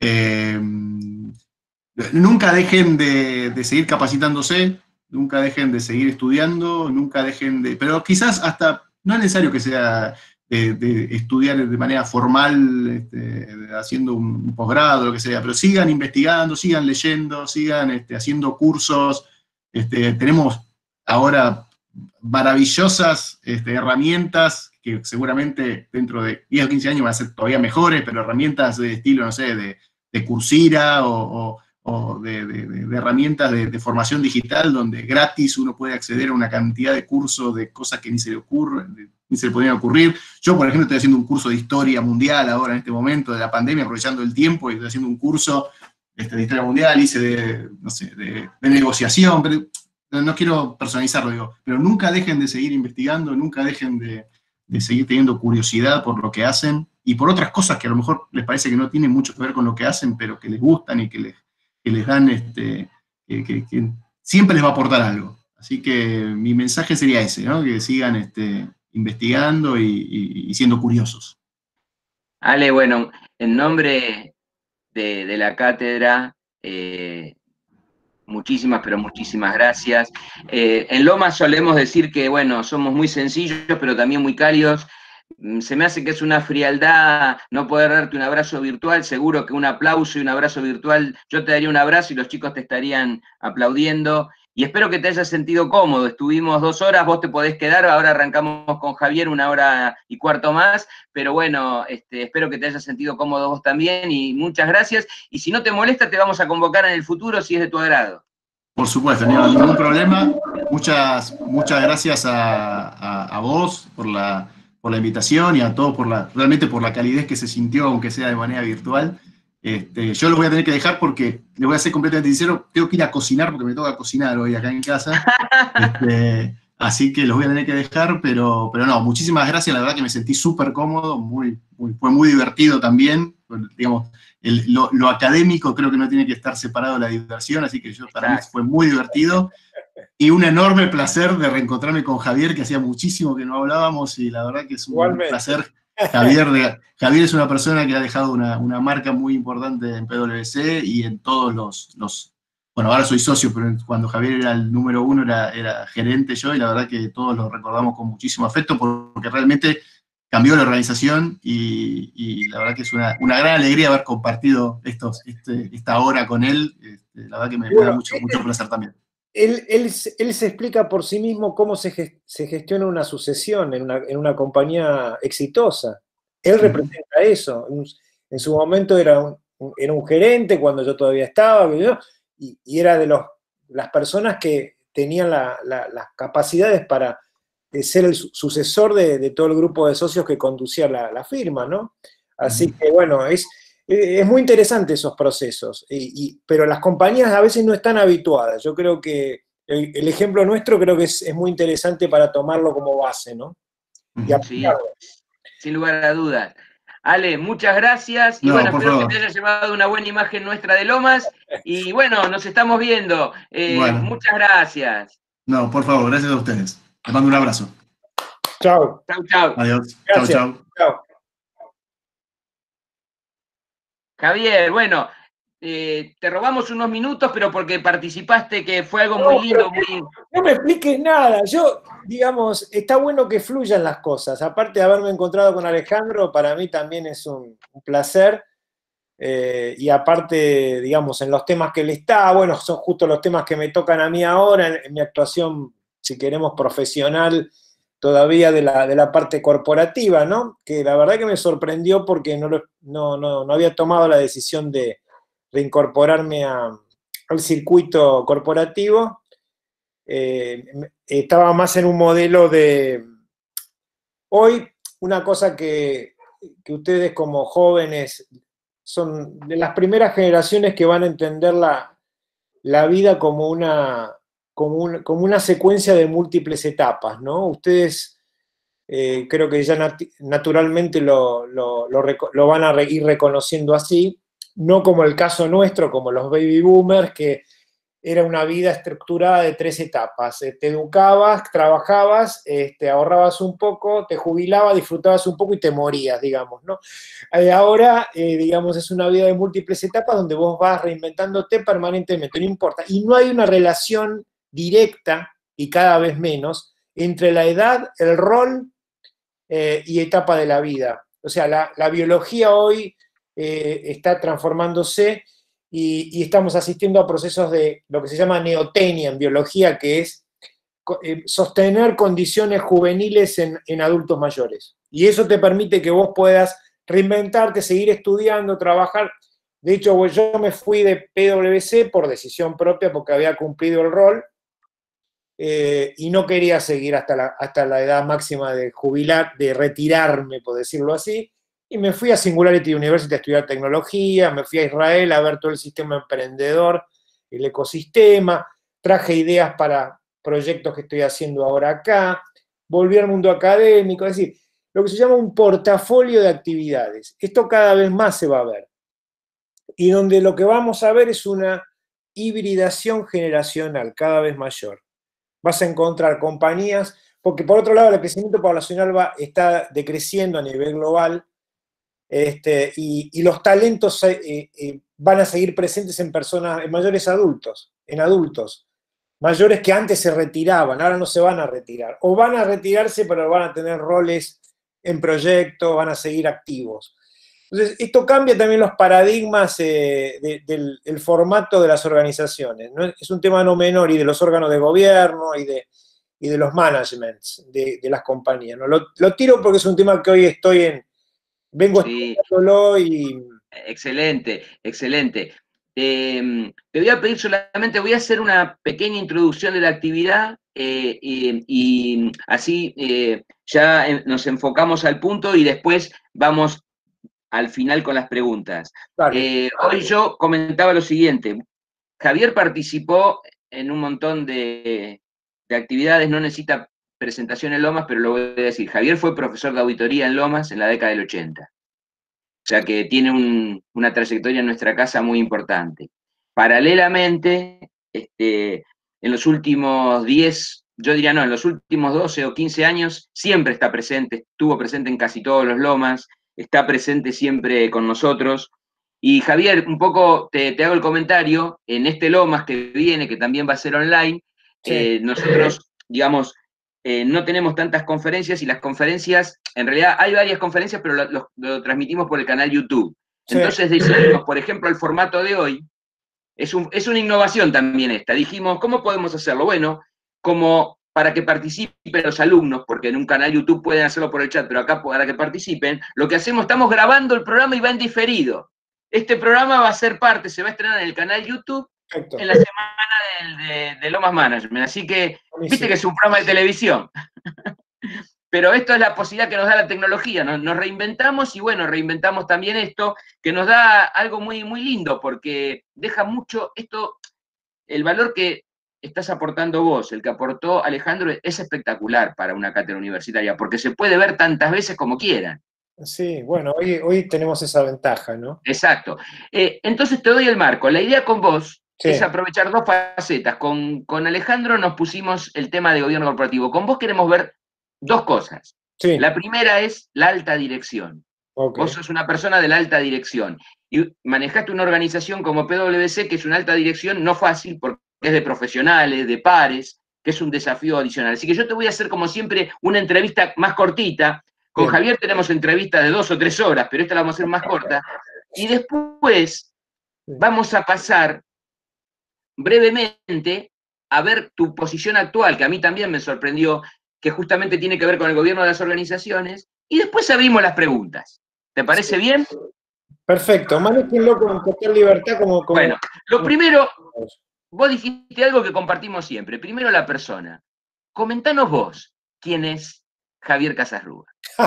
Nunca dejen de seguir capacitándose, nunca dejen de seguir estudiando, pero quizás hasta, no es necesario que sea de estudiar de manera formal, haciendo un posgrado, lo que sea, pero sigan investigando, sigan leyendo, sigan haciendo cursos. Tenemos ahora maravillosas herramientas que seguramente dentro de 10 o 15 años van a ser todavía mejores, pero herramientas de estilo, no sé, de Coursera o de herramientas de formación digital donde gratis uno puede acceder a una cantidad de cursos de cosas que ni se le podrían ocurrir. Yo, por ejemplo, estoy haciendo un curso de historia mundial ahora en este momento de la pandemia, aprovechando el tiempo, y estoy haciendo un curso de historia mundial, hice de negociación, pero no quiero personalizarlo, digo, pero nunca dejen de seguir investigando, nunca dejen de seguir teniendo curiosidad por lo que hacen y por otras cosas que a lo mejor les parece que no tienen mucho que ver con lo que hacen, pero que les gustan y que les dan, que siempre les va a aportar algo. Así que mi mensaje sería ese, ¿no? Que sigan investigando y siendo curiosos. Ale, bueno, en nombre de la cátedra, muchísimas, pero muchísimas gracias. En Lomas solemos decir que, bueno, somos muy sencillos, pero también muy cálidos. Se me hace que es una frialdad no poder darte un abrazo virtual. Seguro que un aplauso y un abrazo virtual, yo te daría un abrazo y los chicos te estarían aplaudiendo. Y espero que te hayas sentido cómodo. Estuvimos 2 horas, vos te podés quedar, ahora arrancamos con Javier 1 hora y cuarto más, pero bueno, espero que te hayas sentido cómodo vos también y muchas gracias. Y si no te molesta, te vamos a convocar en el futuro si es de tu agrado. Por supuesto, no hay ningún problema. Muchas gracias a vos por la invitación y a todos realmente por la calidez que se sintió, aunque sea de manera virtual. Yo los voy a tener que dejar porque, les voy a ser completamente sincero, tengo que ir a cocinar porque me toca cocinar hoy acá en casa. Así que los voy a tener que dejar, pero no, muchísimas gracias, la verdad que me sentí súper cómodo, fue muy divertido también, digamos, lo académico creo que no tiene que estar separado de la diversión, así que para mí fue muy divertido. Y un enorme placer de reencontrarme con Javier, que hacía muchísimo que no hablábamos, y la verdad que es un placer. Javier es una persona que ha dejado una marca muy importante en PwC y en todos bueno, ahora soy socio, pero cuando Javier era el número 1 era gerente yo, y la verdad que todos lo recordamos con muchísimo afecto, porque realmente cambió la organización, y la verdad que es una gran alegría haber compartido esta hora con él. La verdad que me da mucho placer también. Él se explica por sí mismo cómo se gestiona una sucesión en una compañía exitosa. Él representa eso. En su momento era un gerente cuando yo todavía estaba, y era de las personas que tenían las capacidades para ser el sucesor de todo el grupo de socios que conducía la firma, ¿no? Así que, bueno, es muy interesante esos procesos, pero las compañías a veces no están habituadas. Yo creo que el ejemplo nuestro creo que es muy interesante para tomarlo como base, ¿no? Y sí, sin lugar a dudas. Ale, muchas gracias, y bueno, espero que te haya llevado una buena imagen nuestra de Lomas, y bueno, nos estamos viendo. Muchas gracias. No, por favor, gracias a ustedes. Les mando un abrazo. Chao. Chau, chau. Adiós. Gracias. Chau. Javier, bueno, te robamos unos minutos, pero porque participaste, que fue algo muy lindo. No me expliques nada. Yo, digamos, está bueno que fluyan las cosas. Aparte de haberme encontrado con Alejandro, para mí también es un placer. Y aparte, digamos, en los temas que él está, bueno, son justo los temas que me tocan a mí ahora, en mi actuación, si queremos, profesional, todavía de la parte corporativa, ¿no? Que la verdad que me sorprendió porque no había tomado la decisión de incorporarme al circuito corporativo. Estaba más en un modelo de... Hoy, una cosa que ustedes como jóvenes son de las primeras generaciones que van a entender la vida como una secuencia de múltiples etapas, ¿no? Ustedes creo que ya naturalmente lo van a ir reconociendo así, no como el caso nuestro, como los baby boomers, que era una vida estructurada de 3 etapas. Te educabas, trabajabas, ahorrabas un poco, te jubilabas, disfrutabas un poco y te morías, digamos, ¿no? Ahora, digamos, es una vida de múltiples etapas donde vos vas reinventándote permanentemente, no importa. Y no hay una relación directa, y cada vez menos, entre la edad, el rol y etapa de la vida. O sea, la biología hoy está transformándose, y estamos asistiendo a procesos de lo que se llama neotenia en biología, que es sostener condiciones juveniles en adultos mayores. Y eso te permite que vos puedas reinventarte, seguir estudiando, trabajar. De hecho, yo me fui de PwC por decisión propia porque había cumplido el rol y no quería seguir hasta la edad máxima de jubilar, de retirarme, por decirlo así. Y me fui a Singularity University a estudiar tecnología, me fui a Israel a ver todo el sistema emprendedor, el ecosistema, traje ideas para proyectos que estoy haciendo ahora acá, volví al mundo académico, es decir, lo que se llama un portafolio de actividades. Esto cada vez más se va a ver. Y donde lo que vamos a ver es una hibridación generacional cada vez mayor. Vas a encontrar compañías, porque por otro lado el crecimiento poblacional está decreciendo a nivel global, y los talentos van a seguir presentes en mayores adultos, mayores que antes se retiraban, ahora no se van a retirar, o van a retirarse pero van a tener roles en proyectos, van a seguir activos. Entonces, esto cambia también los paradigmas del formato de las organizaciones, ¿no? Es un tema no menor, y de los órganos de gobierno y de los managements de las compañías, ¿no? Lo tiro porque es un tema que hoy vengo estudiándolo y... Excelente, excelente. Te voy a pedir solamente, voy a hacer una pequeña introducción de la actividad y así ya nos enfocamos al punto y después vamos al final con las preguntas. Hoy yo comentaba lo siguiente. Javier participó en un montón de actividades, no necesita presentación en Lomas, pero lo voy a decir. Javier fue profesor de auditoría en Lomas en la década del 80. O sea que tiene una trayectoria en nuestra casa muy importante. Paralelamente, en los últimos 10, yo diría no, en los últimos 12 o 15 años, siempre está presente, estuvo presente en casi todos los Lomas, está presente siempre con nosotros, Y Javier, un poco te hago el comentario, en este Lomas que viene, que también va a ser online, Sí. nosotros, digamos, no tenemos tantas conferencias, y las conferencias, en realidad hay varias conferencias, pero lo transmitimos por el canal YouTube. Sí. Entonces decidimos, por ejemplo, el formato de hoy, es una innovación también esta. Dijimos, ¿cómo podemos hacerlo? Bueno, como para que participen los alumnos, porque en un canal YouTube pueden hacerlo por el chat, pero acá para que participen, lo que hacemos, estamos grabando el programa y va en diferido. Este programa va a ser parte, se va a estrenar en el canal YouTube Perfecto. en la semana de Lomas Management. Así que, viste que es un programa de televisión. Pero esto es la posibilidad que nos da la tecnología. Nos reinventamos, y bueno, reinventamos también esto, que nos da algo muy, muy lindo, porque deja mucho esto, el valor que estás aportando vos, el que aportó Alejandro, es espectacular para una cátedra universitaria, porque se puede ver tantas veces como quieran. Sí, bueno, hoy tenemos esa ventaja, ¿no? Exacto. Entonces te doy el marco. La idea con vos Sí. es aprovechar dos facetas. Con Alejandro nos pusimos el tema de gobierno corporativo. Con vos queremos ver dos cosas. Sí. La primera es la alta dirección. Ok. Vos sos una persona de la alta dirección y manejaste una organización como PwC, que es una alta dirección no fácil, porque es de profesionales, de pares, que es un desafío adicional. Así que yo te voy a hacer, como siempre, una entrevista más cortita. Con Bien. Javier tenemos entrevistas de 2 o 3 horas, pero esta la vamos a hacer más corta. Y después vamos a pasar brevemente a ver tu posición actual, que a mí también me sorprendió, que justamente tiene que ver con el gobierno de las organizaciones, y después abrimos las preguntas. ¿Te parece bien? Perfecto, manéjenlo con total libertad como... Bueno, lo primero, vos dijiste algo que compartimos siempre. Primero la persona. Comentanos vos, ¿quién es Javier Casasrúa?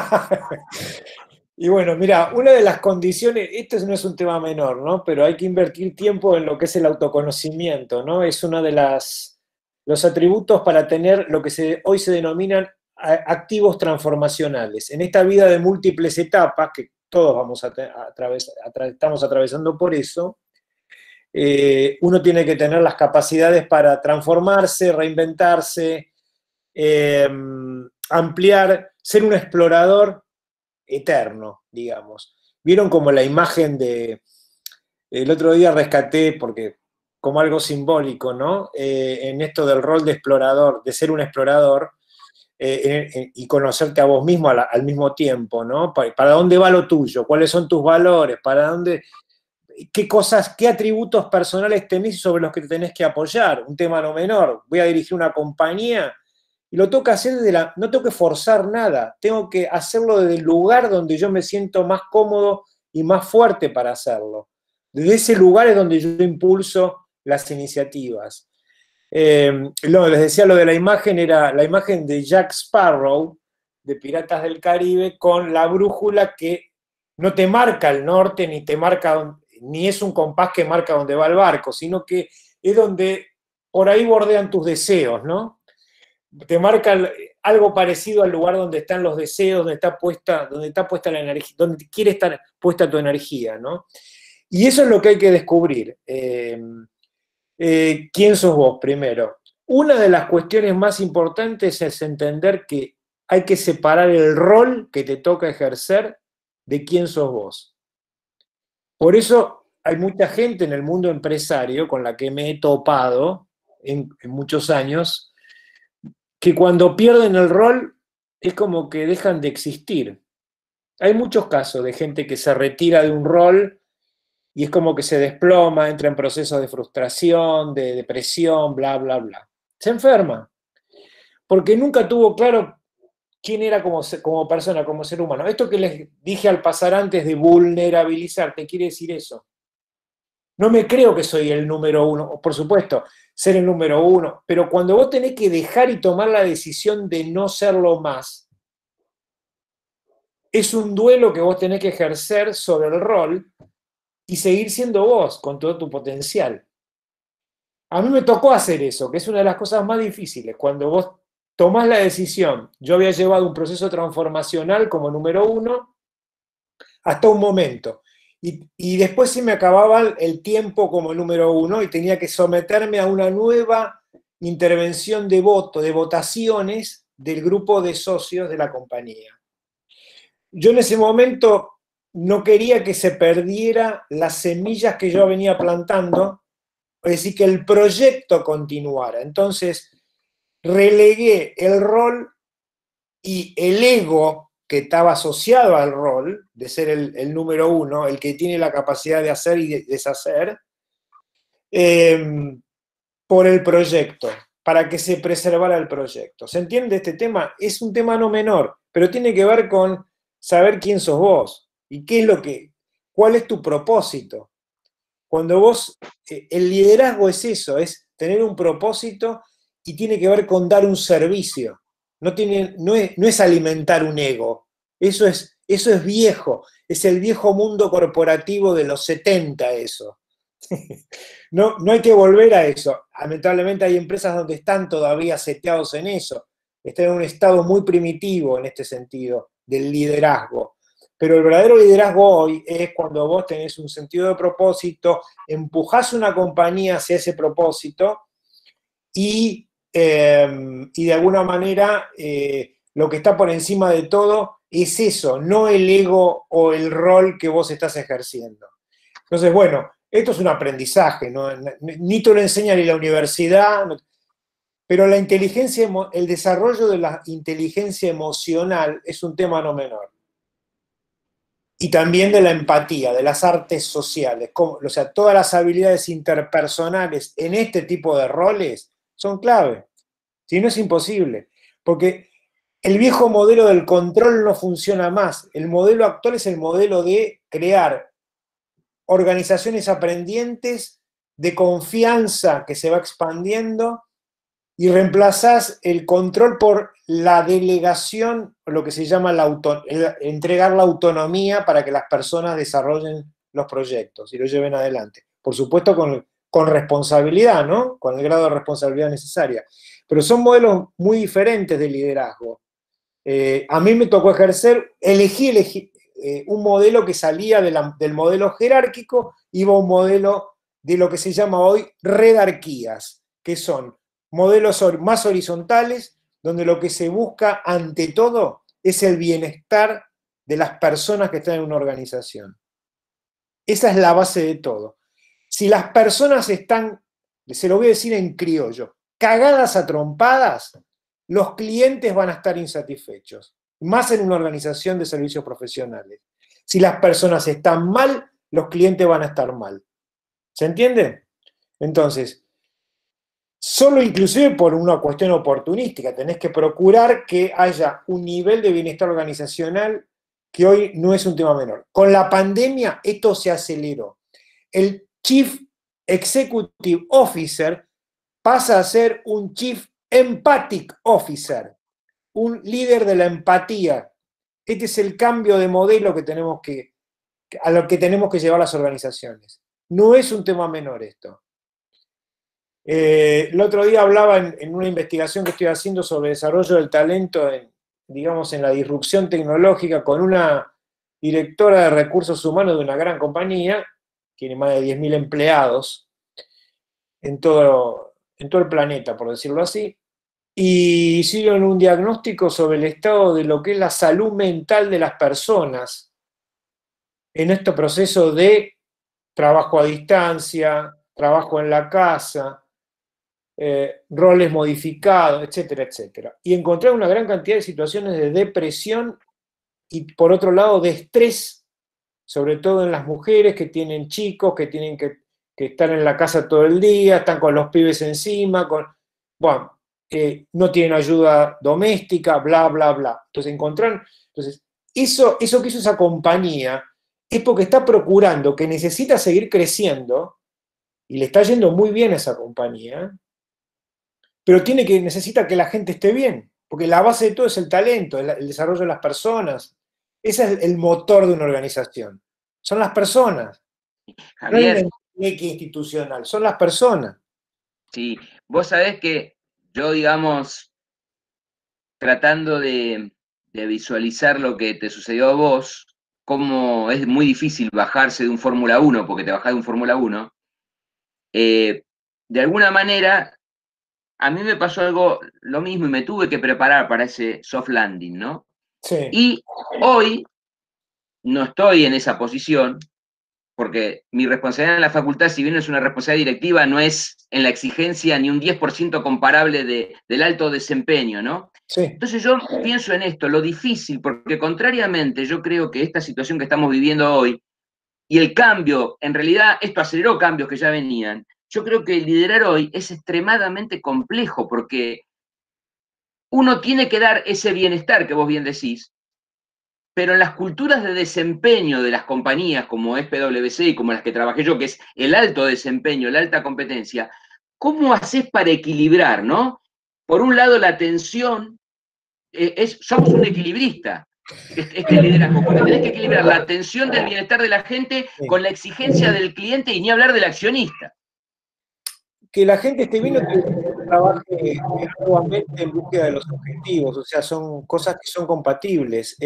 Y bueno, mira, una de las condiciones, esto no es un tema menor, ¿no? Pero hay que invertir tiempo en lo que es el autoconocimiento, ¿no? Es uno de los atributos para tener lo que hoy se denominan activos transformacionales. En esta vida de múltiples etapas, que todos vamos estamos atravesando por eso, uno tiene que tener las capacidades para transformarse, reinventarse, ampliar, ser un explorador eterno, digamos. ¿Vieron como la imagen el otro día rescaté, porque como algo simbólico, ¿no? En esto del rol de explorador, de ser un explorador, y conocerte a vos mismo al mismo tiempo, ¿no? ¿Para dónde va lo tuyo? ¿Cuáles son tus valores? ¿Para dónde? ¿Qué cosas, qué atributos personales tenés sobre los que te tenés que apoyar? Un tema no menor. Voy a dirigir una compañía y lo tengo que hacer no tengo que forzar nada, tengo que hacerlo desde el lugar donde yo me siento más cómodo y más fuerte para hacerlo. Desde ese lugar es donde yo impulso las iniciativas. Les decía lo de la imagen, era la imagen de Jack Sparrow, de Piratas del Caribe, con la brújula que no te marca el norte, ni es un compás que marca dónde va el barco, sino que es donde por ahí bordean tus deseos, ¿no? Te marca algo parecido al lugar donde están los deseos, donde está puesta la energía, donde quiere estar puesta tu energía, ¿no? Y eso es lo que hay que descubrir. ¿Quién sos vos, primero? Una de las cuestiones más importantes es entender que hay que separar el rol que te toca ejercer de quién sos vos. Por eso hay mucha gente en el mundo empresario con la que me he topado en muchos años, que cuando pierden el rol es como que dejan de existir. Hay muchos casos de gente que se retira de un rol y es como que se desploma, entra en procesos de frustración, de depresión, bla, bla, bla. Se enferma, porque nunca tuvo claro quién era como persona, como ser humano. Esto que les dije al pasar antes de vulnerabilizarte, quiere decir eso. No me creo que soy el número uno, por supuesto, ser el número uno, pero cuando vos tenés que dejar y tomar la decisión de no serlo más, es un duelo que vos tenés que ejercer sobre el rol y seguir siendo vos con todo tu potencial. A mí me tocó hacer eso, que es una de las cosas más difíciles, cuando vos tomás la decisión. Yo había llevado un proceso transformacional como número uno hasta un momento. Y después se me acababa el tiempo como número uno y tenía que someterme a una nueva intervención de votaciones del grupo de socios de la compañía. Yo en ese momento no quería que se perdiera las semillas que yo venía plantando, es decir, que el proyecto continuara. Entonces, relegué el rol y el ego que estaba asociado al rol, de ser el número uno, el que tiene la capacidad de hacer y de deshacer, por el proyecto, para que se preservara el proyecto. ¿Se entiende este tema? Es un tema no menor, pero tiene que ver con saber quién sos vos y cuál es tu propósito. Cuando vos, el liderazgo es eso, es tener un propósito y tiene que ver con dar un servicio. No es alimentar un ego. Eso es viejo. Es el viejo mundo corporativo de los 70 eso. No hay que volver a eso. Lamentablemente hay empresas donde están todavía seteados en eso. Están en un estado muy primitivo en este sentido, del liderazgo. Pero el verdadero liderazgo hoy es cuando vos tenés un sentido de propósito, empujás una compañía hacia ese propósito y de alguna manera lo que está por encima de todo es eso, no el ego o el rol que vos estás ejerciendo. Entonces, bueno, esto es un aprendizaje, ¿no? Ni te lo enseña ni la universidad, pero el desarrollo de la inteligencia emocional es un tema no menor. Y también de la empatía, de las artes sociales. O sea, todas las habilidades interpersonales en este tipo de roles son clave. Si no, es imposible. Porque el viejo modelo del control no funciona más. El modelo actual es el modelo de crear organizaciones aprendientes de confianza que se va expandiendo y reemplazás el control por la delegación, lo que se llama entregar la autonomía para que las personas desarrollen los proyectos y los lleven adelante. Por supuesto con responsabilidad, ¿no? Con el grado de responsabilidad necesaria. Pero son modelos muy diferentes de liderazgo. A mí me tocó elegí un modelo que salía del modelo jerárquico, iba a un modelo de lo que se llama hoy redarquías, que son modelos más horizontales, donde lo que se busca ante todo es el bienestar de las personas que están en una organización. Esa es la base de todo. Si las personas están, se lo voy a decir en criollo, cagadas a trompadas, los clientes van a estar insatisfechos, más en una organización de servicios profesionales. Si las personas están mal, los clientes van a estar mal. ¿Se entiende? Entonces, solo inclusive por una cuestión oportunística, tenés que procurar que haya un nivel de bienestar organizacional que hoy no es un tema menor. Con la pandemia esto se aceleró. El Chief Executive Officer pasa a ser un Chief Empathic Officer, un líder de la empatía. Este es el cambio de modelo a lo que tenemos que llevar las organizaciones. No es un tema menor esto. El otro día hablaba en una investigación que estoy haciendo sobre desarrollo del talento en la disrupción tecnológica con una directora de recursos humanos de una gran compañía, tiene más de 10.000 empleados en todo el planeta, por decirlo así, y hicieron un diagnóstico sobre el estado de lo que es la salud mental de las personas en este proceso de trabajo a distancia, trabajo en la casa, roles modificados, etcétera, etcétera. Y encontraron una gran cantidad de situaciones de depresión y, por otro lado, de estrés, sobre todo en las mujeres que tienen chicos, que tienen que estar en la casa todo el día, están con los pibes encima, no tienen ayuda doméstica, bla, bla, bla. Entonces, eso que hizo esa compañía es porque está procurando, que necesita seguir creciendo, y le está yendo muy bien a esa compañía, pero necesita que la gente esté bien, porque la base de todo es el talento, el desarrollo de las personas. Ese es el motor de una organización. Son las personas. Javier, no es el institucional, son las personas. Sí, vos sabés que yo, tratando de visualizar lo que te sucedió a vos, cómo es muy difícil bajarse de un Fórmula 1, porque te bajás de un Fórmula 1, de alguna manera, a mí me pasó lo mismo y me tuve que preparar para ese soft landing, ¿no? Sí. Y hoy no estoy en esa posición, porque mi responsabilidad en la facultad, si bien no es una responsabilidad directiva, no es en la exigencia ni un 10% comparable del alto desempeño, ¿no? Sí. Entonces yo pienso en esto, lo difícil, porque contrariamente yo creo que esta situación que estamos viviendo hoy, y el cambio, en realidad esto aceleró cambios que ya venían, yo creo que liderar hoy es extremadamente complejo, porque uno tiene que dar ese bienestar que vos bien decís, pero en las culturas de desempeño de las compañías, como es PwC y como las que trabajé yo, que es el alto desempeño, la alta competencia, ¿cómo haces para equilibrar, no? Por un lado, la atención, somos un equilibrista, este liderazgo, porque tenés que equilibrar la atención del bienestar de la gente con la exigencia del cliente y ni hablar del accionista. Que la gente esté viendo que trabaje nuevamente en búsqueda de los objetivos, o sea, son cosas que son compatibles.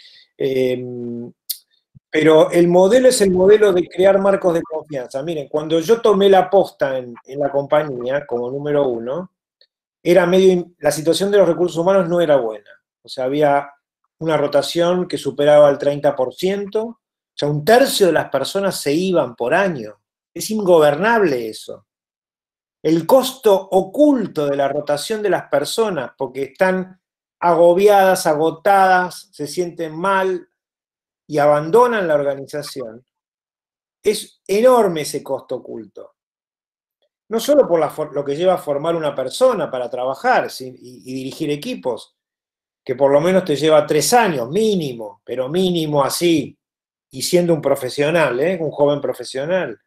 Pero el modelo es el modelo de crear marcos de confianza. Miren, cuando yo tomé la posta en la compañía como número 1, la situación de los recursos humanos no era buena. O sea, había una rotación que superaba el 30%, o sea, 1/3 de las personas se iban por año. Es ingobernable eso. El costo oculto de la rotación de las personas, porque están agobiadas, agotadas, se sienten mal y abandonan la organización, es enorme ese costo oculto. No solo por lo que lleva a formar una persona para trabajar y dirigir equipos, que por lo menos te lleva 3 años, mínimo, pero mínimo así, y siendo un profesional, un joven profesional.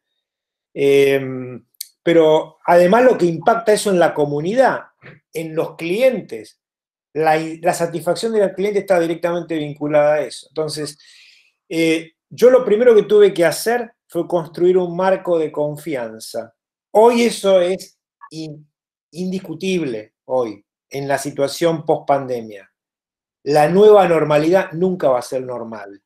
Pero además lo que impacta eso en la comunidad, en los clientes. La satisfacción del cliente está directamente vinculada a eso. Entonces, yo lo primero que tuve que hacer fue construir un marco de confianza. Hoy eso es indiscutible, hoy, en la situación post-pandemia. La nueva normalidad nunca va a ser normal.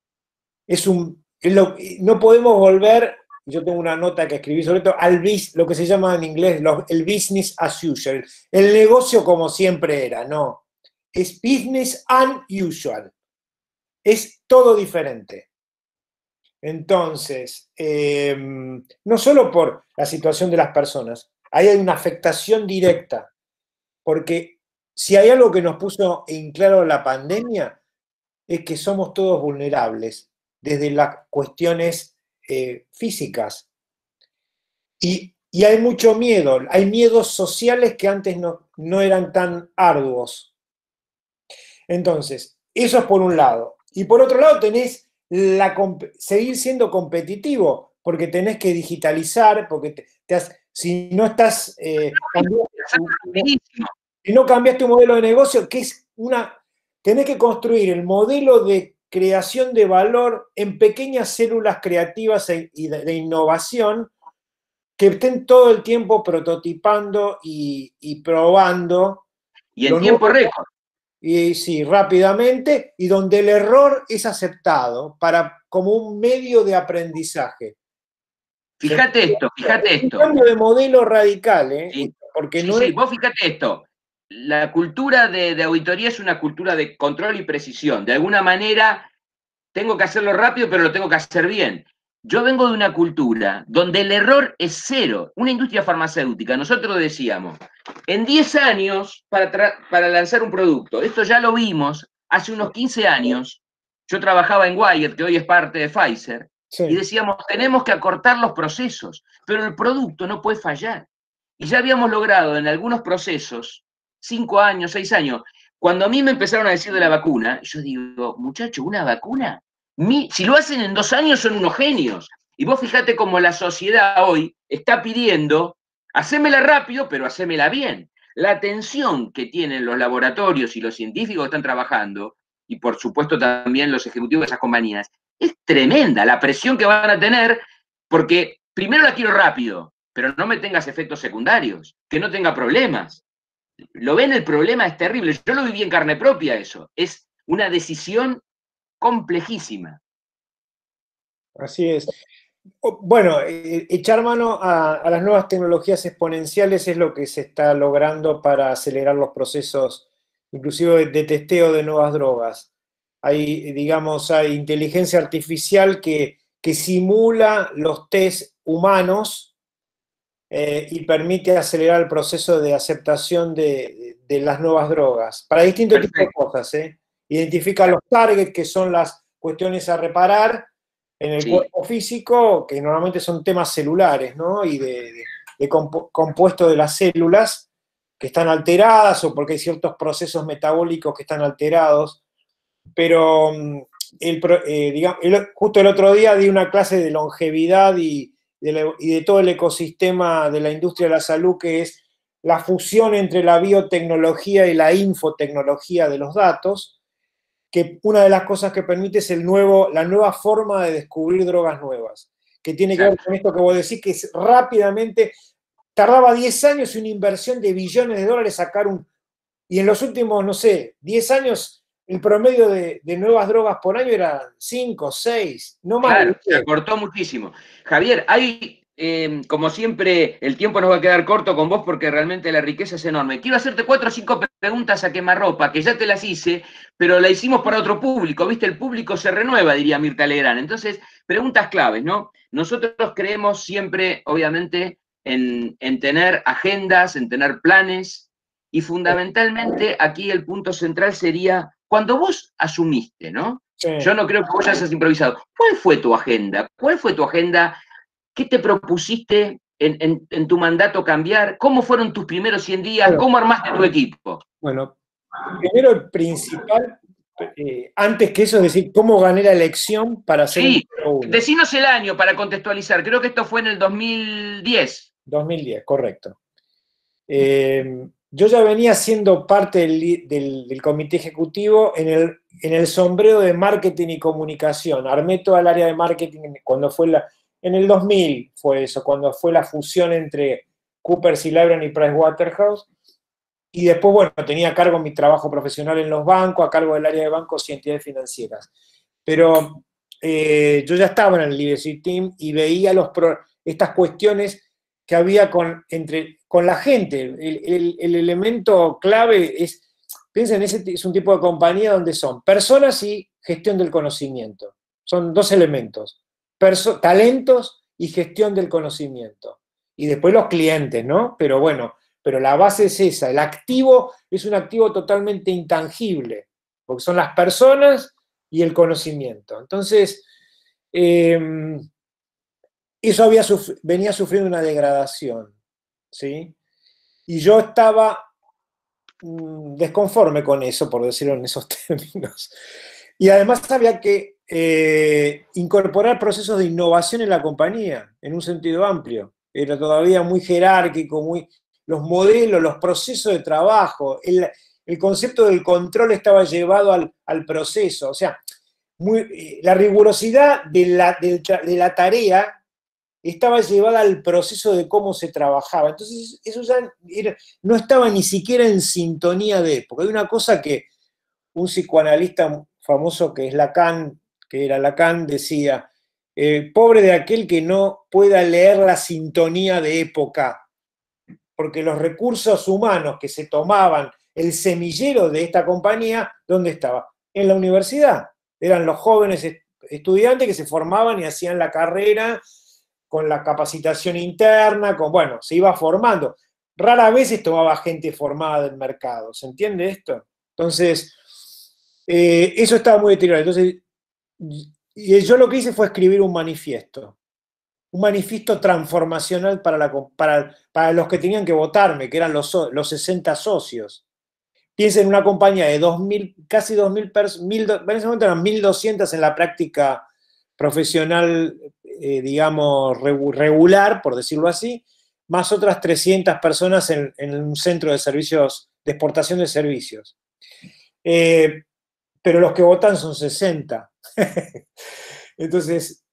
No podemos volver, yo tengo una nota que escribí sobre esto, lo que se llama en inglés el business as usual. El negocio como siempre era, no. Es business unusual. Es todo diferente. Entonces, no solo por la situación de las personas, ahí hay una afectación directa, porque si hay algo que nos puso en claro la pandemia, es que somos todos vulnerables, desde las cuestiones físicas. Y hay mucho miedo, hay miedos sociales que antes no eran tan arduos. Entonces, eso es por un lado. Y por otro lado tenés seguir siendo competitivo, porque tenés que digitalizar, porque si no estás si no cambias tu modelo de negocio, tenés que construir el modelo de creación de valor en pequeñas células creativas y de innovación que estén todo el tiempo prototipando y probando. Y en tiempo récord. Y sí, rápidamente, y donde el error es aceptado como un medio de aprendizaje. Fíjate esto. Un cambio de modelo radical, Sí, porque sí, vos fíjate esto. La cultura de auditoría es una cultura de control y precisión. De alguna manera, tengo que hacerlo rápido, pero lo tengo que hacer bien. Yo vengo de una cultura donde el error es cero. Una industria farmacéutica, nosotros decíamos, en 10 años para lanzar un producto, esto ya lo vimos hace unos 15 años, yo trabajaba en Wyeth, que hoy es parte de Pfizer, sí, y decíamos, tenemos que acortar los procesos, pero el producto no puede fallar. Y ya habíamos logrado en algunos procesos, 5 años, 6 años, cuando a mí me empezaron a decir de la vacuna, yo digo, muchacho, ¿una vacuna? Si lo hacen en 2 años son unos genios. Y vos fíjate cómo la sociedad hoy está pidiendo, hacémela rápido, pero hacémela bien. La atención que tienen los laboratorios y los científicos que están trabajando, y por supuesto también los ejecutivos de esas compañías, es tremenda la presión que van a tener, porque primero la quiero rápido, pero no me tengas efectos secundarios, que no tenga problemas. Lo ven, el problema es terrible. Yo lo viví en carne propia eso. Es una decisión complejísima. Así es. Bueno, echar mano a las nuevas tecnologías exponenciales es lo que se está logrando para acelerar los procesos, inclusive de testeo de nuevas drogas. digamos, hay inteligencia artificial que simula los test humanos y permite acelerar el proceso de aceptación de las nuevas drogas, para distintos tipos de cosas. Identifica los targets, que son las cuestiones a reparar en el cuerpo físico, que normalmente son temas celulares, ¿no? Y de compuesto de las células que están alteradas o porque hay ciertos procesos metabólicos que están alterados. Pero justo el otro día di una clase de longevidad y de todo el ecosistema de la industria de la salud, que es la fusión entre la biotecnología y la infotecnología de los datos, que una de las cosas que permite es la nueva forma de descubrir drogas nuevas, que tiene que ver con esto que vos decís, que es rápidamente, tardaba 10 años y una inversión de billones de dólares sacar y en los últimos, no sé, 10 años, el promedio de nuevas drogas por año era 5, 6, no más. Claro, se acortó muchísimo. Javier, hay, como siempre, el tiempo nos va a quedar corto con vos porque realmente la riqueza es enorme. Quiero hacerte 4 o 5 preguntas a quemarropa, que ya te las hice, pero la hicimos para otro público, ¿viste? El público se renueva, diría Mirta Legrand. Entonces, preguntas claves, ¿no? Nosotros creemos siempre, obviamente, en tener agendas, en tener planes, y fundamentalmente aquí el punto central sería, cuando vos asumiste, ¿no? Sí. Yo no creo que vos hayas improvisado. ¿Cuál fue tu agenda? ¿Cuál fue tu agenda? ¿Qué te propusiste en tu mandato cambiar? ¿Cómo fueron tus primeros 100 días? ¿Cómo armaste tu equipo? Bueno, primero el principal, antes que eso, es decir, ¿cómo gané la elección para ser el número 1? Decinos el año para contextualizar. Creo que esto fue en el 2010. 2010, correcto. Yo ya venía siendo parte del comité ejecutivo en el sombrero de marketing y comunicación. Armé toda el área de marketing cuando fue en el 2000 fue eso, cuando fue la fusión entre Coopers y Lybrand y Pricewaterhouse. Y después, bueno, tenía a cargo mi trabajo profesional en los bancos, a cargo del área de bancos y entidades financieras. Pero yo ya estaba en el leadership team y veía estas cuestiones que había con la gente. El elemento clave es, piensen, es un tipo de compañía donde son personas y gestión del conocimiento. Son 2 elementos, talentos y gestión del conocimiento. Y después los clientes, ¿no? Pero bueno, la base es esa. El activo es un activo totalmente intangible, porque son las personas y el conocimiento. Entonces, eso venía sufriendo una degradación, ¿sí? Y yo estaba desconforme con eso, por decirlo en esos términos. Y además había que incorporar procesos de innovación en la compañía, en un sentido amplio. Era todavía muy jerárquico, los modelos, los procesos de trabajo, el concepto del control estaba llevado al proceso. O sea, la rigurosidad de la tarea estaba llevada al proceso de cómo se trabajaba. Entonces, eso ya no estaba ni siquiera en sintonía de época. Hay una cosa que un psicoanalista famoso que es Lacan, decía, pobre de aquel que no pueda leer la sintonía de época, porque los recursos humanos que se tomaban, el semillero de esta compañía, ¿dónde estaba? En la universidad. Eran los jóvenes estudiantes que se formaban y hacían la carrera con la capacitación interna, se iba formando. Rara vez tomaba gente formada del mercado, ¿se entiende esto? Entonces, eso estaba muy deteriorado. Entonces, yo lo que hice fue escribir un manifiesto transformacional para los que tenían que votarme, que eran los 60 socios. Piensen en una compañía de casi 2.000 personas, en ese momento eran 1.200 en la práctica profesional, digamos, regular, por decirlo así, más otras 300 personas en un centro de servicios, de exportación de servicios. Pero los que votan son 60. Entonces,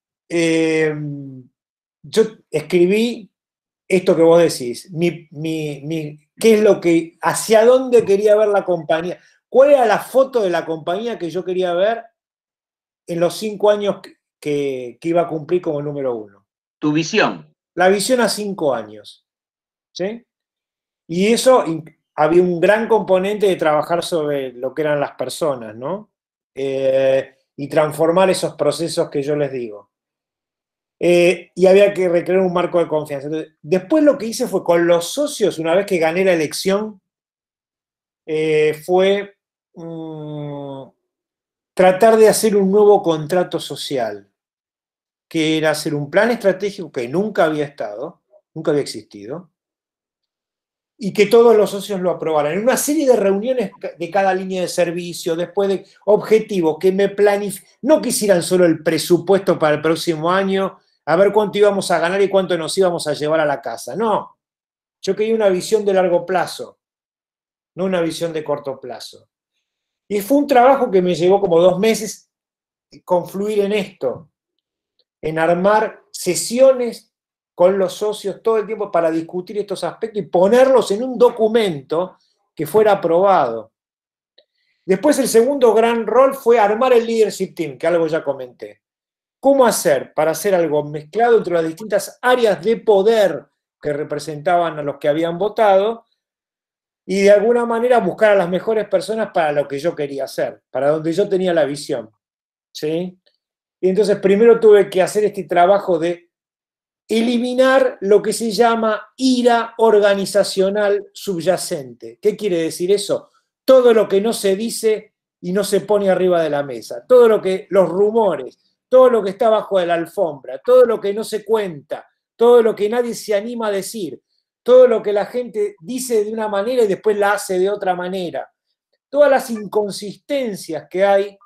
yo escribí esto que vos decís, qué es lo que, hacia dónde quería ver la compañía, cuál era la foto de la compañía que yo quería ver en los 5 años que iba a cumplir como número 1. Tu visión. La visión a 5 años. ¿Sí? Y eso había un gran componente de trabajar sobre lo que eran las personas, ¿no? y transformar esos procesos que yo les digo. Y había que recrear un marco de confianza. Entonces, después lo que hice fue con los socios, una vez que gané la elección, fue tratar de hacer un nuevo contrato social, que era hacer un plan estratégico que nunca había existido, y que todos los socios lo aprobaran. En una serie de reuniones de cada línea de servicio, después de objetivos que no quisieran solo el presupuesto para el próximo año, a ver cuánto íbamos a ganar y cuánto nos íbamos a llevar a la casa. No, yo quería una visión de largo plazo, no una visión de corto plazo. Y fue un trabajo que me llevó como 2 meses confluir en esto, en armar sesiones con los socios todo el tiempo para discutir estos aspectos y ponerlos en un documento que fuera aprobado. Después el segundo gran rol fue armar el leadership team, que algo ya comenté. ¿Cómo hacer para hacer algo mezclado entre las distintas áreas de poder que representaban a los que habían votado y de alguna manera buscar a las mejores personas para lo que yo quería hacer, para donde yo tenía la visión? ¿Sí? Y entonces primero tuve que hacer este trabajo de eliminar lo que se llama ira organizacional subyacente. ¿Qué quiere decir eso? Todo lo que no se dice y no se pone arriba de la mesa, todo lo que, los rumores, todo lo que está bajo de la alfombra, todo lo que no se cuenta, todo lo que nadie se anima a decir, todo lo que la gente dice de una manera y después la hace de otra manera, todas las inconsistencias que hay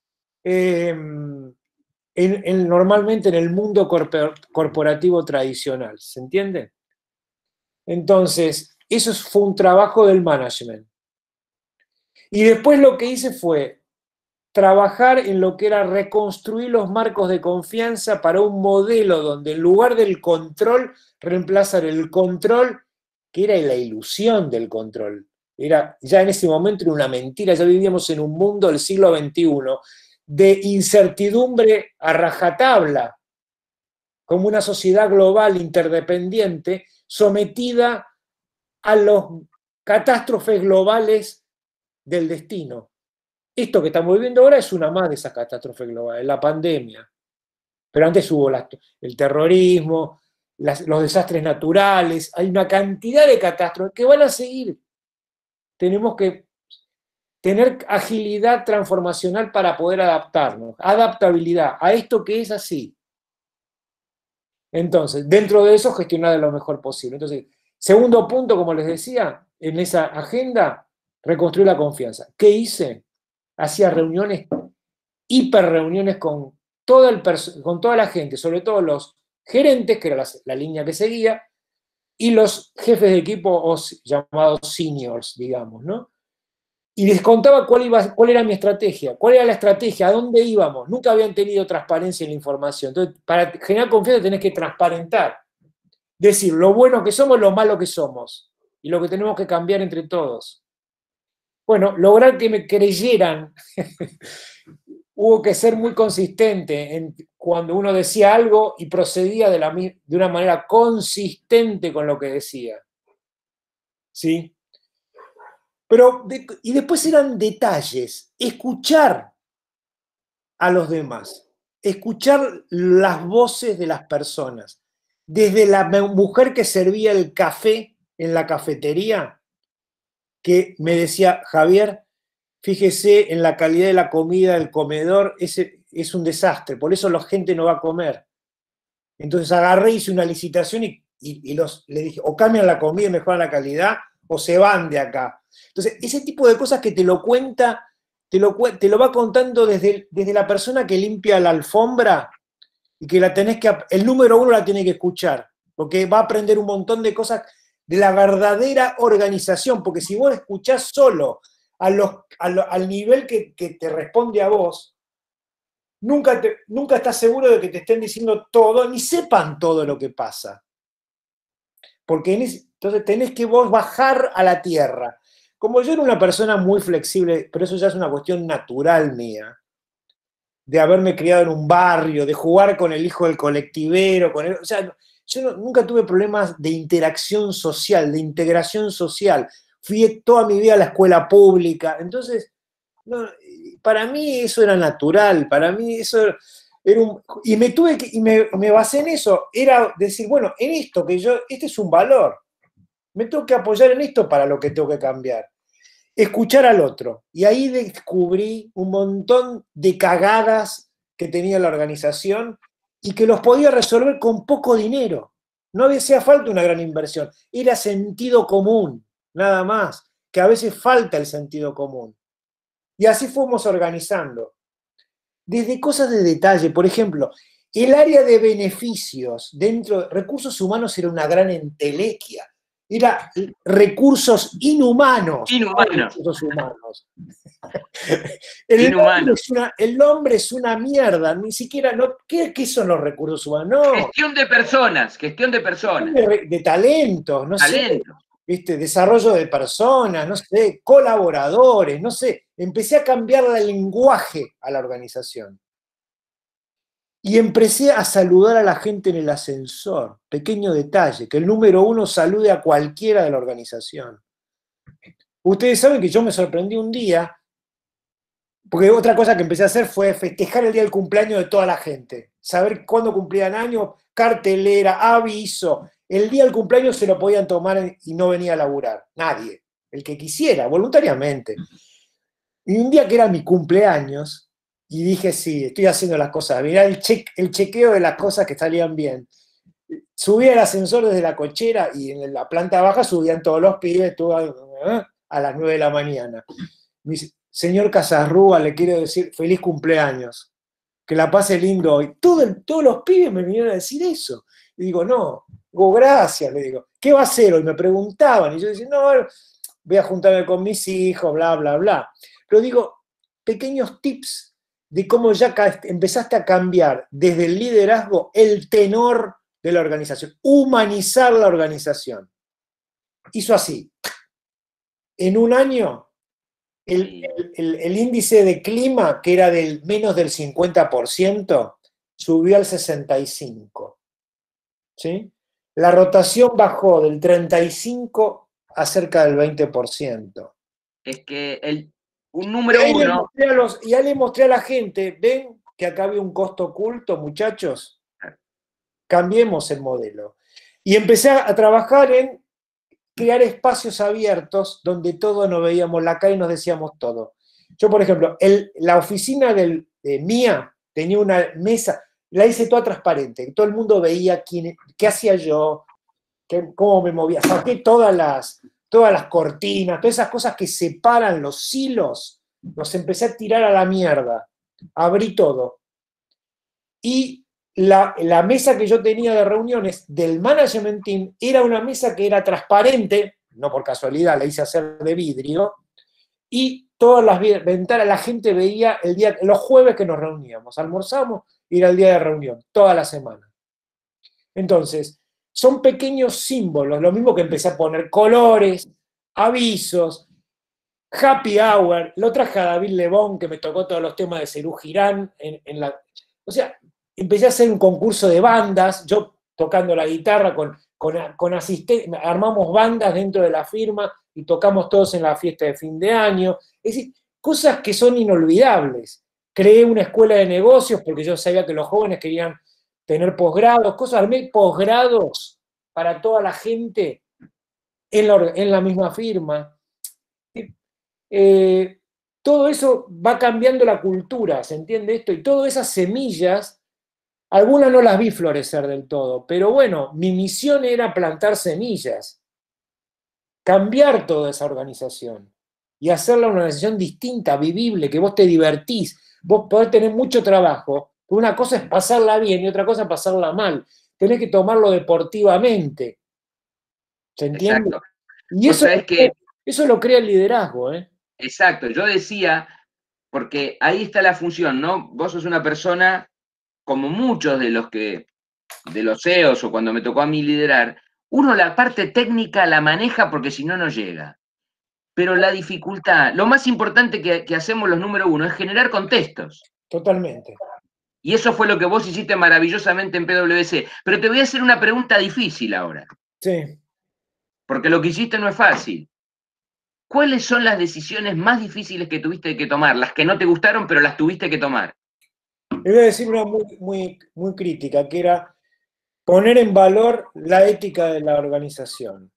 normalmente en el mundo corporativo tradicional, ¿se entiende? Entonces, eso fue un trabajo del management. Y después lo que hice fue trabajar en lo que era reconstruir los marcos de confianza para un modelo donde en lugar del control, reemplazar el control, que era la ilusión del control. Ya en ese momento era una mentira, ya vivíamos en un mundo del siglo XXI, de incertidumbre a rajatabla, como una sociedad global interdependiente sometida a las catástrofes globales del destino. Esto que estamos viviendo ahora es una más de esas catástrofes globales, la pandemia. Pero antes hubo el terrorismo, los desastres naturales, hay una cantidad de catástrofes que van a seguir. Tenemos que tener agilidad transformacional para poder adaptarnos, adaptabilidad a esto que es así. Entonces, dentro de eso, gestionar de lo mejor posible. Entonces, segundo punto, como les decía, en esa agenda, reconstruir la confianza. ¿Qué hice? Hacía reuniones, hiperreuniones con toda la gente, sobre todo los gerentes, que era la línea que seguía, y los jefes de equipo llamados seniors, digamos, ¿no? Y les contaba cuál era mi estrategia, cuál era la estrategia, a dónde íbamos. Nunca habían tenido transparencia en la información. Entonces, para generar confianza tenés que transparentar. Decir lo bueno que somos, lo malo que somos. Y lo que tenemos que cambiar entre todos. Bueno, lograr que me creyeran. Hubo que ser muy consistente cuando uno decía algo y procedía de una manera consistente con lo que decía. ¿Sí? Y después eran detalles, escuchar a los demás, escuchar las voces de las personas, desde la mujer que servía el café en la cafetería, que me decía, Javier, fíjese en la calidad de la comida del comedor, es un desastre, por eso la gente no va a comer. Entonces agarré, hice una licitación y le dije, o cambian la comida y mejoran la calidad, o se van de acá. Entonces, ese tipo de cosas que te lo cuenta, te lo va contando desde la persona que limpia la alfombra y que el número 1 la tiene que escuchar, porque va a aprender un montón de cosas de la verdadera organización, porque si vos escuchás solo al nivel que te responde a vos, nunca estás seguro de que te estén diciendo todo, ni sepan todo lo que pasa. Porque entonces tenés que vos bajar a la tierra. Como yo era una persona muy flexible, pero eso ya es una cuestión natural mía, de haberme criado en un barrio, de jugar con el hijo del colectivero, o sea, yo nunca tuve problemas de interacción social, de integración social. Fui toda mi vida a la escuela pública, entonces No, para mí eso era natural, para mí eso era un... Y me basé en eso, era decir, bueno, en esto que yo, este es un valor, me tengo que apoyar en esto para lo que tengo que cambiar. Escuchar al otro. Y ahí descubrí un montón de cagadas que tenía la organización y que los podía resolver con poco dinero. No hacía falta una gran inversión, era sentido común, nada más, que a veces falta el sentido común. Y así fuimos organizando. Desde cosas de detalle, por ejemplo, el área de beneficios dentro de recursos humanos era una gran entelequia. Era recursos inhumanos. Recursos humanos. El nombre es una mierda, ni siquiera, ¿qué son los recursos humanos? No. Gestión de personas. De talentos, no sé. ¿Viste? Desarrollo de personas, no sé, colaboradores, no sé. Empecé a cambiar el lenguaje a la organización. Y empecé a saludar a la gente en el ascensor. Pequeño detalle, que el número 1 salude a cualquiera de la organización. Ustedes saben que yo me sorprendí un día, porque otra cosa que empecé a hacer fue festejar el día del cumpleaños de toda la gente. Saber cuándo cumplían años, cartelera, aviso. El día del cumpleaños se lo podían tomar y no venía a laburar. Nadie. El que quisiera, voluntariamente. Y un día que era mi cumpleaños, y dije, sí, estoy haciendo las cosas. Mirá el chequeo de las cosas que salían bien. Subí al ascensor desde la cochera y en la planta baja subían todos los pibes a las 9 de la mañana. Me dice, señor Casarrúa, le quiero decir feliz cumpleaños. Que la pase lindo hoy. Todos los pibes me vinieron a decir eso. Y digo, no, gracias, le digo. ¿Qué va a hacer hoy? Me preguntaban. Y yo decía, no, voy a juntarme con mis hijos, bla, bla, bla. Pero digo, pequeños tips de cómo ya empezaste a cambiar desde el liderazgo el tenor de la organización, humanizar la organización. Hizo así. En un año, el índice de clima, que era del menos del 50%, subió al 65%. ¿Sí? La rotación bajó del 35% a cerca del 20%. Es que un número 1... Y ahí le mostré a la gente, ven que acá había un costo oculto, muchachos, cambiemos el modelo. Y empecé a trabajar en crear espacios abiertos donde todos nos veíamos la cara y nos decíamos todo. Yo, por ejemplo, la oficina mía tenía una mesa, la hice toda transparente, todo el mundo veía qué hacía yo, cómo me movía, saqué todas las cortinas, todas esas cosas que separan los silos, los empecé a tirar a la mierda, abrí todo. Y la mesa que yo tenía de reuniones del management team era una mesa que era transparente, no por casualidad, la hice hacer de vidrio, y todas las ventanas, la gente veía los jueves que nos reuníamos, almorzamos y era el día de reunión, toda la semana. Entonces, son pequeños símbolos, lo mismo que empecé a poner colores, avisos, happy hour, lo traje a David Lebón, que me tocó todos los temas de Serú Girán, o sea, empecé a hacer un concurso de bandas, yo tocando la guitarra con asistentes, armamos bandas dentro de la firma y tocamos todos en la fiesta de fin de año, es decir, cosas que son inolvidables. Creé una escuela de negocios porque yo sabía que los jóvenes querían tener posgrados, armé posgrados para toda la gente en la misma firma. Todo eso va cambiando la cultura, ¿se entiende esto? Y todas esas semillas, algunas no las vi florecer del todo, pero bueno, mi misión era plantar semillas, cambiar toda esa organización y hacerla una organización distinta, vivible, que vos te divertís, vos podés tener mucho trabajo. Una cosa es pasarla bien y otra cosa es pasarla mal. Tenés que tomarlo deportivamente. ¿Se entiende? Exacto. Y eso lo crea el liderazgo, ¿eh? Exacto. Yo decía, porque ahí está la función, ¿no? Vos sos una persona, como muchos de los CEOs o cuando me tocó a mí liderar, uno la parte técnica la maneja porque si no, no llega. Pero la dificultad, lo más importante que hacemos los número 1 es generar contextos. Totalmente. Y eso fue lo que vos hiciste maravillosamente en PwC. Pero te voy a hacer una pregunta difícil ahora. Sí. Porque lo que hiciste no es fácil. ¿cuáles son las decisiones más difíciles que tuviste que tomar? Las que no te gustaron, pero las tuviste que tomar. Le voy a decir una muy crítica, que era poner en valor la ética de la organización.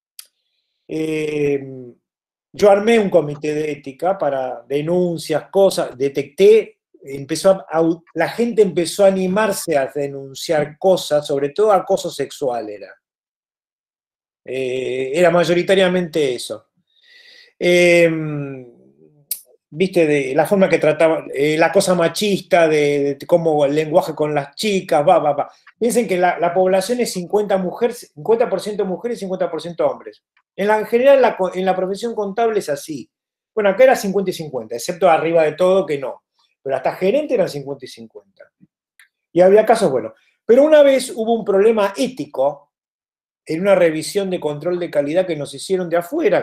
Yo armé un comité de ética para denuncias, cosas, detecté, la gente empezó a animarse a denunciar cosas, sobre todo acoso sexual era mayoritariamente eso. Viste, de la forma que trataba, la cosa machista, de cómo el lenguaje con las chicas, Piensen que la población es 50% mujeres y 50% hombres. En general, en la profesión contable es así. Bueno, acá era 50 y 50, excepto arriba de todo que no. Pero hasta gerente eran 50 y 50. Y había casos buenos. Pero una vez hubo un problema ético en una revisión de control de calidad que nos hicieron de afuera,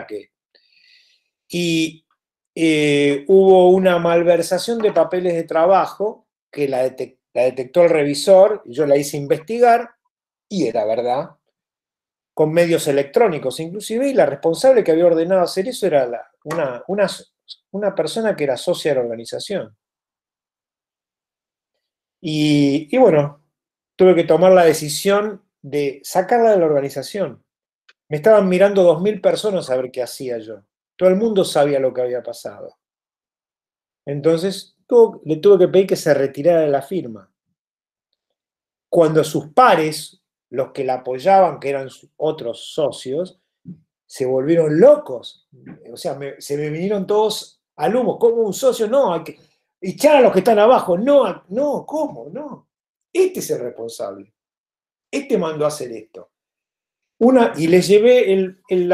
hubo una malversación de papeles de trabajo que la detectó el revisor, y yo la hice investigar, y era verdad, con medios electrónicos inclusive, y la responsable que había ordenado hacer eso era una persona que era socia de la organización. Y bueno, tuve que tomar la decisión de sacarla de la organización. Me estaban mirando 2.000 personas a ver qué hacía yo. Todo el mundo sabía lo que había pasado. Entonces, le tuve que pedir que se retirara de la firma. Cuando sus pares, los que la apoyaban, que eran otros socios, se volvieron locos. O sea, se me vinieron todos al humo. ¿Cómo un socio? No, hay que echar a los que están abajo. No, ¿cómo? No. Este es el responsable. Este mandó a hacer esto. Y les llevé,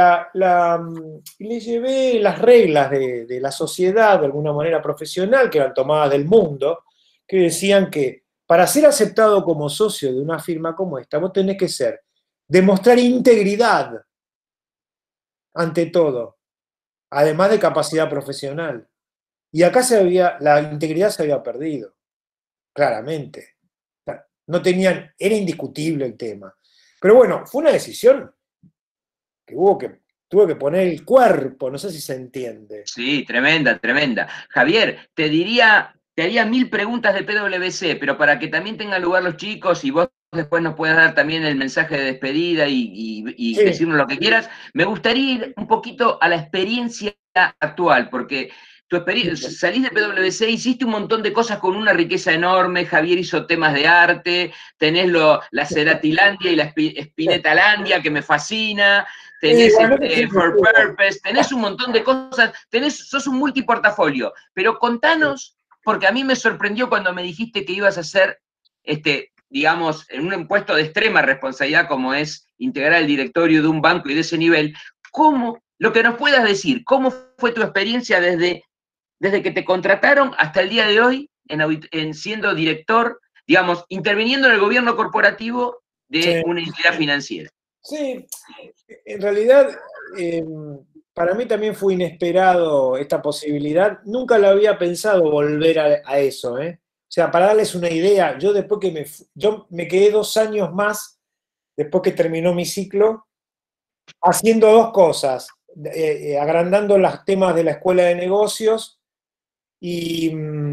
las reglas de la sociedad, de alguna manera profesional, que eran tomadas del mundo, que decían que para ser aceptado como socio de una firma como esta, vos tenés que demostrar integridad ante todo, además de capacidad profesional. Y acá la integridad se había perdido, claramente. Era indiscutible el tema. Pero bueno, fue una decisión que tuve que poner el cuerpo, no sé si se entiende. Sí, tremenda. Javier, te haría 1000 preguntas de PwC, pero para que también tengan lugar los chicos y vos después nos puedas dar también el mensaje de despedida y sí, decirnos lo que quieras, me gustaría ir un poquito a la experiencia actual, porque tu experiencia, salís de PwC, hiciste un montón de cosas con una riqueza enorme. Javier hizo temas de arte, tenés la Ceratilandia y la Spinetalandia, que me fascina, tenés For Purpose, tenés un montón de cosas, sos un multiportafolio, pero contanos, porque a mí me sorprendió cuando me dijiste que ibas a ser, digamos, en un puesto de extrema responsabilidad como es integrar el directorio de un banco y de ese nivel. Lo que nos puedas decir, ¿cómo fue tu experiencia desde que te contrataron hasta el día de hoy en siendo director, digamos, interviniendo en el gobierno corporativo de una entidad financiera? Sí, en realidad para mí también fue inesperado esta posibilidad. Nunca lo había pensado volver a eso. O sea, para darles una idea, yo me quedé 2 años más después que terminó mi ciclo, haciendo 2 cosas, agrandando los temas de la escuela de negocios y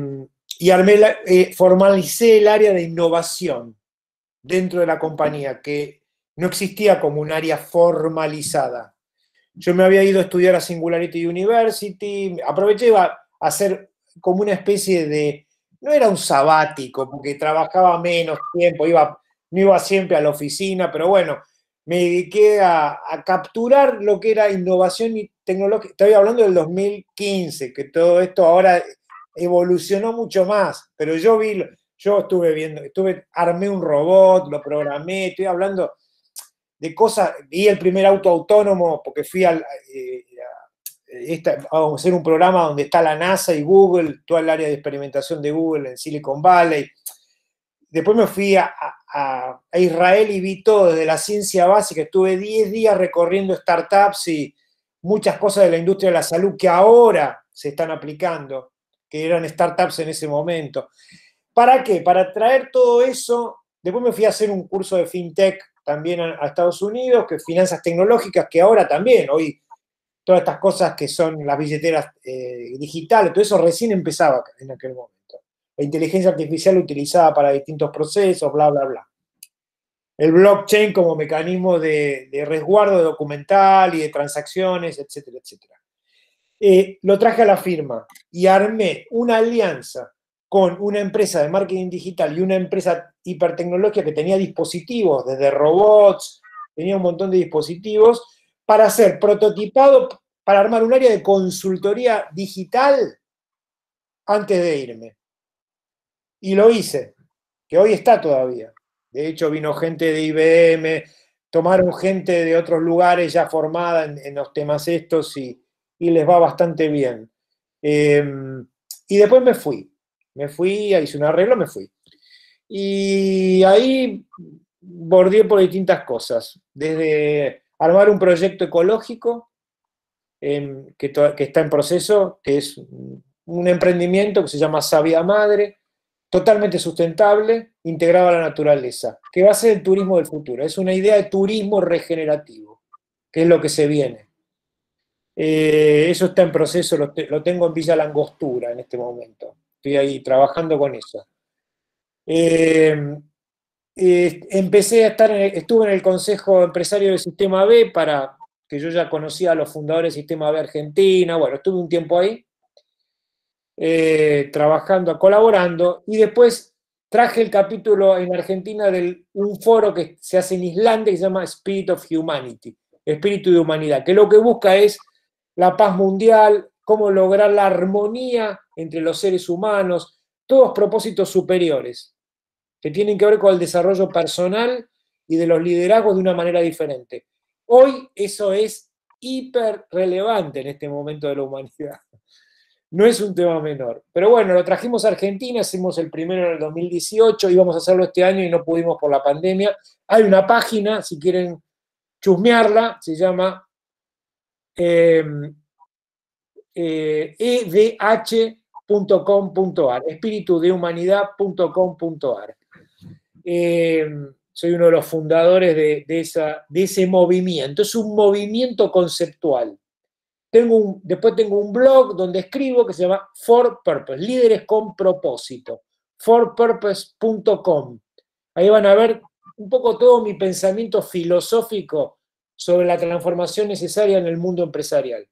formalicé el área de innovación dentro de la compañía, que no existía como un área formalizada. Yo me había ido a estudiar a Singularity University, aproveché a hacer como una especie de, no era un sabático, porque trabajaba menos tiempo, no iba siempre a la oficina, pero bueno, me dediqué a capturar lo que era innovación y tecnología. Estoy hablando del 2015, que todo esto ahora evolucionó mucho más, pero yo armé un robot, lo programé, estoy hablando de cosas, vi el primer auto autónomo, porque fui vamos a hacer un programa donde está la NASA y Google, toda el área de experimentación de Google en Silicon Valley. Después me fui a Israel y vi todo desde la ciencia básica. Estuve 10 días recorriendo startups y muchas cosas de la industria de la salud que ahora se están aplicando, que eran startups en ese momento. ¿Para qué? Para traer todo eso. Después me fui a hacer un curso de FinTech también a Estados Unidos, que finanzas tecnológicas, que ahora también, hoy todas estas cosas que son las billeteras digitales, todo eso recién empezaba en aquel momento. La inteligencia artificial utilizada para distintos procesos, bla, bla, bla. El blockchain como mecanismo de resguardo documental y de transacciones, etcétera, etcétera. Lo traje a la firma y armé una alianza con una empresa de marketing digital y una empresa hipertecnológica que tenía dispositivos, desde robots, tenía un montón de dispositivos, para hacer prototipado, para armar un área de consultoría digital antes de irme. Y lo hice, que hoy está todavía. De hecho, vino gente de IBM, tomaron gente de otros lugares ya formada en los temas estos y les va bastante bien. Y después me fui, hice un arreglo, me fui. Y ahí bordeé por distintas cosas, desde armar un proyecto ecológico que está en proceso, que es un emprendimiento que se llama Sabia Madre, totalmente sustentable, integrado a la naturaleza, que va a ser el turismo del futuro. Es una idea de turismo regenerativo, que es lo que se viene. Eso está en proceso, lo tengo en Villa Langostura en este momento. Estoy ahí trabajando con eso. Empecé a estuve en el Consejo Empresario del Sistema B, que yo ya conocía a los fundadores del Sistema B Argentina. Bueno, estuve un tiempo ahí, trabajando, colaborando, y después traje el capítulo en Argentina de un foro que se hace en Islandia que se llama Spirit of Humanity, Espíritu de Humanidad, que lo que busca es la paz mundial, cómo lograr la armonía entre los seres humanos, todos propósitos superiores que tienen que ver con el desarrollo personal y de los liderazgos de una manera diferente. Hoy eso es hiper relevante en este momento de la humanidad. No es un tema menor. Pero bueno, lo trajimos a Argentina, hicimos el primero en el 2018, íbamos a hacerlo este año y no pudimos por la pandemia. Hay una página, si quieren chusmearla, se llama edh.com.ar, espiritudehumanidad.com.ar. Soy uno de los fundadores de ese movimiento. Es un movimiento conceptual. Después tengo un blog donde escribo que se llama For Purpose, líderes con propósito, forpurpose.com. Ahí van a ver un poco todo mi pensamiento filosófico sobre la transformación necesaria en el mundo empresarial.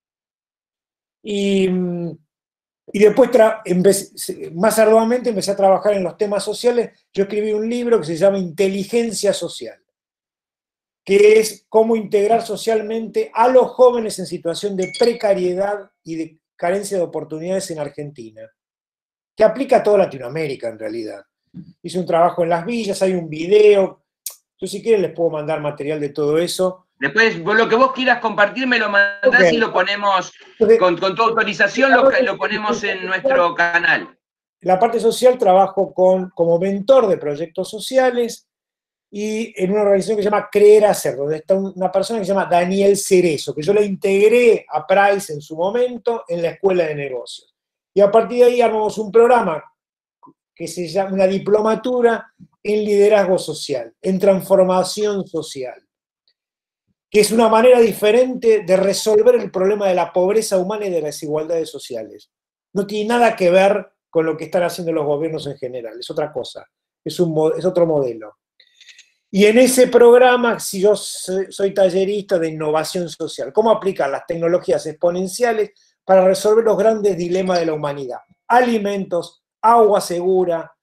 Y después, más arduamente, empecé a trabajar en los temas sociales. Yo escribí un libro que se llama Inteligencia Social, que es cómo integrar socialmente a los jóvenes en situación de precariedad y de carencia de oportunidades en Argentina, que aplica a toda Latinoamérica en realidad. Hice un trabajo en las villas, hay un video. Yo si quieren les puedo mandar material de todo eso. Después, lo que vos quieras compartir, me lo mandás y lo ponemos, con tu autorización, lo ponemos en nuestro canal. La parte social trabajo como mentor de proyectos sociales y en una organización que se llama Creer Hacer, donde está una persona que se llama Daniel Cerezo, que yo la integré a Price en su momento en la Escuela de Negocios. Y a partir de ahí armamos un programa que se llama una diplomatura en liderazgo social, en transformación social, que es una manera diferente de resolver el problema de la pobreza humana y de las desigualdades sociales. No tiene nada que ver con lo que están haciendo los gobiernos en general, es otra cosa, es otro modelo. Y en ese programa, si yo soy tallerista de innovación social, cómo aplicar las tecnologías exponenciales para resolver los grandes dilemas de la humanidad. Alimentos, agua segura,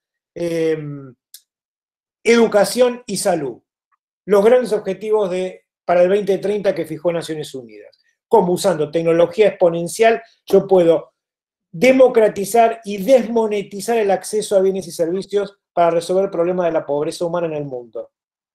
educación y salud. Los grandes objetivos para el 2030 que fijó Naciones Unidas. Cómo usando tecnología exponencial yo puedo democratizar y desmonetizar el acceso a bienes y servicios para resolver el problema de la pobreza humana en el mundo.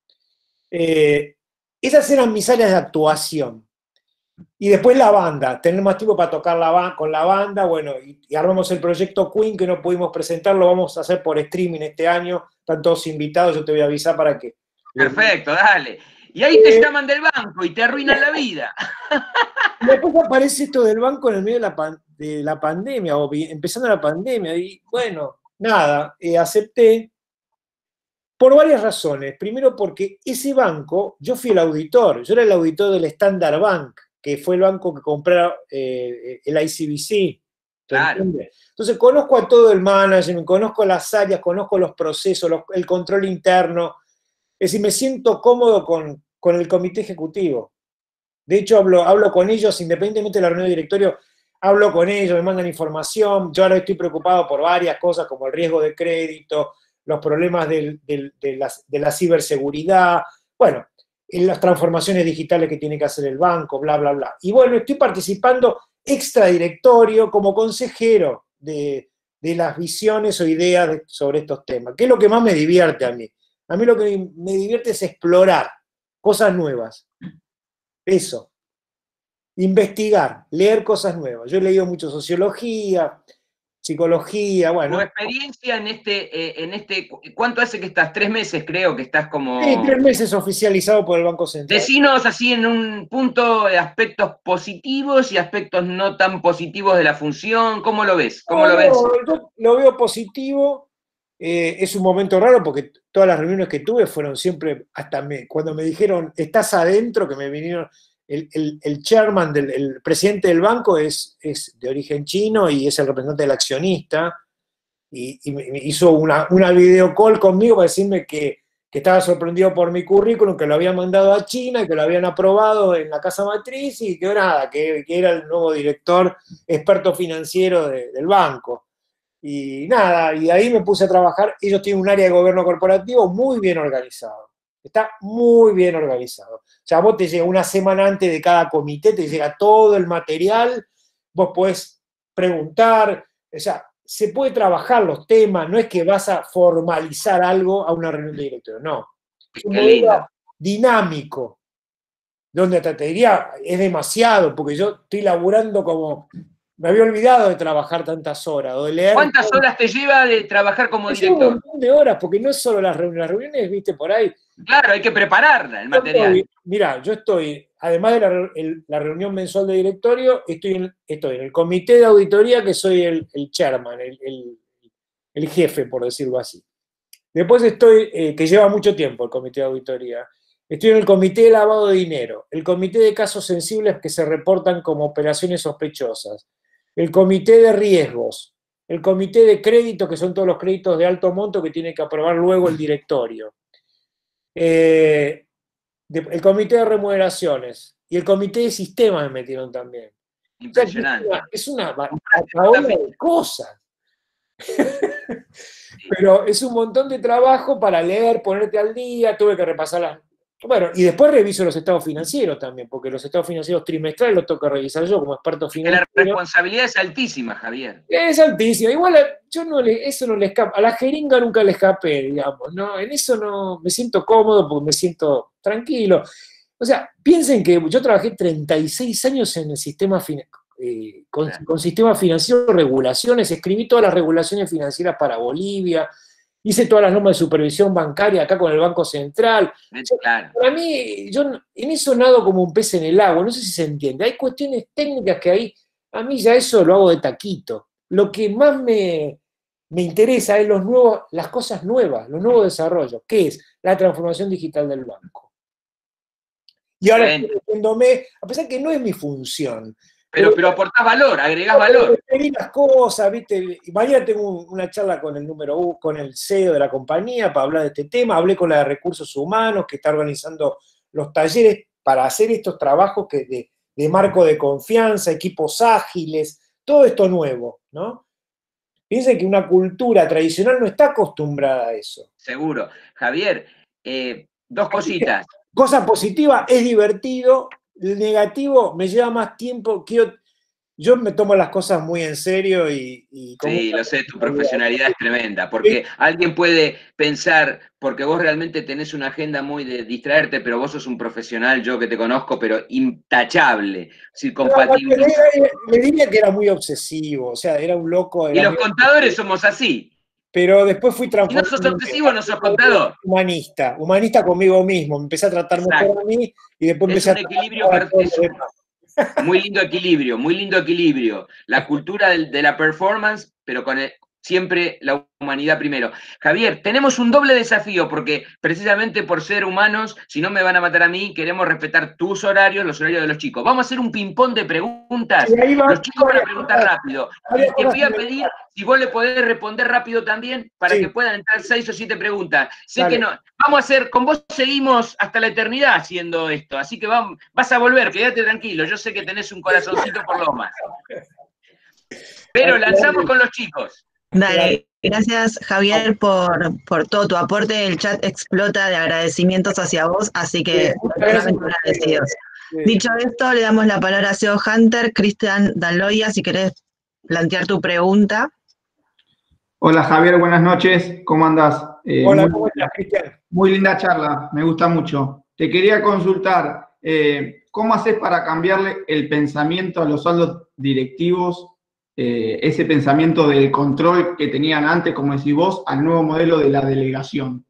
Esas eran mis áreas de actuación. Y después la banda, tener más tiempo para tocar con la banda, bueno, y armamos el proyecto Queen, que no pudimos presentar, lo vamos a hacer por streaming este año, están todos invitados, yo te voy a avisar para que... Perfecto, dale. Y ahí te llaman del banco y te arruinan la vida. Y después aparece esto del banco en el medio de la pandemia, o empezando la pandemia, y bueno, nada, acepté por varias razones. Primero porque ese banco, yo fui el auditor, yo era el auditor del Standard Bank, que fue el banco que compró el ICBC. Claro. Entonces conozco a todo el management, conozco las áreas, conozco los procesos, el control interno. Es decir, me siento cómodo con el comité ejecutivo. De hecho, hablo con ellos, independientemente de la reunión de directorio, hablo con ellos, me mandan información. Yo ahora estoy preocupado por varias cosas, como el riesgo de crédito, los problemas de la ciberseguridad, bueno, en las transformaciones digitales que tiene que hacer el banco, bla, bla, bla. Y bueno, estoy participando extradirectorio como consejero de las visiones o ideas sobre estos temas, que es lo que más me divierte a mí. A mí lo que me divierte es explorar cosas nuevas. Eso. Investigar, leer cosas nuevas. Yo he leído mucho sociología, psicología, bueno. Tu experiencia en este, ¿cuánto hace que estás? 3 meses creo que estás como... Sí, 3 meses oficializado por el Banco Central. Decinos así en un punto de aspectos positivos y aspectos no tan positivos de la función. ¿Cómo lo ves? ¿Cómo lo ves? Yo lo veo positivo. Es un momento raro porque todas las reuniones que tuve fueron siempre, cuando me dijeron, estás adentro, que me vinieron, el chairman, el presidente del banco es de origen chino y es el representante del accionista, y me hizo una video call conmigo para decirme que estaba sorprendido por mi currículum, que lo habían mandado a China y que lo habían aprobado en la casa matriz y que nada, que era el nuevo director experto financiero del banco. Y nada, y ahí me puse a trabajar. Ellos tienen un área de gobierno corporativo muy bien organizado. Está muy bien organizado. O sea, vos te llega una semana antes de cada comité, te llega todo el material, vos podés preguntar, o sea, se puede trabajar los temas, no es que vas a formalizar algo a una reunión de directorio, no. Es un modelo dinámico, donde hasta te diría, es demasiado, porque yo estoy laburando como... Me había olvidado de trabajar tantas horas, o de leer... ¿Cuántas horas te lleva de trabajar como director? Un montón de horas, porque no es solo las reuniones, viste, por ahí. Claro, hay que prepararla, el material. Mirá, yo estoy, además de la reunión mensual de directorio, estoy en el comité de auditoría, que soy el chairman, el jefe, por decirlo así. Después estoy, que lleva mucho tiempo el comité de auditoría, estoy en el comité de lavado de dinero, el comité de casos sensibles que se reportan como operaciones sospechosas, el comité de riesgos, el comité de crédito, que son todos los créditos de alto monto que tiene que aprobar luego el directorio, el comité de remuneraciones y el comité de sistemas me metieron también. Impresionante. O sea, es una batalla de cosas. Pero es un montón de trabajo para leer, ponerte al día, tuve que repasar las... Bueno, y después reviso los estados financieros también, porque los estados financieros trimestrales los tengo que revisar yo como experto financiero. La responsabilidad es altísima, Javier. Es altísima. Igual yo eso no le escapa. A la jeringa nunca le escapé, digamos. ¿No? En eso no me siento cómodo porque me siento tranquilo. O sea, piensen que yo trabajé 36 años en el sistema con sistema financiero, regulaciones, escribí todas las regulaciones financieras para Bolivia, hice todas las normas de supervisión bancaria acá con el Banco Central. Claro. Para mí, yo en eso nado como un pez en el agua, no sé si se entiende. Hay cuestiones técnicas que ahí, a mí ya eso lo hago de taquito. Lo que más me interesa es las cosas nuevas, los nuevos desarrollos, que es la transformación digital del banco. Y ahora estoy metiéndome, a pesar que no es mi función. Pero aportás valor, agregás valor. Las cosas, ¿viste? Mañana tengo una charla con con el CEO de la compañía para hablar de este tema. Hablé con la de recursos humanos, que está organizando los talleres para hacer estos trabajos de marco de confianza, equipos ágiles, todo esto nuevo, ¿no? Piensen que una cultura tradicional no está acostumbrada a eso. Seguro. Javier, 2 cositas. Cosa positiva, es divertido. El negativo me lleva más tiempo. Yo me tomo las cosas muy en serio y sí, lo sé, tu profesionalidad es tremenda, porque alguien puede pensar, porque vos realmente tenés una agenda muy de distraerte, pero vos sos un profesional, yo que te conozco, pero intachable, compatible. Le diría que era muy obsesivo, o sea, era un loco. Y los contadores somos así. Pero después fui transformado. Si no sos obsesivo, no sos contador. Humanista conmigo mismo. Me empecé a tratar mejor a mí y después empecé a tratar muy lindo equilibrio, muy lindo equilibrio. La cultura de la performance, pero siempre la humanidad primero. Javier, tenemos un doble desafío, porque precisamente por ser humanos, si no me van a matar a mí, queremos respetar tus horarios, los horarios de los chicos. Vamos a hacer un ping-pong de preguntas. Sí, los chicos van a preguntar rápido. Y te voy a pedir si vos le podés responder rápido también, para que puedan entrar 6 o 7 preguntas. Sé que no. Vamos a hacer, con vos seguimos hasta la eternidad haciendo esto, así que vas a volver, quédate tranquilo. Yo sé que tenés un corazoncito por Lomas. Pero lanzamos con los chicos. Dale, gracias Javier por todo tu aporte. El chat explota de agradecimientos hacia vos, así que realmente agradecidos. Dicho esto, le damos la palabra a SEO Hunter. Cristian Daloya, si querés plantear tu pregunta. Hola Javier, buenas noches, ¿cómo andás? Hola, ¿cómo estás, Cristian? Muy linda charla, me gusta mucho. Te quería consultar, ¿cómo haces para cambiarle el pensamiento a los altos directivos, ese pensamiento del control que tenían antes, como decís vos, al nuevo modelo de la delegación?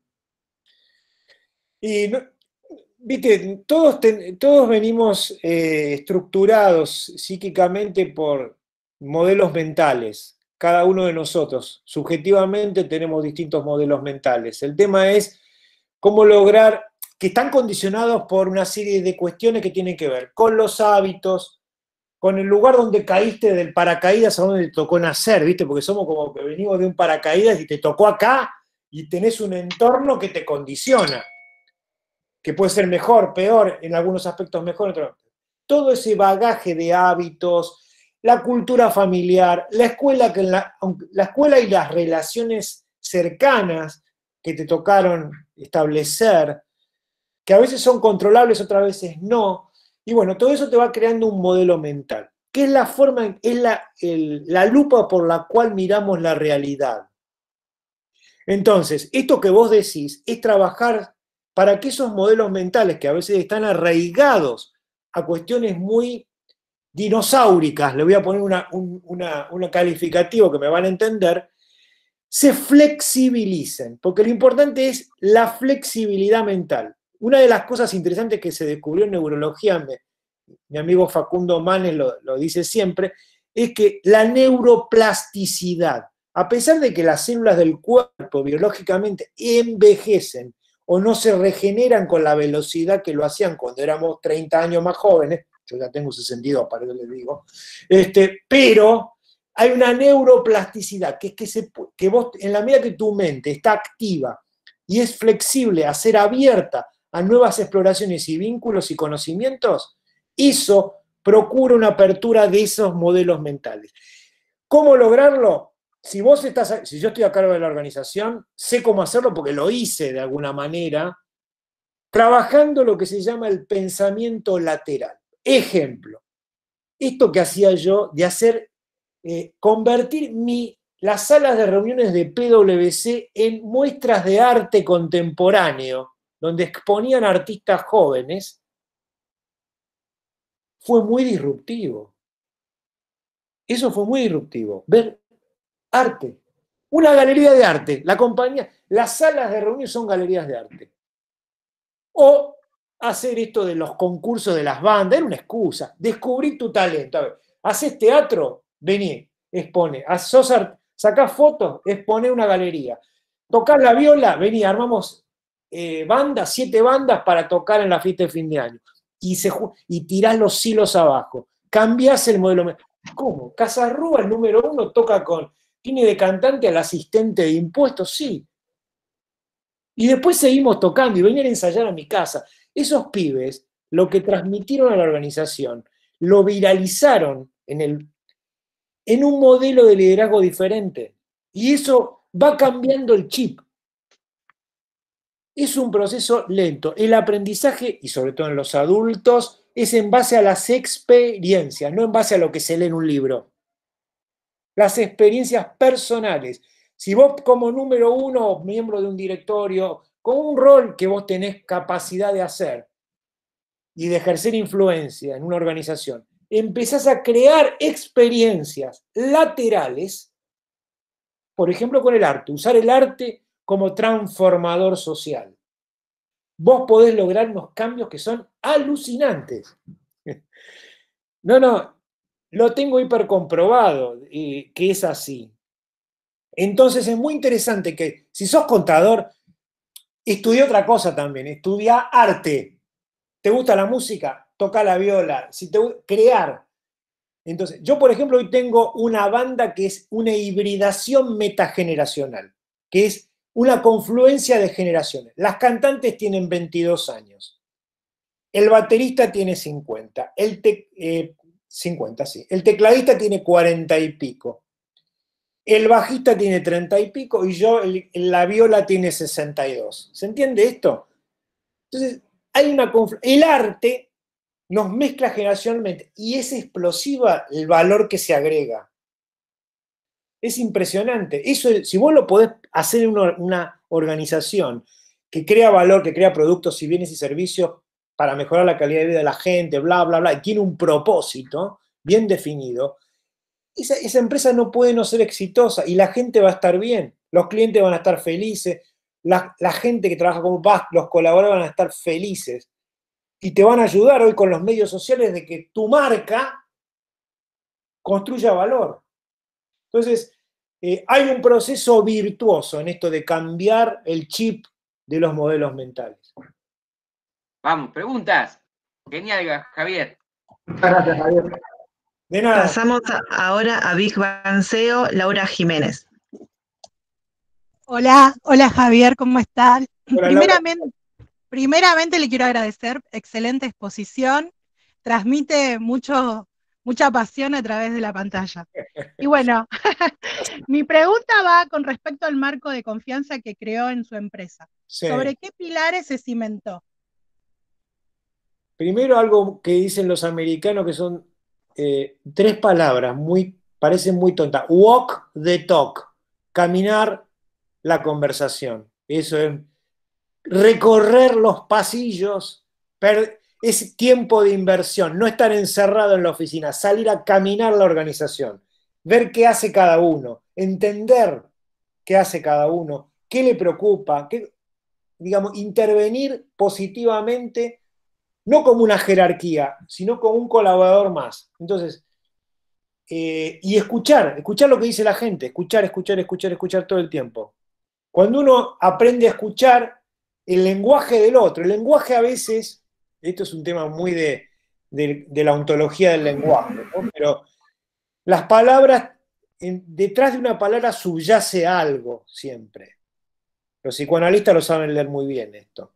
Y, viste, todos venimos estructurados psíquicamente por modelos mentales. Cada uno de nosotros, subjetivamente, tenemos distintos modelos mentales. El tema es cómo lograr, que están condicionados por una serie de cuestiones que tienen que ver con los hábitos, con el lugar donde caíste del paracaídas, a donde te tocó nacer, ¿viste? Porque somos como que venimos de un paracaídas y te tocó acá y tenés un entorno que te condiciona, que puede ser mejor, peor, en algunos aspectos mejor, en otros. Todo ese bagaje de hábitos, la cultura familiar, la escuela y las relaciones cercanas que te tocaron establecer, que a veces son controlables, otras veces no. Y bueno, todo eso te va creando un modelo mental, que es la forma, es la lupa por la cual miramos la realidad. Entonces, esto que vos decís es trabajar para que esos modelos mentales, que a veces están arraigados a cuestiones muy dinosauricas, le voy a poner un calificativo que me van a entender, se flexibilicen, porque lo importante es la flexibilidad mental. Una de las cosas interesantes que se descubrió en neurología, mi amigo Facundo Manes lo dice siempre, es que la neuroplasticidad, a pesar de que las células del cuerpo biológicamente envejecen o no se regeneran con la velocidad que lo hacían cuando éramos 30 años más jóvenes, yo ya tengo 62, para eso les digo, pero hay una neuroplasticidad, que es que vos, en la medida que tu mente está activa y es flexible a ser abierta a nuevas exploraciones y vínculos y conocimientos, eso procura una apertura de esos modelos mentales. ¿Cómo lograrlo? Si yo estoy a cargo de la organización, sé cómo hacerlo porque lo hice de alguna manera, trabajando lo que se llama el pensamiento lateral. Ejemplo, esto que hacía yo de hacer, convertir las salas de reuniones de PwC en muestras de arte contemporáneo, donde exponían artistas jóvenes, fue muy disruptivo. Eso fue muy disruptivo. Ver arte. Una galería de arte. Las salas de reunión son galerías de arte. O hacer esto de los concursos de las bandas, era una excusa. Descubrí tu talento. A ver, ¿haces teatro? Vení, expone. Sacás fotos, expone una galería. Tocás la viola, vení, armamos 7 bandas para tocar en la fiesta de fin de año. Y tirás los hilos abajo. Cambiás el modelo. ¿Cómo? Casarrúa, el número 1, tiene de cantante al asistente de impuestos, sí. Y después seguimos tocando y venían a ensayar a mi casa. Esos pibes, lo que transmitieron a la organización, lo viralizaron en un modelo de liderazgo diferente. Y eso va cambiando el chip. Es un proceso lento. El aprendizaje, y sobre todo en los adultos, es en base a las experiencias, no en base a lo que se lee en un libro. Las experiencias personales. Si vos como número 1, miembro de un directorio, con un rol que vos tenés capacidad de hacer y de ejercer influencia en una organización, empezás a crear experiencias laterales, por ejemplo con el arte, usar el arte como transformador social. Vos podés lograr unos cambios que son alucinantes. No, lo tengo hipercomprobado que es así. Entonces es muy interesante que si sos contador, estudia otra cosa también, estudia arte. ¿Te gusta la música? Toca la viola. Si te gusta crear. Entonces, yo por ejemplo hoy tengo una banda que es una hibridación metageneracional, que es una confluencia de generaciones. Las cantantes tienen 22 años. El baterista tiene 50. 50, sí. El tecladista tiene 40 y pico. El bajista tiene 30 y pico y yo, la viola tiene 62. ¿Se entiende esto? Entonces, hay una el arte nos mezcla generacionalmente y es explosiva el valor que se agrega. Es impresionante. Eso, si vos lo podés hacer en una organización que crea valor, que crea productos y bienes y servicios para mejorar la calidad de vida de la gente, bla, bla, bla, y tiene un propósito bien definido, esa empresa no puede no ser exitosa y la gente va a estar bien, los clientes van a estar felices, la gente que trabaja con vos, los colaboradores van a estar felices y te van a ayudar hoy con los medios sociales de que tu marca construya valor. Entonces, hay un proceso virtuoso en esto de cambiar el chip de los modelos mentales. Vamos, preguntas. Genial, Javier. Muchas gracias, Javier. De nada. Pasamos ahora a Big Banceo, Laura Jiménez. Hola, hola Javier, ¿cómo están? Hola, Primeramente le quiero agradecer, excelente exposición, transmite mucha pasión a través de la pantalla. Y bueno, mi pregunta va con respecto al marco de confianza que creó en su empresa. Sí. ¿Sobre qué pilares se cimentó? Primero algo que dicen los americanos que son 3 palabras, parecen muy tontas. Walk the talk, caminar la conversación. Eso es recorrer los pasillos, es tiempo de inversión, no estar encerrado en la oficina, salir a caminar la organización, ver qué hace cada uno, entender qué hace cada uno, qué le preocupa, digamos, intervenir positivamente, no como una jerarquía, sino como un colaborador más. Entonces, y escuchar lo que dice la gente, escuchar todo el tiempo. Cuando uno aprende a escuchar el lenguaje del otro, el lenguaje a veces, esto es un tema muy de la ontología del lenguaje, ¿no? Pero las palabras, detrás de una palabra subyace algo siempre. Los psicoanalistas lo saben leer muy bien esto.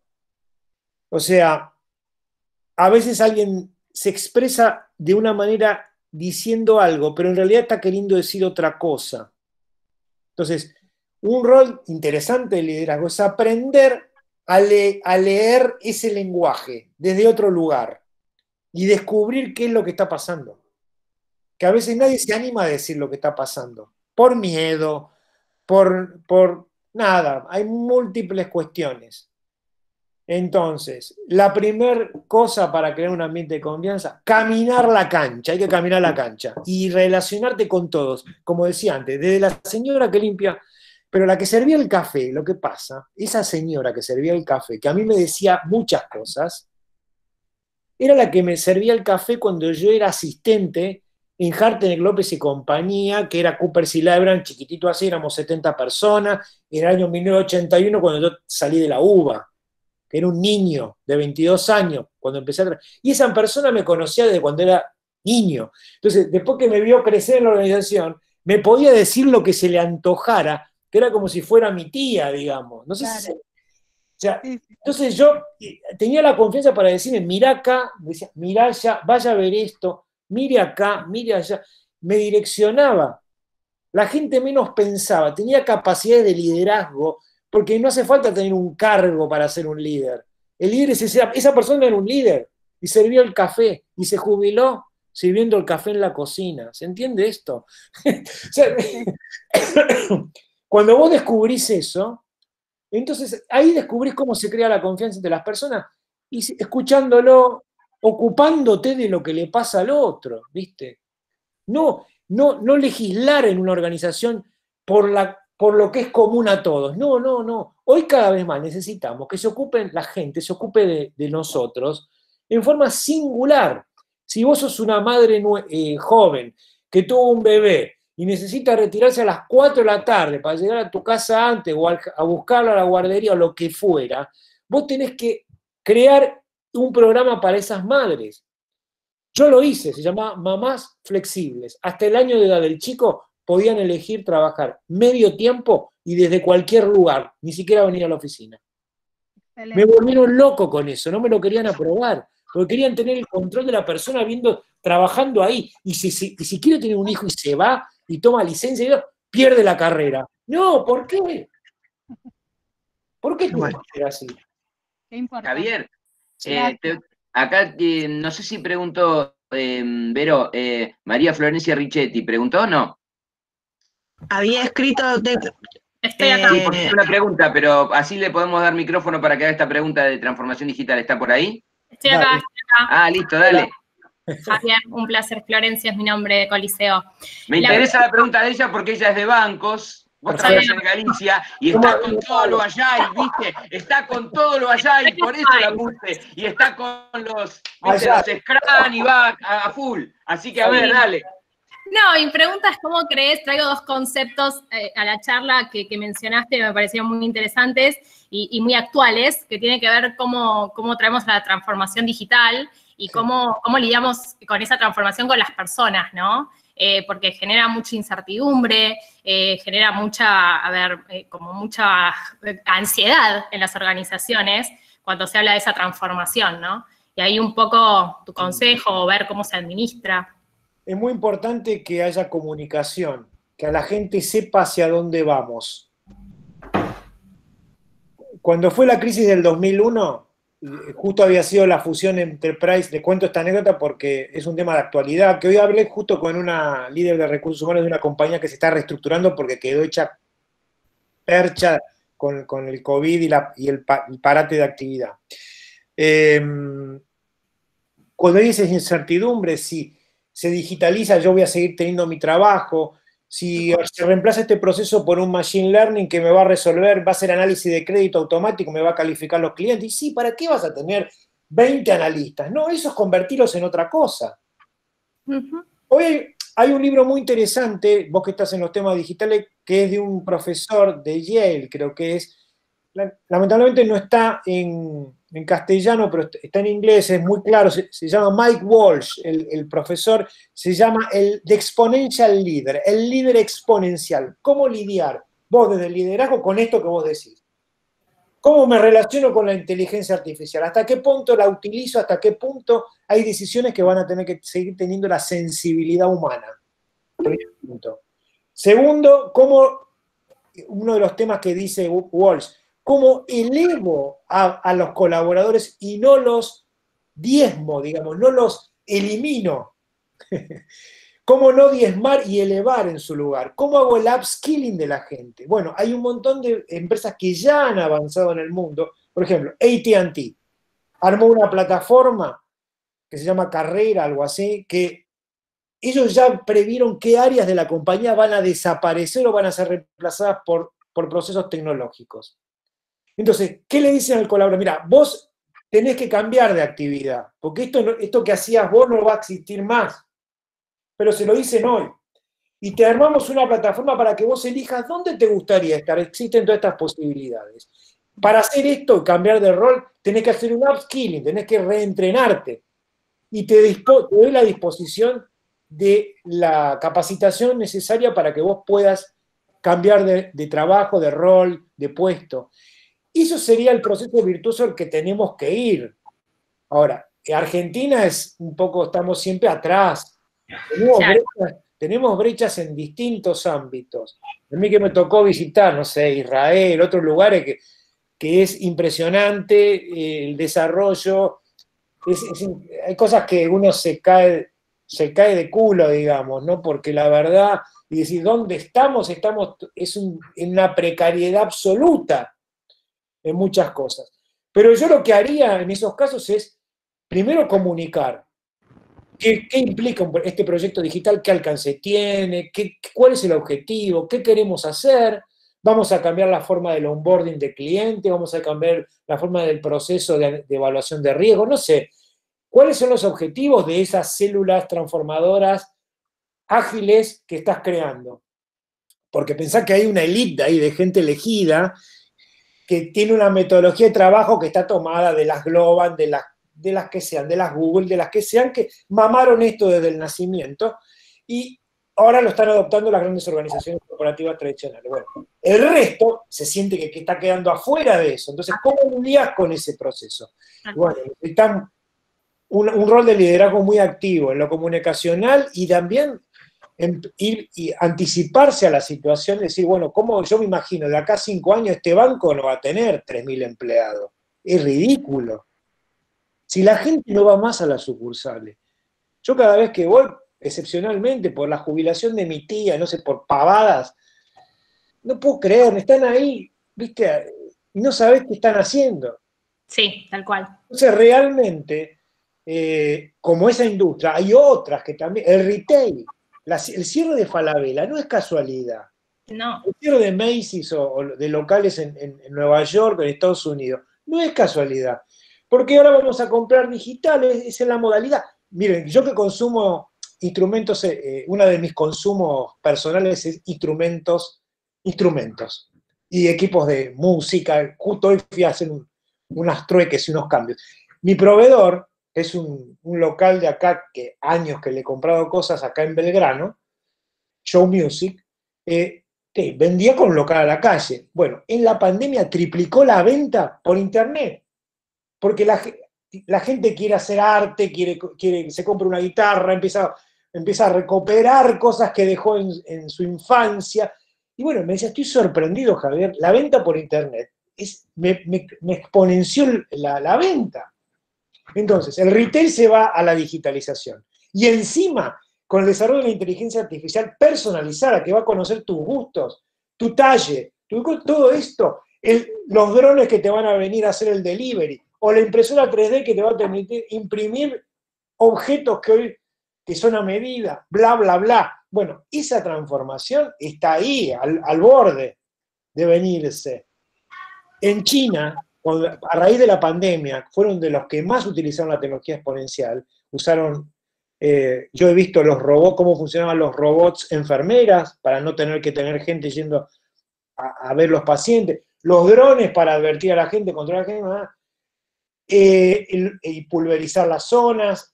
O sea, a veces alguien se expresa de una manera diciendo algo, pero en realidad está queriendo decir otra cosa. Entonces, un rol interesante del liderazgo es aprender a leer ese lenguaje desde otro lugar y descubrir qué es lo que está pasando. Que a veces nadie se anima a decir lo que está pasando, por miedo, por nada, hay múltiples cuestiones. Entonces, la primera cosa para crear un ambiente de confianza, caminar la cancha, hay que caminar la cancha y relacionarte con todos, como decía antes, desde la señora que limpia, pero la que servía el café, lo que pasa, esa señora que servía el café, que a mí me decía muchas cosas, era la que me servía el café cuando yo era asistente en Harteneck López y compañía, que era Cooper y Lebran, chiquitito así, éramos 70 personas, en el año 1981 cuando yo salí de la UBA, que era un niño de 22 años, cuando empecé a trabajar. Y esa persona me conocía desde cuando era niño. Entonces, después que me vio crecer en la organización, me podía decir lo que se le antojara, que era como si fuera mi tía, digamos. No sé si o sea, entonces yo tenía la confianza para decirme, mira acá, me decía, mira allá, vaya a ver esto, mire acá, mire allá. Me direccionaba. La gente menos pensaba, tenía capacidades de liderazgo, porque no hace falta tener un cargo para ser un líder. El líder es esa persona era un líder y servía el café y se jubiló sirviendo el café en la cocina. ¿Se entiende esto? O sea, cuando vos descubrís eso, entonces ahí descubrís cómo se crea la confianza entre las personas y escuchándolo, ocupándote de lo que le pasa al otro, ¿viste? No legislar en una organización por lo que es común a todos. No. Hoy cada vez más necesitamos que la gente se ocupe de nosotros en forma singular. Si vos sos una madre joven que tuvo un bebé y necesita retirarse a las 4 de la tarde para llegar a tu casa antes o a buscarlo a la guardería o lo que fuera, vos tenés que crear un programa para esas madres. Yo lo hice, se llamaba Mamás Flexibles. Hasta el año de edad del chico podían elegir trabajar medio tiempo y desde cualquier lugar, ni siquiera venir a la oficina. Excelente. Me volvieron loco con eso, no me lo querían aprobar, porque querían tener el control de la persona trabajando ahí. Y si quiere tener un hijo y se va y toma licencia, pierde la carrera. No, ¿por qué? ¿Por qué tiene que ser así? Qué importante. Javier, Gracias. acá no sé si preguntó, Vero, María Florencia Richetti, ¿preguntó o no? Había escrito... Estoy acá. Sí, porque es una pregunta, pero así le podemos dar micrófono para que haga esta pregunta de transformación digital. ¿Está por ahí? Estoy acá, Dale. estoy acá. Ah, listo, dale. Javier, un placer. Florencia es mi nombre de Coliseo. Me interesa la pregunta de ella porque ella es de bancos, vos trabajas en Galicia y está con todo lo allá, y viste, está con todo lo allá y por eso la puse. Y está con los scrum y va a full. Así que a ver, dale. No, mi pregunta es cómo crees, traigo dos conceptos a la charla que mencionaste, me parecieron muy interesantes y muy actuales, que tienen que ver cómo traemos la transformación digital y cómo lidiamos con esa transformación con las personas, ¿no? Porque genera mucha incertidumbre, genera mucha ansiedad en las organizaciones cuando se habla de esa transformación, ¿no? Y ahí un poco tu consejo, ver cómo se administra. Es muy importante que haya comunicación, que a la gente sepa hacia dónde vamos. Cuando fue la crisis del 2001, justo había sido la fusión Enterprise, les cuento esta anécdota porque es un tema de actualidad, que hoy hablé justo con una líder de recursos humanos de una compañía que se está reestructurando porque quedó hecha percha con el COVID y el parate de actividad. Cuando hay esa incertidumbre, si se digitaliza, yo voy a seguir teniendo mi trabajo. Si se reemplaza este proceso por un machine learning que me va a resolver, va a hacer análisis de crédito automático, me va a calificar los clientes. Y sí, ¿para qué vas a tener 20 analistas? No, eso es convertirlos en otra cosa. Hoy hay un libro muy interesante, vos que estás en los temas digitales, que es de un profesor de Yale, creo que es. Lamentablemente no está en castellano, pero está en inglés, es muy claro, se llama Mike Walsh, el profesor, se llama el The Exponential Leader, el líder exponencial. ¿Cómo lidiar vos desde el liderazgo con esto que vos decís? ¿Cómo me relaciono con la inteligencia artificial? ¿Hasta qué punto la utilizo? ¿Hasta qué punto hay decisiones que van a tener que seguir teniendo la sensibilidad humana? Primer punto. Segundo, uno de los temas que dice Walsh, cómo elevo a los colaboradores y no los diezmo, digamos, no los elimino. ¿Cómo no diezmar y elevar en su lugar? ¿Cómo hago el upskilling de la gente? Bueno, hay un montón de empresas que ya han avanzado en el mundo. Por ejemplo, AT&T armó una plataforma que se llama Carrera, algo así, que ellos ya previeron qué áreas de la compañía van a desaparecer o van a ser reemplazadas por procesos tecnológicos. Entonces, ¿qué le dicen al colaborador? Mira, vos tenés que cambiar de actividad, porque esto que hacías vos no va a existir más. Pero se lo dicen hoy. Y te armamos una plataforma para que vos elijas dónde te gustaría estar. Existen todas estas posibilidades. Para hacer esto y cambiar de rol, tenés que hacer un upskilling, tenés que reentrenarte. Y te doy la disposición de la capacitación necesaria para que vos puedas cambiar de trabajo, de rol, de puesto. Eso sería el proceso virtuoso al que tenemos que ir. Ahora, Argentina es un poco, estamos siempre atrás. Tenemos brechas en distintos ámbitos. A mí que me tocó visitar, no sé, Israel, otros lugares que es impresionante el desarrollo. Hay cosas que uno se cae de culo, digamos, ¿no? Porque la verdad, y decir, ¿dónde estamos? En una precariedad absoluta en muchas cosas. Pero yo lo que haría en esos casos es, primero, comunicar. ¿Qué implica este proyecto digital? ¿Qué alcance tiene? ¿Cuál es el objetivo? ¿Qué queremos hacer? ¿Vamos a cambiar la forma del onboarding de cliente? ¿Vamos a cambiar la forma del proceso de evaluación de riesgo? No sé. ¿Cuáles son los objetivos de esas células transformadoras ágiles que estás creando. Porque pensá que hay una élite ahí de gente elegida que tiene una metodología de trabajo que está tomada de las Global, de las que sean, de las Google, de las que sean, que mamaron esto desde el nacimiento y ahora lo están adoptando las grandes organizaciones corporativas tradicionales. Bueno, el resto se siente que está quedando afuera de eso. Entonces, ¿cómo lidias con ese proceso? Bueno, necesitan un rol de liderazgo muy activo en lo comunicacional y también ir y anticiparse a la situación, decir, bueno, ¿cómo yo me imagino de acá a 5 años este banco no va a tener 3.000 empleados? Es ridículo. Si la gente no va más a las sucursales. Yo cada vez que voy, excepcionalmente, por la jubilación de mi tía, no sé, por pavadas, no puedo creer, están ahí, ¿viste? Y no sabés qué están haciendo. Sí, tal cual. Entonces, realmente, como esa industria, hay otras que también, el retail, el cierre de Falabella no es casualidad. No. El cierre de Macy's o de locales en Nueva York, en Estados Unidos, no es casualidad. Porque ahora vamos a comprar digitales, esa es la modalidad. Miren, yo que consumo instrumentos, uno de mis consumos personales es instrumentos y equipos de música. Justo hoy fui a hacer unas trueques y unos cambios. Mi proveedor es un local de acá, que años que le he comprado cosas acá en Belgrano, Show Music, vendía con un local a la calle. Bueno, en la pandemia triplicó la venta por internet, porque la gente quiere hacer arte, se compra una guitarra, empieza a recuperar cosas que dejó en su infancia. Y bueno, me decía, estoy sorprendido, Javier, la venta por internet me exponenció la venta. Entonces, el retail se va a la digitalización. Y encima, con el desarrollo de la inteligencia artificial personalizada, que va a conocer tus gustos, tu talle, todo esto, los drones que te van a venir a hacer el delivery, o la impresora 3D que te va a permitir imprimir objetos que son a medida, bla, bla, bla. Bueno, esa transformación está ahí, al borde de venirse. En China, a raíz de la pandemia, fueron de los que más utilizaron la tecnología exponencial. Usaron, yo he visto los robots, cómo funcionaban los robots enfermeras, para no tener que tener gente yendo a ver los pacientes, los drones para advertir a la gente, controlar a la gente, y pulverizar las zonas,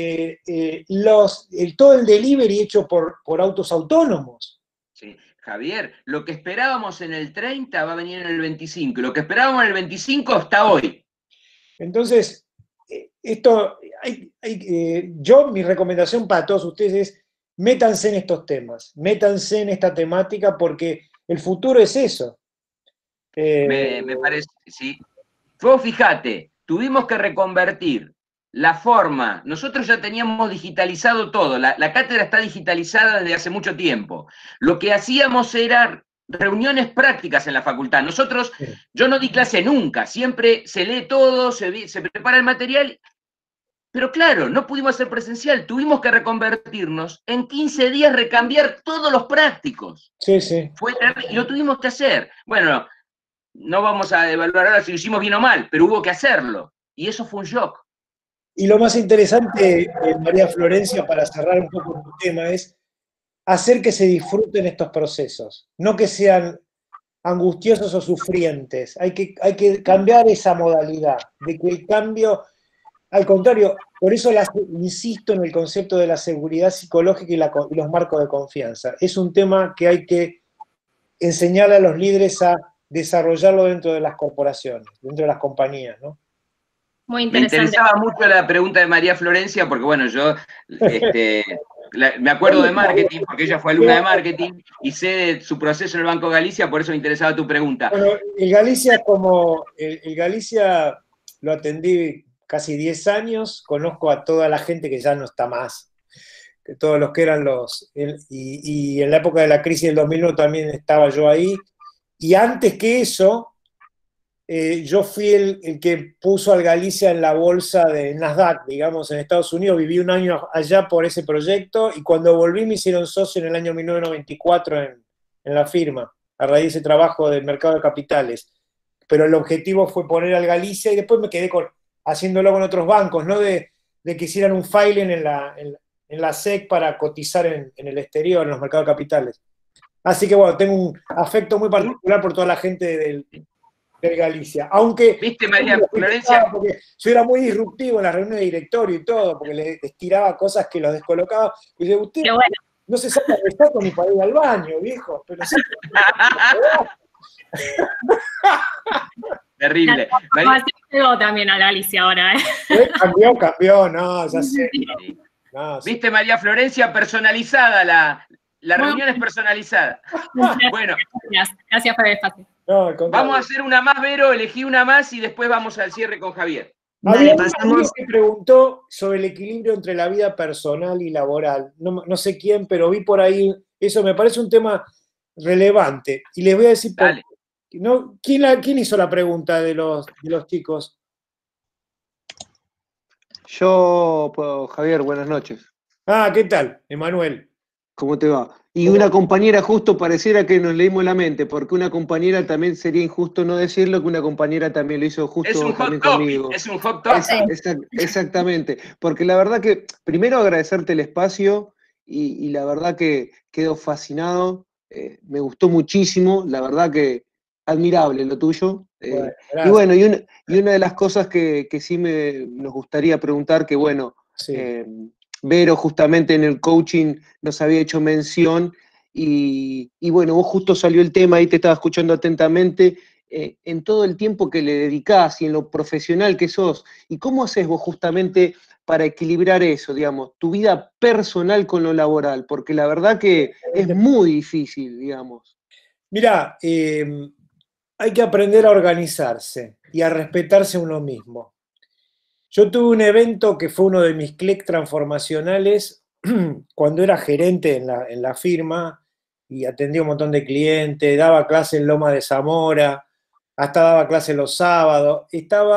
todo el delivery hecho por autos autónomos. Sí. Javier, lo que esperábamos en el 30 va a venir en el 25, lo que esperábamos en el 25 está hoy. Entonces, mi recomendación para todos ustedes es, métanse en estos temas, métanse en esta temática, porque el futuro es eso. Me parece, sí. Vos fíjate, tuvimos que reconvertir la forma, nosotros ya teníamos digitalizado todo, la cátedra está digitalizada desde hace mucho tiempo. Lo que hacíamos era reuniones prácticas en la facultad. Yo no di clase nunca, siempre se lee todo, se prepara el material, pero claro, no pudimos hacer presencial, tuvimos que reconvertirnos, en 15 días recambiar todos los prácticos. Sí, sí. Y lo tuvimos que hacer. Bueno, no vamos a evaluar ahora si lo hicimos bien o mal, pero hubo que hacerlo, y eso fue un shock. Y lo más interesante, María Florencia, para cerrar un poco tu tema, es hacer que se disfruten estos procesos, no que sean angustiosos o sufrientes. Hay que cambiar esa modalidad, de que el cambio, al contrario, por eso insisto en el concepto de la seguridad psicológica y los marcos de confianza. Es un tema que hay que enseñarle a los líderes a desarrollarlo dentro de las corporaciones, dentro de las compañías, ¿no? Muy interesante. Me interesaba mucho la pregunta de María Florencia, porque bueno, yo me acuerdo de marketing, porque ella fue alumna de marketing, y sé de su proceso en el Banco Galicia, por eso me interesaba tu pregunta. Bueno, el Galicia lo atendí casi 10 años, conozco a toda la gente que ya no está más, que todos los que eran y en la época de la crisis del 2001 también estaba yo ahí, y antes que eso, yo fui el que puso al Galicia en la bolsa de Nasdaq, digamos, en Estados Unidos. Viví un año allá por ese proyecto y cuando volví me hicieron socio en el año 1994 en la firma, a raíz de ese trabajo del mercado de capitales. Pero el objetivo fue poner al Galicia y después me quedé haciéndolo con otros bancos, no de que hicieran un filing en la SEC para cotizar en el exterior, en los mercados de capitales. Así que bueno, tengo un afecto muy particular por toda la gente del Galicia. Aunque, ¿viste, María Florencia? Porque yo era muy disruptivo en las reuniones de directorio y todo, porque les tiraba cosas que los descolocaba. Y dice, usted no se saca de saco ni para ir al baño, viejo. Pero sí. Terrible. Llegó también a Galicia ahora, ¿eh? Cambió, no, ya sé. No, sí. ¿Viste, María Florencia? Personalizada, la reunión es personalizada. Bueno. Gracias por el espacio. No, vamos a hacer una más, Vero, elegí una más y después vamos al cierre con Javier. Había un amigo que preguntó sobre el equilibrio entre la vida personal y laboral. No sé quién, pero vi por ahí, eso me parece un tema relevante. Y les voy a decir, ¿no? ¿Quién hizo la pregunta de los chicos? Yo, Javier, buenas noches. Ah, ¿qué tal, Emanuel? ¿Cómo te va? Y una compañera justo pareciera que nos leímos la mente, porque una compañera también sería injusto no decirlo, que una compañera también lo hizo justo es un también hot conmigo. Topic, es un hot topic. Exactamente, porque la verdad que, primero agradecerte el espacio y la verdad que quedo fascinado, me gustó muchísimo, la verdad que admirable lo tuyo. Y bueno, y una de las cosas que sí nos gustaría preguntar, que bueno, sí. Vero justamente en el coaching nos había hecho mención y bueno, vos justo salió el tema, ahí te estaba escuchando atentamente, en todo el tiempo que le dedicás y en lo profesional que sos, y cómo haces vos justamente para equilibrar eso, digamos, tu vida personal con lo laboral, porque la verdad que es muy difícil, digamos. Mirá, hay que aprender a organizarse y a respetarse a uno mismo. Yo tuve un evento que fue uno de mis clics transformacionales cuando era gerente en la firma y atendía un montón de clientes, daba clase en Loma de Zamora, hasta daba clase los sábados.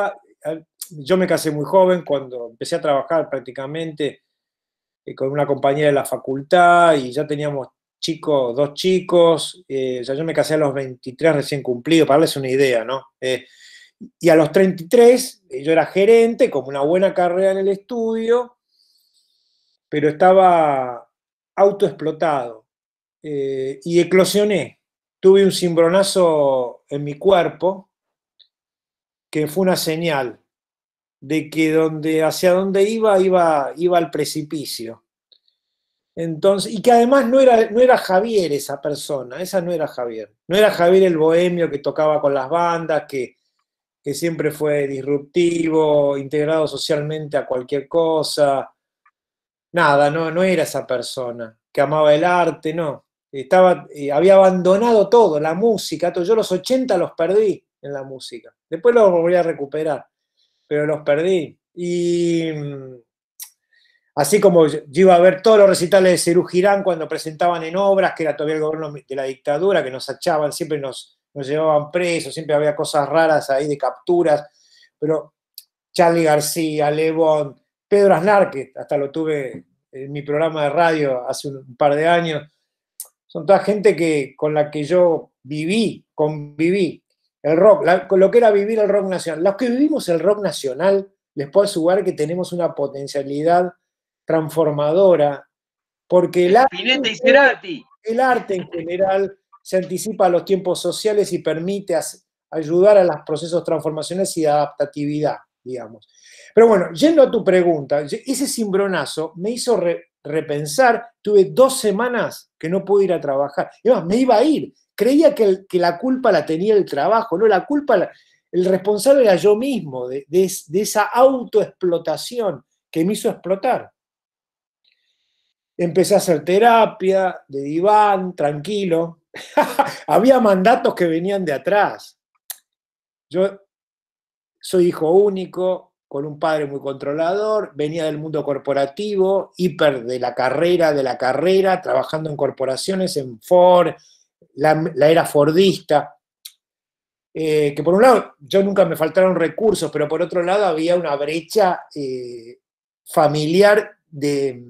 Yo me casé muy joven cuando empecé a trabajar prácticamente con una compañera de la facultad y ya teníamos dos chicos, ya yo me casé a los 23 recién cumplidos, para darles una idea, ¿no? Y a los 33 yo era gerente, con una buena carrera en el estudio, pero estaba autoexplotado y eclosioné. Tuve un cimbronazo en mi cuerpo que fue una señal de que hacia donde iba al precipicio. Entonces, y que además no era Javier esa persona, esa no era Javier. No era Javier el bohemio que tocaba con las bandas, que siempre fue disruptivo, integrado socialmente a cualquier cosa. Nada, no era esa persona que amaba el arte, no. Había abandonado todo, la música, todo. Yo los 80 los perdí en la música. Después los volví a recuperar, pero los perdí. Y así como yo iba a ver todos los recitales de Serú Girán cuando presentaban en obras, que era todavía el gobierno de la dictadura, que nos echaban, siempre nos llevaban presos, siempre había cosas raras ahí de capturas, pero Charly García, Lebón, Pedro Aznar, que hasta lo tuve en mi programa de radio hace un par de años, son toda gente con la que yo conviví, el rock, lo que era vivir el rock nacional. Los que vivimos el rock nacional, les puedo asegurar que tenemos una potencialidad transformadora, porque el arte en general se anticipa a los tiempos sociales y permite ayudar a los procesos transformacionales y de adaptatividad, digamos. Pero bueno, yendo a tu pregunta, ese cimbronazo me hizo repensar. Tuve 2 semanas que no pude ir a trabajar. Y además, me iba a ir. Creía que la culpa la tenía el trabajo, no, la culpa, el responsable era yo mismo, de esa autoexplotación que me hizo explotar. Empecé a hacer terapia, de diván, tranquilo. Había mandatos que venían de atrás. Yo soy hijo único, con un padre muy controlador, venía del mundo corporativo, hiper de la carrera, trabajando en corporaciones, en Ford, la era fordista. Que por un lado, yo nunca me faltaron recursos, pero por otro lado había una brecha familiar de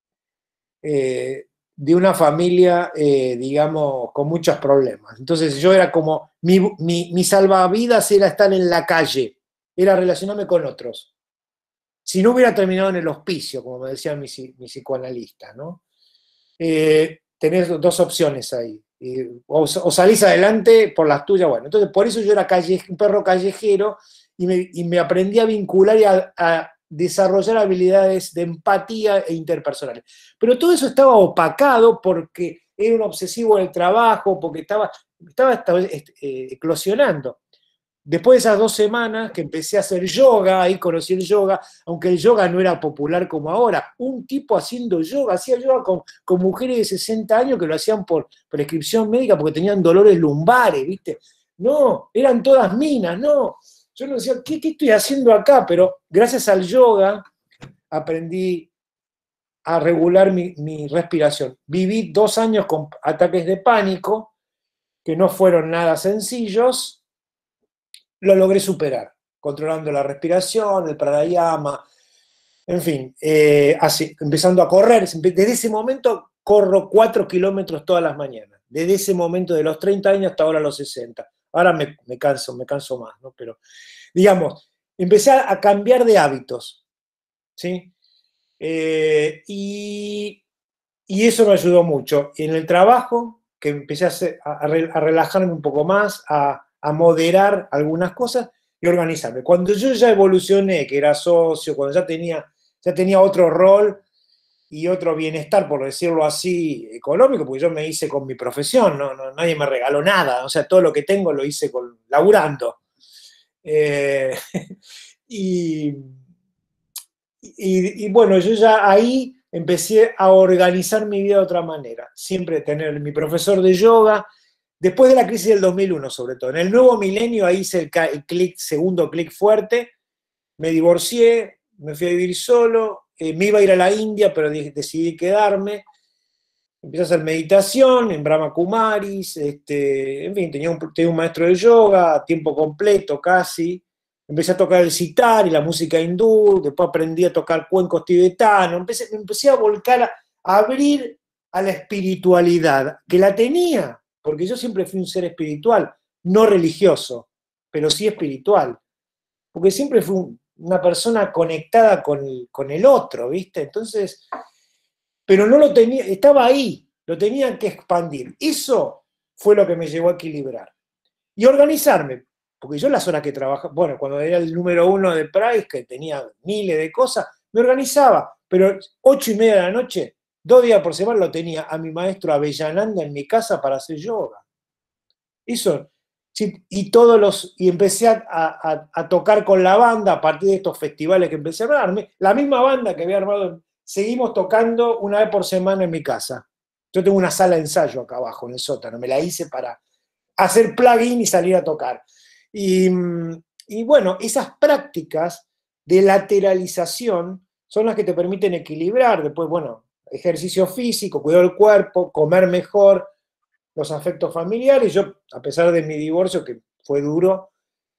una familia, digamos, con muchos problemas. Entonces yo era como, mi salvavidas era estar en la calle, era relacionarme con otros. si no hubiera terminado en el hospicio, como me decía mi psicoanalista, ¿no? Tenés dos opciones ahí. O salís adelante por las tuyas, bueno. Entonces, por eso yo era un perro callejero y me aprendí a vincular y a desarrollar habilidades de empatía e interpersonales. Pero todo eso estaba opacado porque era un obsesivo del trabajo, porque estaba eclosionando. Después de esas 2 semanas que empecé a hacer yoga, ahí conocí el yoga, aunque el yoga no era popular como ahora, un tipo haciendo yoga, hacía yoga con mujeres de 60 años que lo hacían por prescripción médica porque tenían dolores lumbares, ¿viste? No, eran todas minas, no. Yo no decía, ¿qué estoy haciendo acá? Pero gracias al yoga aprendí a regular mi respiración. Viví 2 años con ataques de pánico, que no fueron nada sencillos. Lo logré superar, controlando la respiración, el pranayama, en fin, así, empezando a correr. Desde ese momento corro 4 kilómetros todas las mañanas. Desde ese momento, de los 30 años hasta ahora los 60. Ahora me canso más, ¿no? Pero, digamos, empecé a cambiar de hábitos, ¿sí? Y eso me ayudó mucho. En el trabajo, que empecé a relajarme un poco más, a moderar algunas cosas y organizarme. Cuando yo ya evolucioné, que era socio, cuando ya tenía otro rol y otro bienestar, por decirlo así, económico, porque yo me hice con mi profesión, nadie me regaló nada, o sea, todo lo que tengo lo hice laburando. Y bueno, yo ya ahí empecé a organizar mi vida de otra manera. Siempre tener mi profesor de yoga. Después de la crisis del 2001, sobre todo. En el nuevo milenio, ahí hice el segundo clic fuerte. Me divorcié, me fui a vivir solo. Me iba a ir a la India, pero decidí quedarme. Empecé a hacer meditación en Brahma Kumaris. En fin, tenía un maestro de yoga a tiempo completo casi. Empecé a tocar el sitar y la música hindú. Después aprendí a tocar cuencos tibetanos. Me empecé a volcar, a abrir a la espiritualidad, que la tenía. Porque yo siempre fui un ser espiritual, no religioso, pero sí espiritual. Porque siempre fui una persona conectada con el otro, ¿viste? Entonces, pero no lo tenía, estaba ahí, lo tenía que expandir. Eso fue lo que me llevó a equilibrar. Y organizarme, porque yo las horas que trabajaba, bueno, cuando era el número 1 de Price, que tenía miles de cosas, me organizaba, pero 8:30 de la noche, 2 días por semana lo tenía a mi maestro Avellananda en mi casa para hacer yoga. Eso, sí, y empecé a tocar con la banda a partir de estos festivales que empecé a armarme. La misma banda que había armado, seguimos tocando una vez por semana en mi casa. Yo tengo una sala de ensayo acá abajo, en el sótano, me la hice para hacer plugin y salir a tocar. Y bueno, esas prácticas de lateralización son las que te permiten equilibrar. Después, bueno, ejercicio físico, cuidar el cuerpo, comer mejor, los afectos familiares. Yo, a pesar de mi divorcio, que fue duro,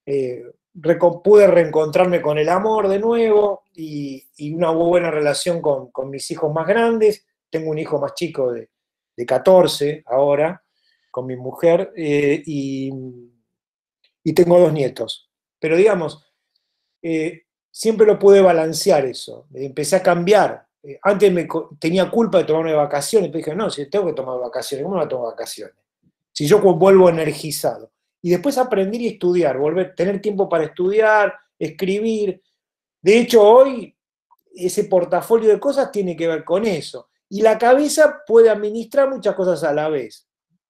pude reencontrarme con el amor de nuevo y una buena relación con mis hijos más grandes. Tengo un hijo más chico de 14 ahora, con mi mujer, y tengo 2 nietos. Pero digamos, siempre lo pude balancear eso. Empecé a cambiar. Antes tenía culpa de tomarme vacaciones, pero dije, no, si tengo que tomar vacaciones, ¿cómo no tomo vacaciones? Si yo vuelvo energizado. Y después aprender y estudiar, tener tiempo para estudiar, escribir. De hecho, hoy ese portafolio de cosas tiene que ver con eso. Y la cabeza puede administrar muchas cosas a la vez.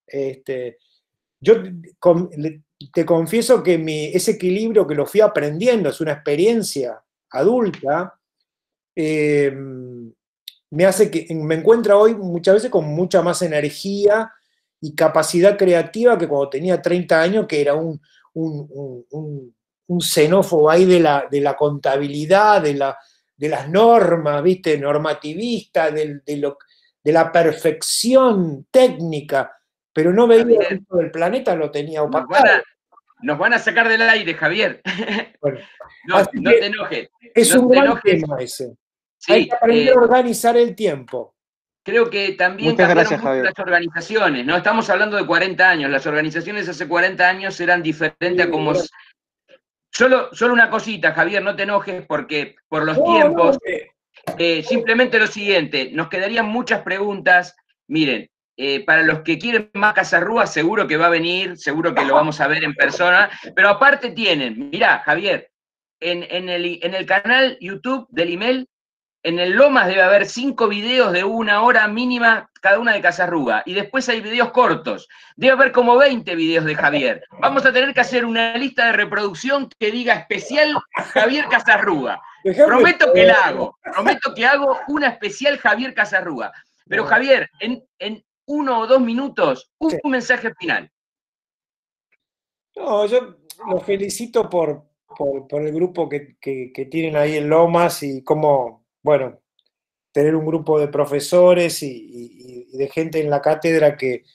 Yo te confieso que ese equilibrio que lo fui aprendiendo, es una experiencia adulta, me hace que me encuentre hoy muchas veces con mucha más energía y capacidad creativa que cuando tenía 30 años, que era un xenófobo ahí de la contabilidad, de las normas, ¿viste? Normativista, de la perfección técnica, pero no veía el resto del planeta, lo tenía opacado. Nos van a sacar del aire, Javier. Bueno, no te enojes. Es un gran tema ese. Sí, hay que aprender a organizar el tiempo. Creo que también cambiaron mucho las organizaciones, ¿no? Estamos hablando de 40 años. Las organizaciones hace 40 años eran diferentes a como... Solo una cosita, Javier, no te enojes porque por los tiempos, simplemente lo siguiente, nos quedarían muchas preguntas. Miren, para los que quieren más Casarrúa, seguro que va a venir, seguro que lo vamos a ver en persona, pero aparte tienen, mirá, Javier, en el canal YouTube del email, en el Lomas debe haber 5 videos de 1 hora mínima cada una de Casarrúa, y después hay videos cortos. Debe haber como 20 videos de Javier. Vamos a tener que hacer una lista de reproducción que diga especial Javier Casarrúa. Prometo que la hago. Prometo que hago una especial Javier Casarrúa. Pero Javier, en 1 o 2 minutos, un mensaje final. No, yo los felicito por el grupo que tienen ahí en Lomas y cómo, bueno, tener un grupo de profesores y de gente en la cátedra que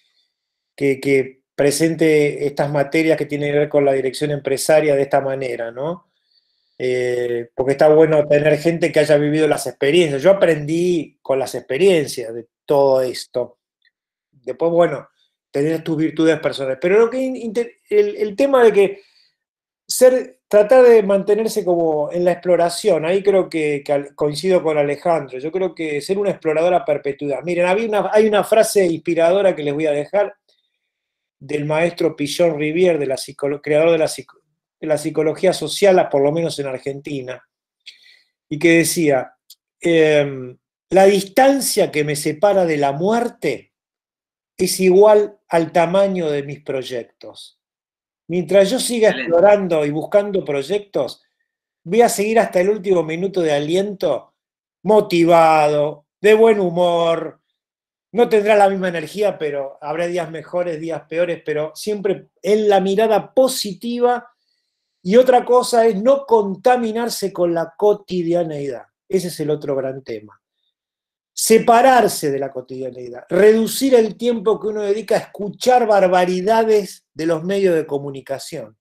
presente estas materias que tienen que ver con la dirección empresaria de esta manera, ¿no? Porque está bueno tener gente que haya vivido las experiencias. Yo aprendí con las experiencias de todo esto. Después, bueno, tener tus virtudes personales. Pero lo que el tema de que tratar de mantenerse como en la exploración, ahí creo que coincido con Alejandro. Yo creo que ser una exploradora a perpetuidad. Miren, hay una frase inspiradora que les voy a dejar del maestro Pillon Rivière, creador de la psicología social, por lo menos en Argentina, y que decía, la distancia que me separa de la muerte es igual al tamaño de mis proyectos. Mientras yo siga explorando y buscando proyectos, voy a seguir hasta el último minuto de aliento, motivado, de buen humor. No tendrá la misma energía, pero habrá días mejores, días peores, pero siempre en la mirada positiva. Y otra cosa es no contaminarse con la cotidianeidad. Ese es el otro gran tema. Separarse de la cotidianeidad, reducir el tiempo que uno dedica a escuchar barbaridades de los medios de comunicación,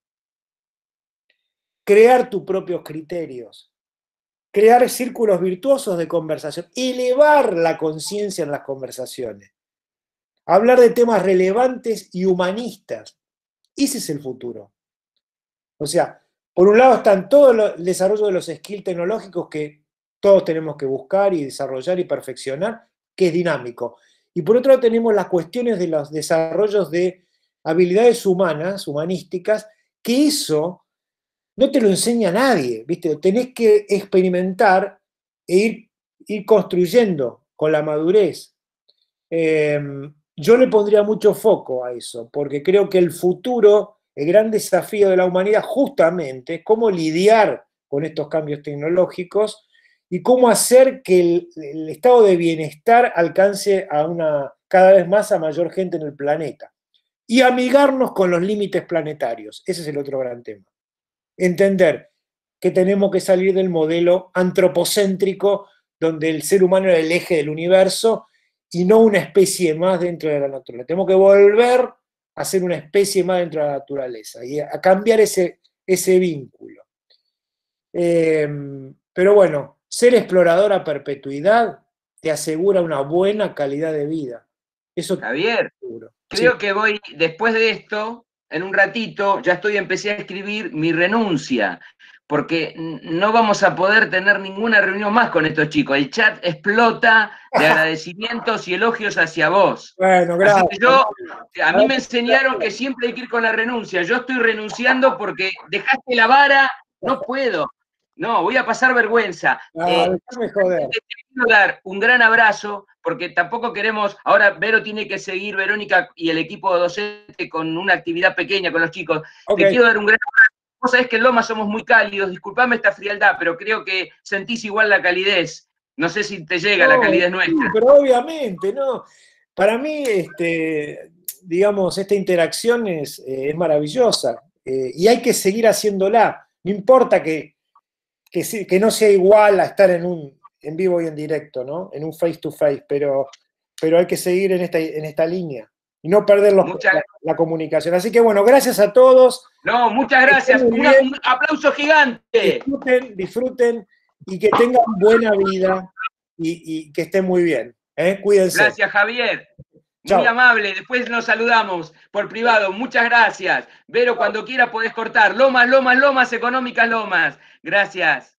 crear tus propios criterios, crear círculos virtuosos de conversación, elevar la conciencia en las conversaciones, hablar de temas relevantes y humanistas. Ese es el futuro. O sea, por un lado están todo el desarrollo de los skills tecnológicos que todos tenemos que buscar y desarrollar y perfeccionar, que es dinámico. Y por otro lado tenemos las cuestiones de los desarrollos de habilidades humanas, humanísticas, que eso no te lo enseña nadie, ¿viste? Tenés que experimentar e ir construyendo con la madurez. Yo le pondría mucho foco a eso, porque creo que el futuro, el gran desafío de la humanidad justamente es cómo lidiar con estos cambios tecnológicos y cómo hacer que el estado de bienestar alcance a cada vez más a mayor gente en el planeta. Y amigarnos con los límites planetarios. Ese es el otro gran tema. Entender que tenemos que salir del modelo antropocéntrico donde el ser humano era el eje del universo y no una especie más dentro de la naturaleza. Tenemos que volver a ser una especie más dentro de la naturaleza y a cambiar ese vínculo. Pero bueno, ser explorador a perpetuidad te asegura una buena calidad de vida. Eso Javier, creo que voy, después de esto, en un ratito, empecé a escribir mi renuncia, porque no vamos a poder tener ninguna reunión más con estos chicos. El chat explota de agradecimientos y elogios hacia vos. Bueno, gracias. Así que a mí me enseñaron que siempre hay que ir con la renuncia. Yo estoy renunciando porque dejaste la vara, no puedo. No, voy a pasar vergüenza. Déjame joder. Te quiero dar un gran abrazo, porque tampoco queremos, ahora Vero tiene que seguir, Verónica y el equipo docente, con una actividad pequeña con los chicos. Okay. Te quiero dar un gran abrazo. Vos sabés que en Loma somos muy cálidos, disculpame esta frialdad, pero creo que sentís igual la calidez. No sé si te llega la calidez nuestra. Sí, pero obviamente, ¿no? Para mí, digamos, esta interacción es maravillosa y hay que seguir haciéndola. No importa que no sea igual a estar en vivo y en directo, ¿no? En un face to face, pero hay que seguir en esta línea y no perder la comunicación. Así que bueno, gracias a todos. No, muchas gracias. Un aplauso gigante. Disfruten y que tengan buena vida y que estén muy bien. Cuídense. Gracias, Javier. Muy amable, después nos saludamos por privado. Muchas gracias. Vero, cuando quiera podés cortar. Lomas, Lomas, Lomas, Económicas Lomas. Gracias.